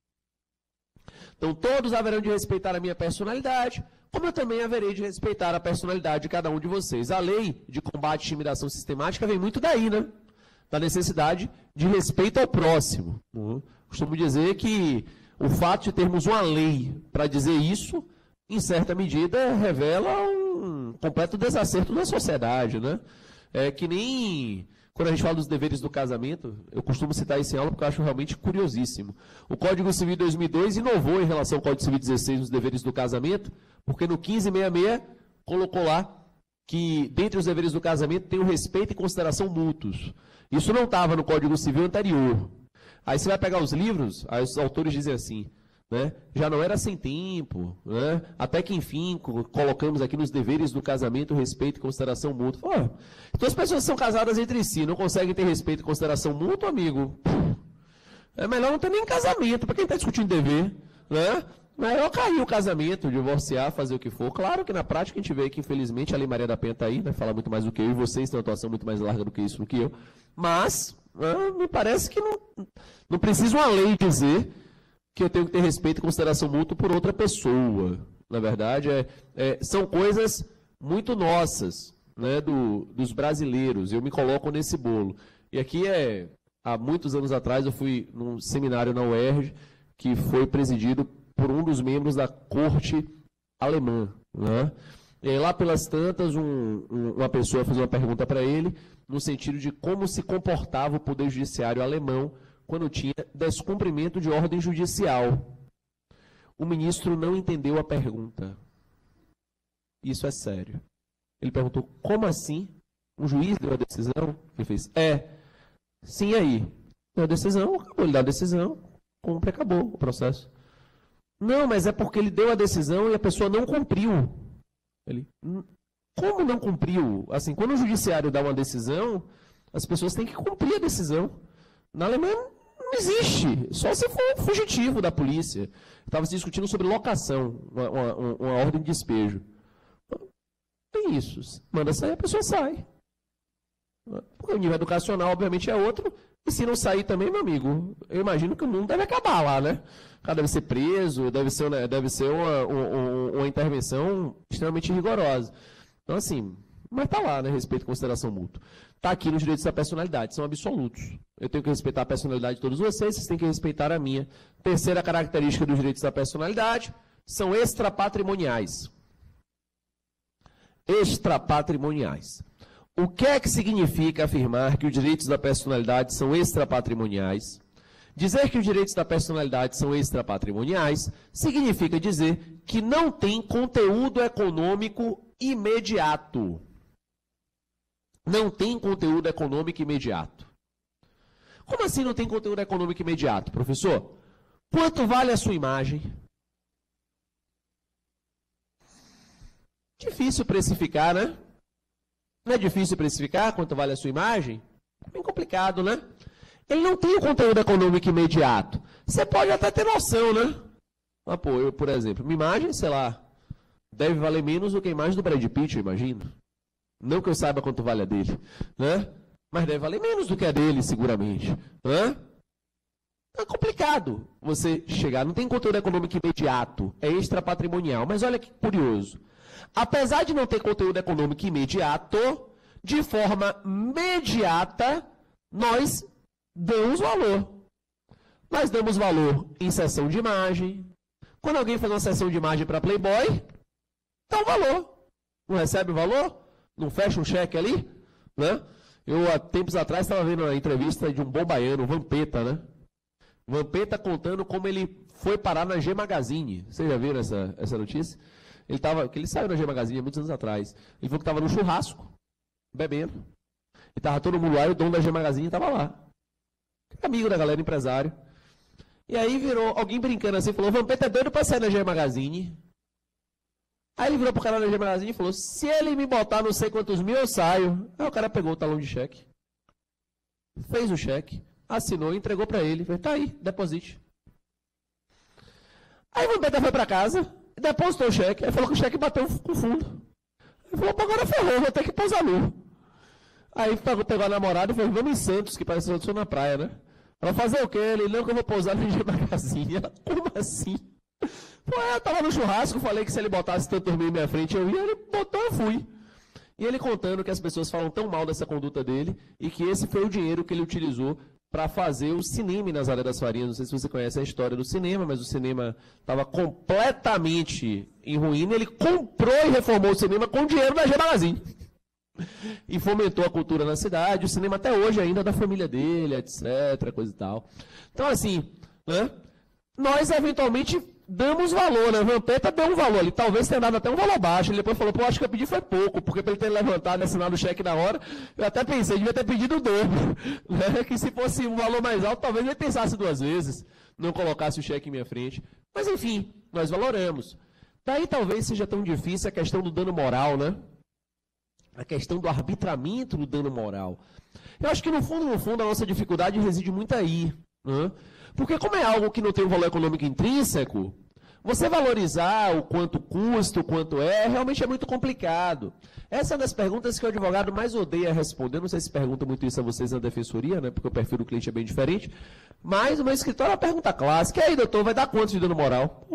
Então, todos haverão de respeitar a minha personalidade, como eu também haverei de respeitar a personalidade de cada um de vocês. A lei de combate à intimidação sistemática vem muito daí, né? Da necessidade de respeito ao próximo. Uhum. Costumo dizer que o fato de termos uma lei para dizer isso, em certa medida, revela um completo desacerto da sociedade, né? É que nem quando a gente fala dos deveres do casamento, eu costumo citar isso em aula porque eu acho realmente curiosíssimo. O Código Civil de dois mil e dois inovou em relação ao Código Civil dezesseis nos deveres do casamento, porque no quinze sessenta e seis colocou lá que, dentre os deveres do casamento, tem o respeito e consideração mútuos. Isso não estava no Código Civil anterior. Aí você vai pegar os livros, aí os autores dizem assim, né? Já não era sem tempo, né? Até que, enfim, colocamos aqui nos deveres do casamento respeito e consideração mútua. Oh, então as pessoas são casadas entre si, não conseguem ter respeito e consideração mútua, amigo? É melhor não ter nem casamento, para quem está discutindo dever, né? Melhor cair o casamento, divorciar, fazer o que for. Claro que na prática a gente vê que, infelizmente, a Lei Maria da Penha está aí, vai falar muito mais do que eu, e vocês têm uma atuação muito mais larga do que isso do que eu. Mas, ah, me parece que não, não precisa uma lei dizer que eu tenho que ter respeito e consideração mútua por outra pessoa. Na verdade, é, é, são coisas muito nossas, né, do, dos brasileiros. Eu me coloco nesse bolo. E aqui, é, há muitos anos atrás, eu fui num seminário na U E R J, que foi presidido por um dos membros da corte alemã. Né? E aí, lá pelas tantas, um, um, uma pessoa fez uma pergunta para ele, no sentido de como se comportava o poder judiciário alemão quando tinha descumprimento de ordem judicial. O ministro não entendeu a pergunta. Isso é sério. Ele perguntou, como assim? Um juiz deu a decisão? Ele fez, é. Sim, aí. Deu a decisão, acabou. Ele dá a decisão, cumpre, acabou o processo. Não, mas é porque ele deu a decisão e a pessoa não cumpriu. Ele, como não cumpriu? Assim, quando o judiciário dá uma decisão, as pessoas têm que cumprir a decisão. Na Alemanha não existe, só se for fugitivo da polícia. Estava se discutindo sobre locação, uma, uma, uma ordem de despejo. Tem isso, manda sair, a pessoa sai. Porque o nível educacional, obviamente, é outro. E se não sair também, meu amigo, eu imagino que o mundo deve acabar lá, né? O cara deve ser preso, deve ser, deve ser uma, uma, uma intervenção extremamente rigorosa. Então, assim, mas está lá, né? Respeito e consideração mútua. Está aqui nos direitos da personalidade, são absolutos. Eu tenho que respeitar a personalidade de todos vocês, vocês têm que respeitar a minha. Terceira característica dos direitos da personalidade são extrapatrimoniais. Extrapatrimoniais. O que é que significa afirmar que os direitos da personalidade são extrapatrimoniais? Dizer que os direitos da personalidade são extrapatrimoniais significa dizer que não tem conteúdo econômico imediato. Não tem conteúdo econômico imediato. Como assim não tem conteúdo econômico imediato, professor? Quanto vale a sua imagem? Difícil precificar, né? Não é difícil precificar quanto vale a sua imagem? É bem complicado, né? Ele não tem o conteúdo econômico imediato. Você pode até ter noção, né? Ah, pô, eu, por exemplo, minha imagem, sei lá, deve valer menos do que a imagem do Brad Pitt, eu imagino. Não que eu saiba quanto vale a dele, né? Mas deve valer menos do que a dele, seguramente. Né? É complicado você chegar. Não tem conteúdo econômico imediato, é extrapatrimonial. Mas olha que curioso. Apesar de não ter conteúdo econômico imediato, de forma imediata, nós damos valor. Nós damos valor em sessão de imagem. Quando alguém faz uma sessão de imagem para Playboy, dá um valor. Não recebe o valor? Não fecha um cheque ali? Né? Eu, há tempos atrás, estava vendo uma entrevista de um bom baiano, o Vampeta, né? Vampeta contando como ele foi parar na G Magazine. Vocês já viram essa, essa notícia? Ele, tava, que ele saiu na G Magazine há muitos anos atrás. Ele falou que estava no churrasco, bebendo. E estava todo mundo lá e o dono da G Magazine estava lá. Amigo da galera, empresário. E aí virou alguém brincando assim, falou, Vampeta é doido para sair na G Magazine. Aí ele virou pro cara da G Magazine e falou, se ele me botar não sei quantos mil, eu saio. Aí o cara pegou o talão de cheque, fez o cheque, assinou e entregou para ele. Falei, tá aí, deposite. Aí o Vampeta foi para casa, depositou o cheque, aí falou que o cheque bateu com fundo. Ele falou, agora ferrou, vou ter que pousar nu. Aí pegou, pegou a namorada e falou, vamos em Santos, que parece que eu sou na praia, né? Ela fazer o quê? Ele, não, que eu vou pousar no G Magazine. Ela, como assim? Pô, eu tava no churrasco, falei que se ele botasse tanto dormir na minha frente, eu ia, ele botou, eu fui. E ele contando que as pessoas falam tão mal dessa conduta dele e que esse foi o dinheiro que ele utilizou para fazer o cinema nas Áreas das Farias. Não sei se você conhece a história do cinema, mas o cinema estava completamente em ruína. Ele comprou e reformou o cinema com dinheiro da G Magazine. E fomentou a cultura na cidade. O cinema até hoje ainda é da família dele, etcétera, coisa e tal. Então, assim, né, nós eventualmente damos valor, né? O Vampeta deu um valor ali, talvez tenha dado até um valor baixo. Ele depois falou, pô, acho que eu pedi foi pouco, porque para ele ter levantado e assinado o cheque na hora, eu até pensei, devia ter pedido o dobro. Né? Que se fosse um valor mais alto, talvez ele pensasse duas vezes, não colocasse o cheque em minha frente. Mas enfim, nós valoramos. Daí talvez seja tão difícil a questão do dano moral, né? A questão do arbitramento do dano moral. Eu acho que no fundo, no fundo, a nossa dificuldade reside muito aí, né? Porque como é algo que não tem um valor econômico intrínseco, você valorizar o quanto custa, o quanto é, realmente é muito complicado. Essa é uma das perguntas que o advogado mais odeia responder. Não sei se pergunta muito isso a vocês na defensoria, né? Porque o perfil do cliente é bem diferente. Mas o meu escritório é uma pergunta clássica. E aí, doutor, vai dar quanto de dano moral?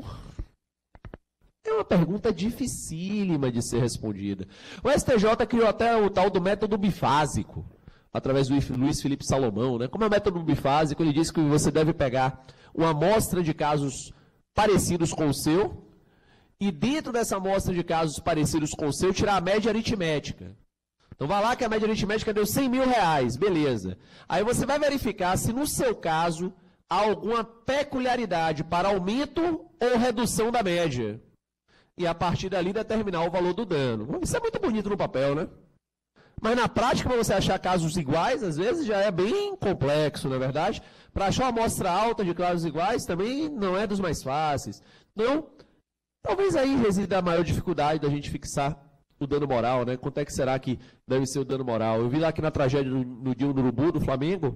É uma pergunta dificílima de ser respondida. O S T J criou até o tal do método bifásico, através do Luiz Felipe Salomão, né? Como é o método bifásico, ele diz que você deve pegar uma amostra de casos parecidos com o seu, e dentro dessa amostra de casos parecidos com o seu, tirar a média aritmética. Então vai lá que a média aritmética deu cem mil reais, beleza. Aí você vai verificar se no seu caso há alguma peculiaridade para aumento ou redução da média. E a partir dali determinar o valor do dano. Isso é muito bonito no papel, né? Mas na prática, para você achar casos iguais, às vezes já é bem complexo, na verdade. Para achar uma amostra alta de casos iguais também não é dos mais fáceis. Então, talvez aí resida a maior dificuldade da gente fixar o dano moral, né? Quanto é que será que deve ser o dano moral? Eu vi lá que na tragédia no, no dia do Urubu, do Flamengo,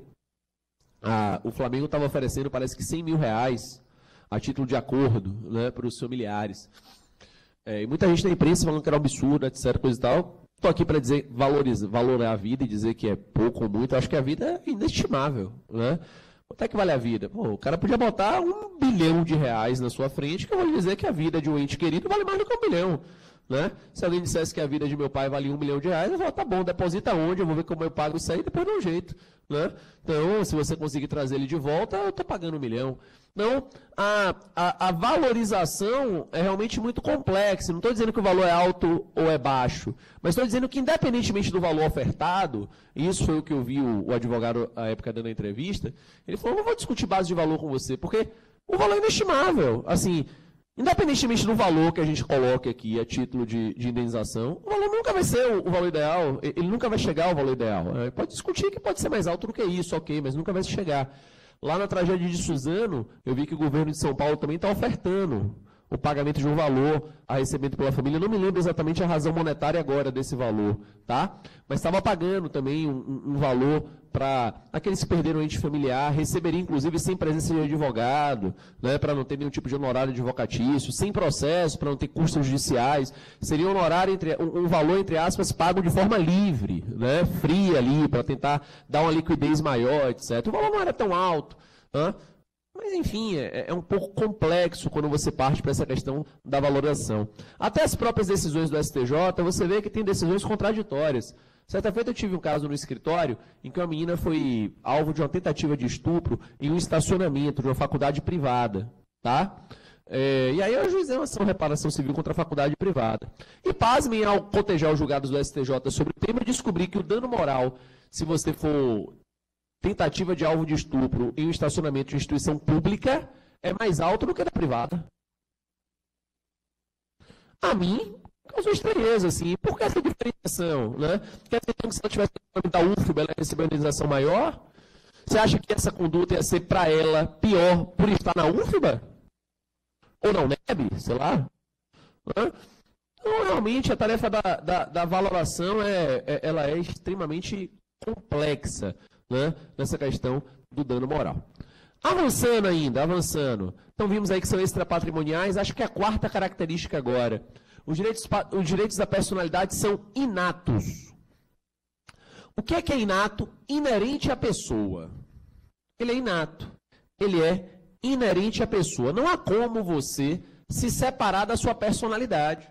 a, o Flamengo estava oferecendo, parece que cem mil reais a título de acordo, né, para os familiares. É, e muita gente na imprensa falando que era um absurdo, etcétera, coisa e tal. Estou aqui para dizer, valorizar, valorar a vida e dizer que é pouco ou muito. Eu acho que a vida é inestimável, né? Quanto é que vale a vida? Pô, o cara podia botar um bilhão de reais na sua frente, que eu vou lhe dizer que a vida de um ente querido vale mais do que um bilhão, né? Se alguém dissesse que a vida de meu pai valia um milhão de reais, eu falo, tá bom, deposita onde? Eu vou ver como eu pago isso aí, depois dá um jeito, né? Então, se você conseguir trazer ele de volta, eu estou pagando um milhão. Então, a, a, a valorização é realmente muito complexa. Não estou dizendo que o valor é alto ou é baixo, mas estou dizendo que, independentemente do valor ofertado, e isso foi o que eu vi o, o advogado à época dando a entrevista, ele falou, não vou discutir base de valor com você, porque o valor é inestimável. Assim, independentemente do valor que a gente coloque aqui a título de, de indenização, o valor nunca vai ser o, o valor ideal, ele nunca vai chegar ao valor ideal. É, pode discutir que pode ser mais alto do que isso, ok, mas nunca vai chegar. Lá na tragédia de Suzano, eu vi que o governo de São Paulo também está ofertando o pagamento de um valor a recebimento pela família. Eu não me lembro exatamente a razão monetária agora desse valor, tá? Mas estava pagando também um, um valor para aqueles que perderam o ente familiar, receberia inclusive sem presença de advogado, né, para não ter nenhum tipo de honorário advocatício, sem processo, para não ter custos judiciais. Seria um honorário, entre, um, um valor, entre aspas, pago de forma livre, né, fria ali, para tentar dar uma liquidez maior, etcétera. O valor não era tão alto, né? Mas, enfim, é, é um pouco complexo quando você parte para essa questão da valorização. Até as próprias decisões do S T J, você vê que tem decisões contraditórias. Certa feita eu tive um caso no escritório em que uma menina foi alvo de uma tentativa de estupro em um estacionamento de uma faculdade privada, tá? É, e aí eu ajuizei uma ação de reparação civil contra a faculdade privada. E pasmem, ao cotejar os julgados do S T J sobre o tema, eu descobri que o dano moral, se você for tentativa de alvo de estupro em um estacionamento de instituição pública, é mais alto do que da privada. A mim, causou estranheza, assim. Por que essa diferenciação, né? Quer dizer que se ela tivesse da U F B A, ela ia receber uma indenização maior? Você acha que essa conduta ia ser para ela pior por estar na U F B A? Ou na U N E B, sei lá? Né? Então, realmente, a tarefa da, da, da valoração é, é, ela é extremamente complexa, né, nessa questão do dano moral. Avançando ainda, avançando. Então vimos aí que são extrapatrimoniais. Acho que a quarta característica agora. Os direitos, os direitos da personalidade são inatos. O que é que é inato? Inerente à pessoa. Ele é inato. Ele é inerente à pessoa. Não há como você se separar da sua personalidade.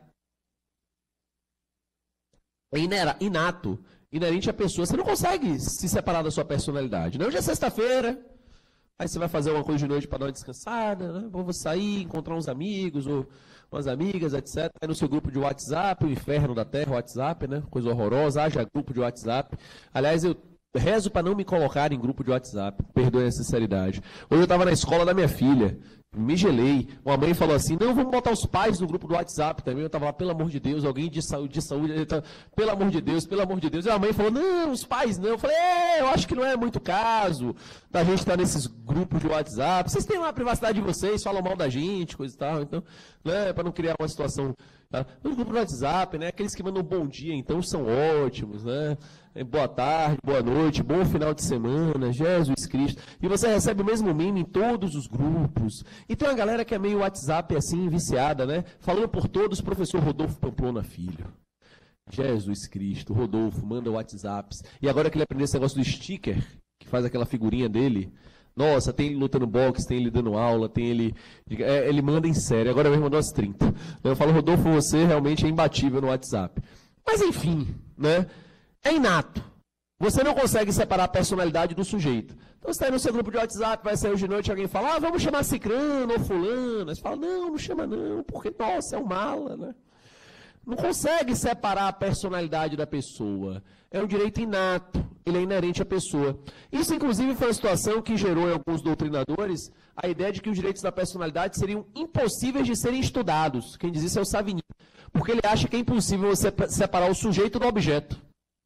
É inato, inerente à pessoa. Você não consegue se separar da sua personalidade. Não, hoje é sexta-feira, aí você vai fazer uma coisa de noite para dar uma descansada, né? Vou sair, encontrar uns amigos ou umas amigas, etcétera. Aí no seu grupo de WhatsApp, o inferno da terra, o WhatsApp, né? Coisa horrorosa, haja grupo de WhatsApp. Aliás, eu rezo para não me colocar em grupo de WhatsApp, perdoe a sinceridade. Hoje eu estava na escola da minha filha, me gelei. Uma mãe falou assim, não, vamos botar os pais no grupo do WhatsApp também. Eu estava lá, pelo amor de Deus, alguém de saúde, de saúde, tava, pelo amor de Deus, pelo amor de Deus. E a mãe falou, não, os pais não. Eu falei, é, eu acho que não é muito caso da gente estar nesses grupos de WhatsApp. Vocês têm lá a privacidade de vocês, falam mal da gente, coisa e tal. Então, né, para não criar uma situação... Tá? No grupo do WhatsApp, né, aqueles que mandam bom dia, então, são ótimos, né? Boa tarde, boa noite, bom final de semana, Jesus Cristo. E você recebe o mesmo meme em todos os grupos. E tem uma galera que é meio WhatsApp assim, viciada, né? Falando por todos, professor Rodolfo Pamplona Filho. Jesus Cristo, Rodolfo, manda WhatsApps. E agora que ele aprendeu esse negócio do sticker, que faz aquela figurinha dele, nossa, tem ele lutando boxe, tem ele dando aula, tem ele... É, ele manda em série, agora mesmo mandou as trinta. Eu falo, Rodolfo, você realmente é imbatível no WhatsApp. Mas enfim, né? É inato. Você não consegue separar a personalidade do sujeito. Então você está aí no seu grupo de WhatsApp, vai sair hoje de noite, alguém fala, ah, vamos chamar cicrano ou fulano. Você fala, não, não chama não, porque, nossa, é um mala, né? Não consegue separar a personalidade da pessoa. É um direito inato, ele é inerente à pessoa. Isso, inclusive, foi uma situação que gerou em alguns doutrinadores a ideia de que os direitos da personalidade seriam impossíveis de serem estudados. Quem diz isso é o Savigny. Porque ele acha que é impossível você separar o sujeito do objeto.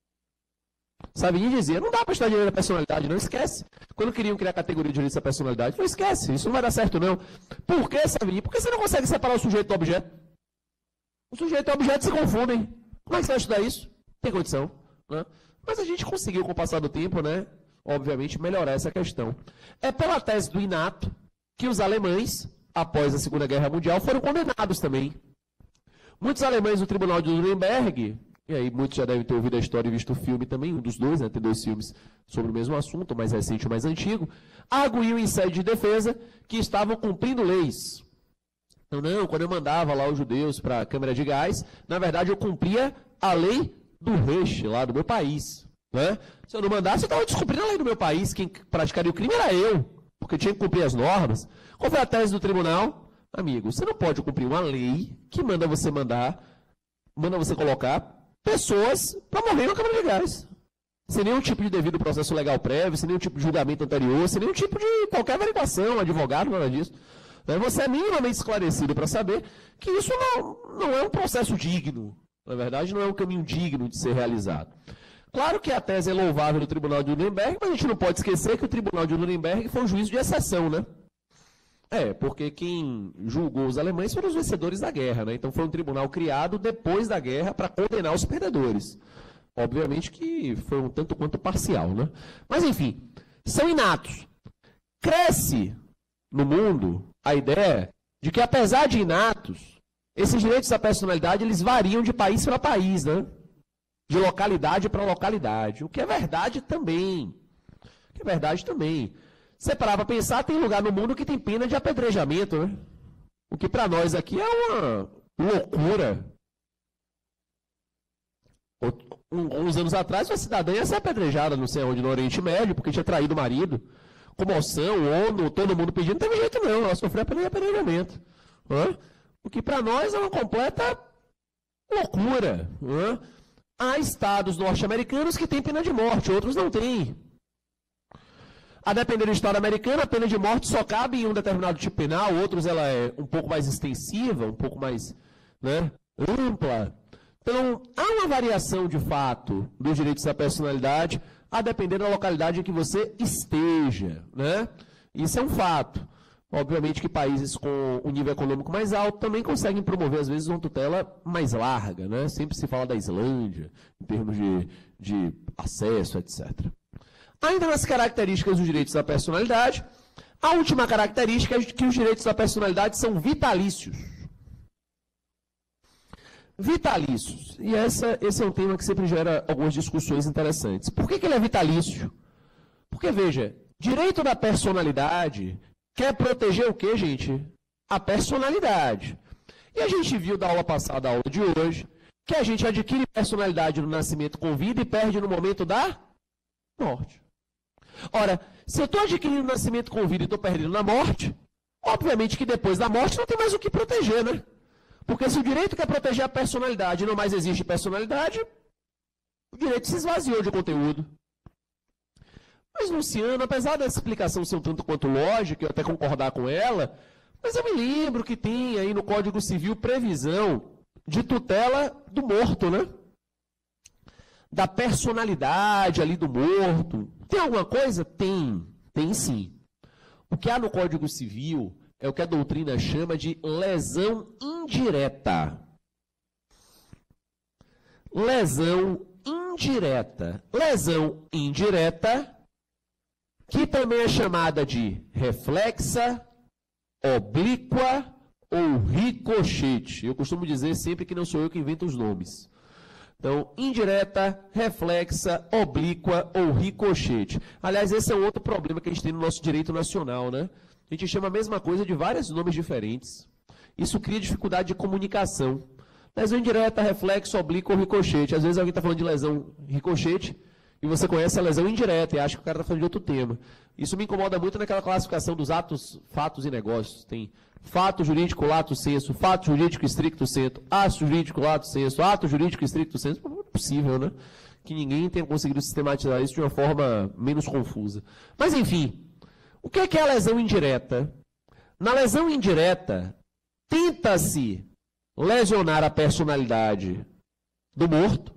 Savigny dizia, não dá para estudar direito da personalidade, não esquece. Quando queriam criar a categoria de direito da personalidade, não esquece, isso não vai dar certo não. Por que, Savigny? Porque você não consegue separar o sujeito do objeto. O sujeito e o objeto se confundem. Como é que você vai estudar isso? Tem condição, né? Mas a gente conseguiu, com o passar do tempo, né, obviamente, melhorar essa questão. É pela tese do inato que os alemães, após a Segunda Guerra Mundial, foram condenados também. Muitos alemães do Tribunal de Nuremberg, e aí muitos já devem ter ouvido a história e visto o filme também, um dos dois, né, tem dois filmes sobre o mesmo assunto, o mais recente e o mais antigo, arguiam em sede de defesa que estavam cumprindo leis. Então, não, quando eu mandava lá os judeus para a câmara de gás, na verdade eu cumpria a lei do Reich, lá do meu país. Né? Se eu não mandasse, eu estava descumprindo a lei do meu país, quem praticaria o crime era eu, porque tinha que cumprir as normas. Qual foi a tese do tribunal? Amigo, você não pode cumprir uma lei que manda você mandar, manda você colocar pessoas para morrer na câmara de gás. Sem nenhum tipo de devido processo legal prévio, sem nenhum tipo de julgamento anterior, sem nenhum tipo de qualquer averiguação, advogado, nada disso. Você é minimamente esclarecido para saber que isso não, não é um processo digno. Na verdade, não é um caminho digno de ser realizado. Claro que a tese é louvável do Tribunal de Nuremberg, mas a gente não pode esquecer que o Tribunal de Nuremberg foi um juízo de exceção, né? É, porque quem julgou os alemães foram os vencedores da guerra, né? Então foi um tribunal criado depois da guerra para condenar os perdedores. Obviamente que foi um tanto quanto parcial, né? Mas enfim, são inatos. Cresce no mundo a ideia de que, apesar de inatos, esses direitos da personalidade eles variam de país para país, né? De localidade para localidade, o que é verdade também. O que é verdade também. Você parar para pensar, tem lugar no mundo que tem pena de apedrejamento, né? O que para nós aqui é uma loucura. Uns anos atrás, uma cidadã ia ser apedrejada, não sei onde, no Oriente Médio, porque tinha traído o marido. Comoção, ONU, todo mundo pedindo, não teve jeito não, ela sofreu pena de apedrejamento. Né? O que para nós é uma completa loucura. Né? Há estados norte-americanos que têm pena de morte, outros não têm. A depender do estado americano, a pena de morte só cabe em um determinado tipo penal, outros ela é um pouco mais extensiva, um pouco mais, né, ampla. Então, há uma variação de fato dos direitos da personalidade, a depender da localidade em que você esteja, né? Isso é um fato. Obviamente que países com um nível econômico mais alto também conseguem promover, às vezes, uma tutela mais larga, né? Sempre se fala da Islândia, em termos de, de acesso, etcétera. Ainda nas características dos direitos da personalidade, a última característica é que os direitos da personalidade são vitalícios. Vitalícios. E essa, esse é um tema que sempre gera algumas discussões interessantes. Por que, que ele é vitalício? Porque, veja, direito da personalidade quer proteger o quê, gente? A personalidade. E a gente viu da aula passada, da aula de hoje, que a gente adquire personalidade no nascimento com vida e perde no momento da morte. Ora, se eu estou adquirindo nascimento com vida e estou perdendo na morte, obviamente que depois da morte não tem mais o que proteger, né? Porque se o direito quer proteger a personalidade e não mais existe personalidade, o direito se esvaziou de conteúdo. Mas, Luciano, apesar dessa explicação ser um tanto quanto lógica, eu até concordar com ela, mas eu me lembro que tem aí no Código Civil previsão de tutela do morto, né? Da personalidade ali do morto. Tem alguma coisa? Tem. Tem sim. O que há no Código Civil é o que a doutrina chama de lesão indireta. Lesão indireta. Lesão indireta, que também é chamada de reflexa, oblíqua ou ricochete. Eu costumo dizer sempre que não sou eu que invento os nomes. Então, indireta, reflexa, oblíqua ou ricochete. Aliás, esse é um outro problema que a gente tem no nosso direito nacional, né? A gente chama a mesma coisa de vários nomes diferentes. Isso cria dificuldade de comunicação. Lesão indireta, reflexo, oblíqua ou ricochete. Às vezes alguém está falando de lesão ricochete e você conhece a lesão indireta e acha que o cara está falando de outro tema. Isso me incomoda muito naquela classificação dos atos, fatos e negócios. Tem fato jurídico, lato sensu, fato jurídico estricto sensu, ato jurídico, lato sensu, ato jurídico estricto sensu. Não é possível, né? Que ninguém tenha conseguido sistematizar isso de uma forma menos confusa. Mas, enfim, o que é a lesão indireta? Na lesão indireta, tenta-se lesionar a personalidade do morto,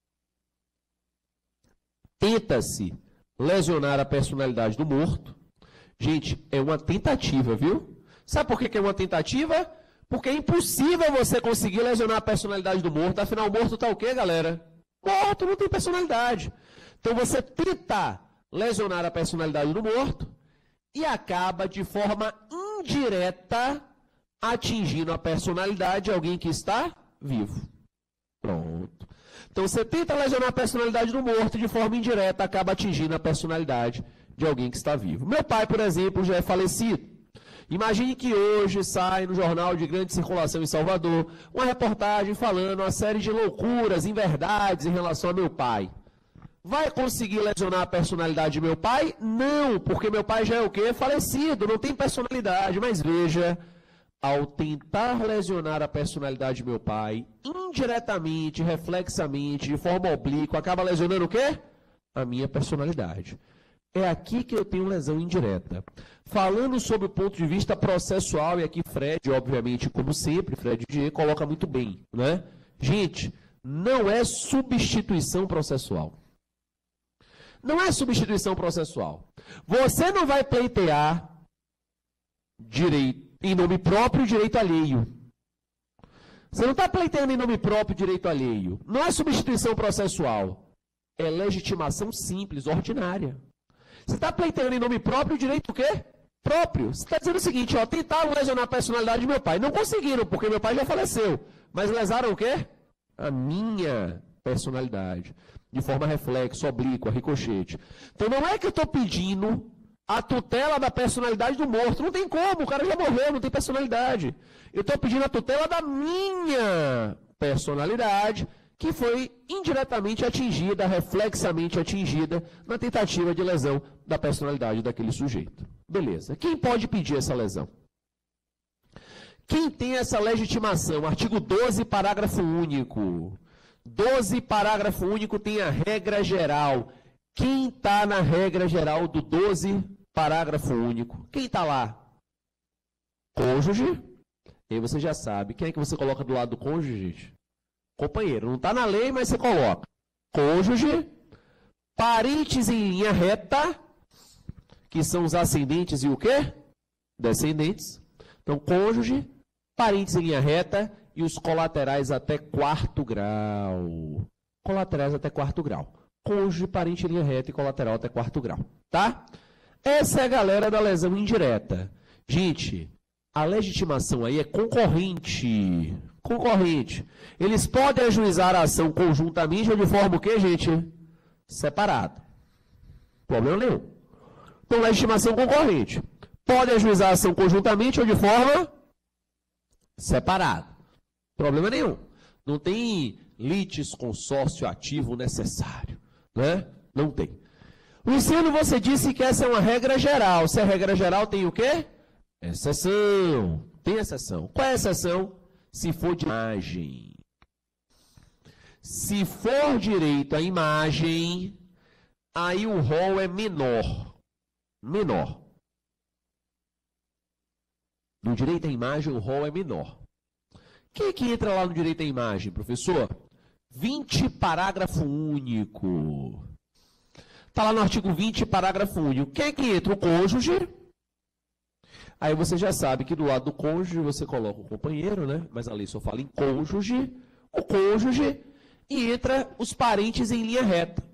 tenta-se lesionar a personalidade do morto. Gente, é uma tentativa, viu? Sabe por que é uma tentativa? Porque é impossível você conseguir lesionar a personalidade do morto. Afinal, o morto está o quê, galera? Morto, não tem personalidade. Então você tenta lesionar a personalidade do morto e acaba de forma indireta atingindo a personalidade de alguém que está vivo. Pronto. Então você tenta lesionar a personalidade do morto e de forma indireta acaba atingindo a personalidade de alguém que está vivo. Meu pai, por exemplo, já é falecido. Imagine que hoje sai no jornal de grande circulação em Salvador uma reportagem falando uma série de loucuras, inverdades em relação a meu pai. Vai conseguir lesionar a personalidade de meu pai? Não, porque meu pai já é o quê? Falecido, não tem personalidade. Mas veja, ao tentar lesionar a personalidade de meu pai, indiretamente, reflexamente, de forma oblíqua, acaba lesionando o quê? A minha personalidade. É aqui que eu tenho lesão indireta. Falando sobre o ponto de vista processual, e aqui Fred, obviamente, como sempre, Fred G, coloca muito bem, né? Gente, não é substituição processual. Não é substituição processual. Você não vai pleitear direito em nome próprio e direito alheio. Você não está pleiteando em nome próprio e direito alheio. Não é substituição processual. É legitimação simples, ordinária. Você está pleiteando em nome próprio o direito o quê? Próprio. Você está dizendo o seguinte, ó, tentaram lesionar a personalidade de meu pai. Não conseguiram, porque meu pai já faleceu. Mas lesaram o quê? A minha personalidade. De forma reflexo, oblíqua, ricochete. Então não é que eu estou pedindo a tutela da personalidade do morto. Não tem como, o cara já morreu, não tem personalidade. Eu estou pedindo a tutela da minha personalidade, que foi indiretamente atingida, reflexamente atingida, na tentativa de lesão da personalidade daquele sujeito. Beleza. Quem pode pedir essa lesão? Quem tem essa legitimação? Artigo doze, parágrafo único. doze, parágrafo único, tem a regra geral. Quem está na regra geral do doze, parágrafo único? Quem está lá? Cônjuge. E aí você já sabe. Quem é que você coloca do lado do cônjuge, gente? Companheiro. Não está na lei, mas você coloca. Cônjuge. Parentes em linha reta, que são os ascendentes e o quê? Descendentes. Então, cônjuge, parentes em linha reta e os colaterais até quarto grau. Colaterais até quarto grau. Cônjuge, parente em linha reta e colateral até quarto grau. Tá? Essa é a galera da lesão indireta. Gente, a legitimação aí é concorrente. concorrente, eles podem ajuizar a ação conjuntamente ou de forma o quê, gente? Separada. Problema nenhum. Então, legitimação concorrente. Podem ajuizar a ação conjuntamente ou de forma separada. Problema nenhum. Não tem litis consórcio ativo necessário. Né? Não tem. Luciano, você disse que essa é uma regra geral. Se é regra geral, tem o quê? Exceção. Tem exceção. Qual é a exceção? Se for de imagem. Se for direito à imagem, aí o rol é menor. Menor. No direito à imagem, o rol é menor. Quem é que entra lá no direito à imagem, professor? vinte, parágrafo único. Está lá no artigo vinte, parágrafo único. Quem é que entra? O cônjuge. Aí você já sabe que do lado do cônjuge você coloca o companheiro, né? Mas a lei só fala em cônjuge, o cônjuge, e entra os parentes em linha reta.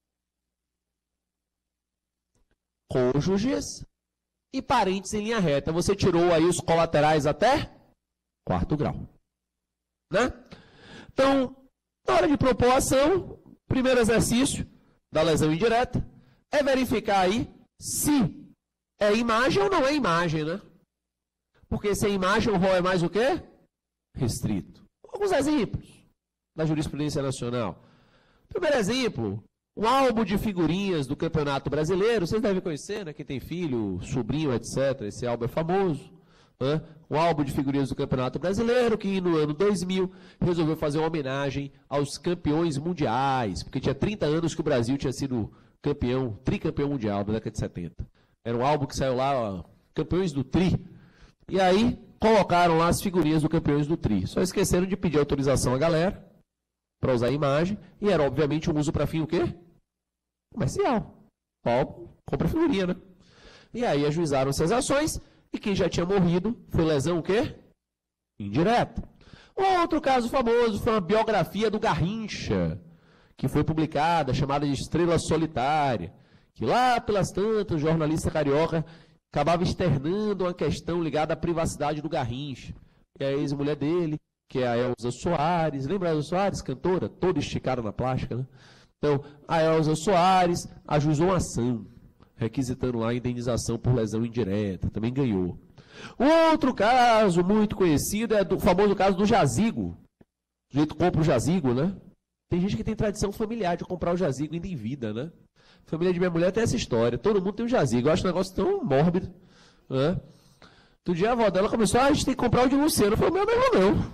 Cônjuges e parentes em linha reta. Você tirou aí os colaterais até quarto grau. Né? Então, na hora de propor a ação, primeiro exercício da lesão indireta é verificar aí se é imagem ou não é imagem, né? Porque se é imagem, o rol é mais o quê? Restrito. Alguns exemplos da jurisprudência nacional. Primeiro exemplo, um álbum de figurinhas do Campeonato Brasileiro. Vocês devem conhecer, né? Quem tem filho, sobrinho, etcétera. Esse álbum é famoso. Né? Um álbum de figurinhas do Campeonato Brasileiro que no ano dois mil resolveu fazer uma homenagem aos campeões mundiais, porque tinha trinta anos que o Brasil tinha sido campeão, tricampeão mundial da década de setenta. Era um álbum que saiu lá, ó, campeões do tri. E aí colocaram lá as figurinhas do campeões do tri. Só esqueceram de pedir autorização à galera para usar a imagem, e era obviamente um uso para fim o quê? Comercial. O álbum compra figurinha, né? E aí ajuizaram-se as ações. E quem já tinha morrido foi lesão o quê? Indireta. Um outro caso famoso foi uma biografia do Garrincha, que foi publicada, chamada de Estrela Solitária, que lá pelas tantas, o jornalista carioca acabava externando uma questão ligada à privacidade do Garrincha. E a ex-mulher dele, que é a Elza Soares, lembra a Elza Soares, cantora, toda esticada na plástica, né? Então, a Elza Soares ajuizou uma ação, requisitando lá a indenização por lesão indireta, também ganhou. Um outro caso muito conhecido é o famoso caso do jazigo. O sujeito compra o jazigo, né? Tem gente que tem tradição familiar de comprar o jazigo ainda em vida, né? A família de minha mulher tem essa história, todo mundo tem um jazigo, eu acho um negócio tão mórbido, né? Outro dia a avó dela começou, ah, a gente tem que comprar o de Luciano. Eu falei, meu mesmo não.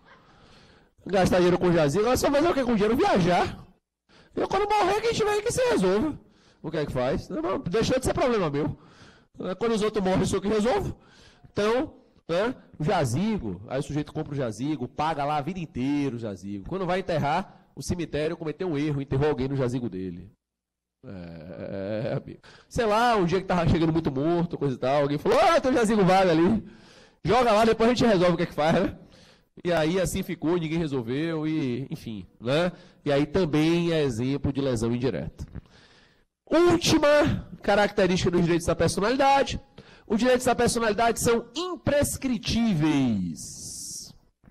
Gastar dinheiro com jazigo, ela só fazer o que com dinheiro? Viajar. Eu quando morrer, quem tiver aí que se resolva. O que é que faz? Não, deixou de ser problema meu. Quando os outros morrem, eu sou que resolvo. Então, né, o jazigo, aí o sujeito compra o jazigo, paga lá a vida inteira o jazigo. Quando vai enterrar, o cemitério cometeu um erro, enterrou alguém no jazigo dele. É, amigo. Sei lá, um dia que tava chegando muito morto, coisa e tal, alguém falou, ah, tem um jazigo vago ali. Joga lá, depois a gente resolve o que é que faz, né? E aí assim ficou, ninguém resolveu, e enfim, né? E aí também é exemplo de lesão indireta. Última característica dos direitos da personalidade. Os direitos da personalidade são imprescritíveis.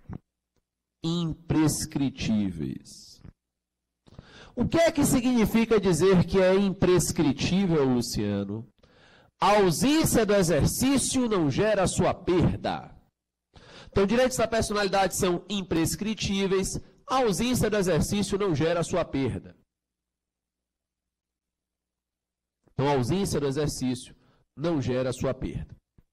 Imprescritíveis. O que é que significa dizer que é imprescritível, Luciano? A ausência do exercício não gera sua perda. Então, direitos da personalidade são imprescritíveis. A ausência do exercício não gera sua perda. Então, a ausência do exercício não gera sua perda.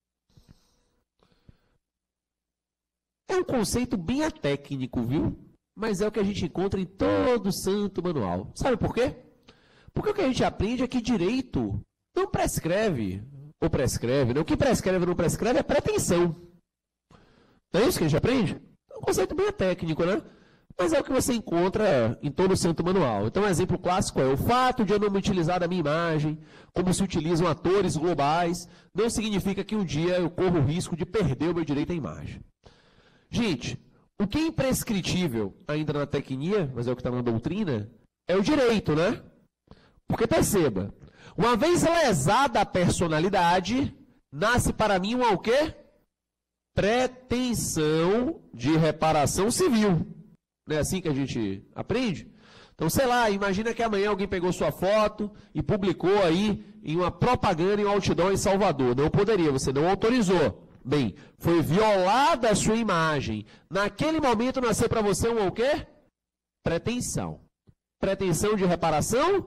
É um conceito bem atécnico, viu? Mas é o que a gente encontra em todo santo manual. Sabe por quê? Porque o que a gente aprende é que direito não prescreve, ou prescreve, né? O que prescreve ou não prescreve é pretensão. Não é isso que a gente aprende? É um conceito bem técnico, né? Mas é o que você encontra em todo o santo manual. Então, um exemplo clássico é o fato de eu não me utilizar da minha imagem, como se utilizam atores globais, não significa que um dia eu corro o risco de perder o meu direito à imagem. Gente, o que é imprescritível ainda na tecnia, mas é o que está na doutrina, é o direito, né? Porque perceba, uma vez lesada a personalidade, nasce para mim uma o quê? pretensão de reparação civil. Não é assim que a gente aprende? Então, sei lá, imagina que amanhã alguém pegou sua foto e publicou aí em uma propaganda em um outdoor em Salvador. Não poderia, você não autorizou. Bem, foi violada a sua imagem. Naquele momento nasceu para você um o quê? Pretensão. Pretensão de reparação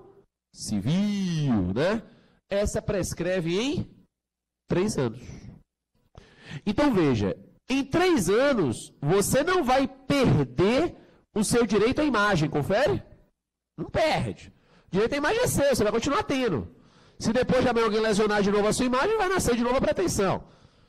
civil, né? Essa prescreve em três anos. Então veja, em três anos você não vai perder o seu direito à imagem, confere? Não perde. O direito à imagem é seu, você vai continuar tendo. Se depois de amanhã alguém lesionar de novo a sua imagem, vai nascer de novo a pretensão.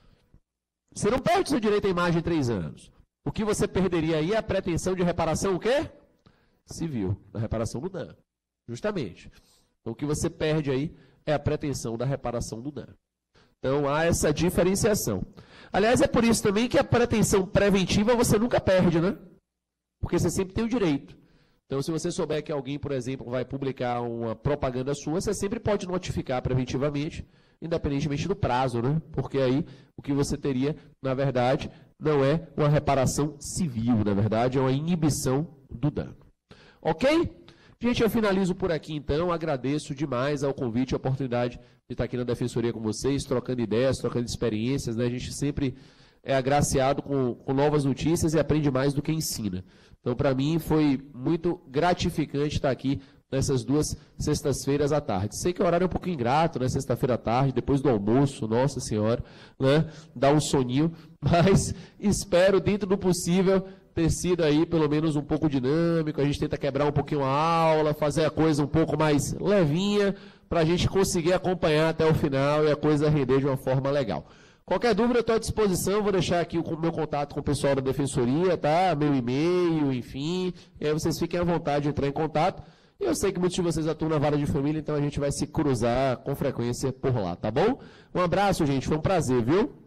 Você não perde o seu direito à imagem em três anos. O que você perderia aí é a pretensão de reparação o quê? Civil, da reparação do dano. Justamente. Então, o que você perde aí é a pretensão da reparação do dano. Então, há essa diferenciação. Aliás, é por isso também que a pretensão preventiva você nunca perde, né? Porque você sempre tem o direito. Então, se você souber que alguém, por exemplo, vai publicar uma propaganda sua, você sempre pode notificar preventivamente, independentemente do prazo, né? Porque aí o que você teria, na verdade, não é uma reparação civil, na verdade, é uma inibição do dano. Ok? Gente, eu finalizo por aqui então, agradeço demais ao convite, a oportunidade de estar aqui na Defensoria com vocês, trocando ideias, trocando experiências, né? A gente sempre é agraciado com, com novas notícias e aprende mais do que ensina. Então, para mim, foi muito gratificante estar aqui nessas duas sextas-feiras à tarde. Sei que o horário é um pouco ingrato, né? Sexta-feira à tarde, depois do almoço, nossa senhora, né? Dá um soninho, mas espero, dentro do possível, ter sido aí pelo menos um pouco dinâmico. A gente tenta quebrar um pouquinho a aula, fazer a coisa um pouco mais levinha, para a gente conseguir acompanhar até o final e a coisa render de uma forma legal. Qualquer dúvida, eu estou à disposição, vou deixar aqui o meu contato com o pessoal da Defensoria, tá? Meu e-mail, enfim, e aí vocês fiquem à vontade de entrar em contato. E eu sei que muitos de vocês atuam na vara de família, então a gente vai se cruzar com frequência por lá, tá bom? Um abraço, gente, foi um prazer, viu?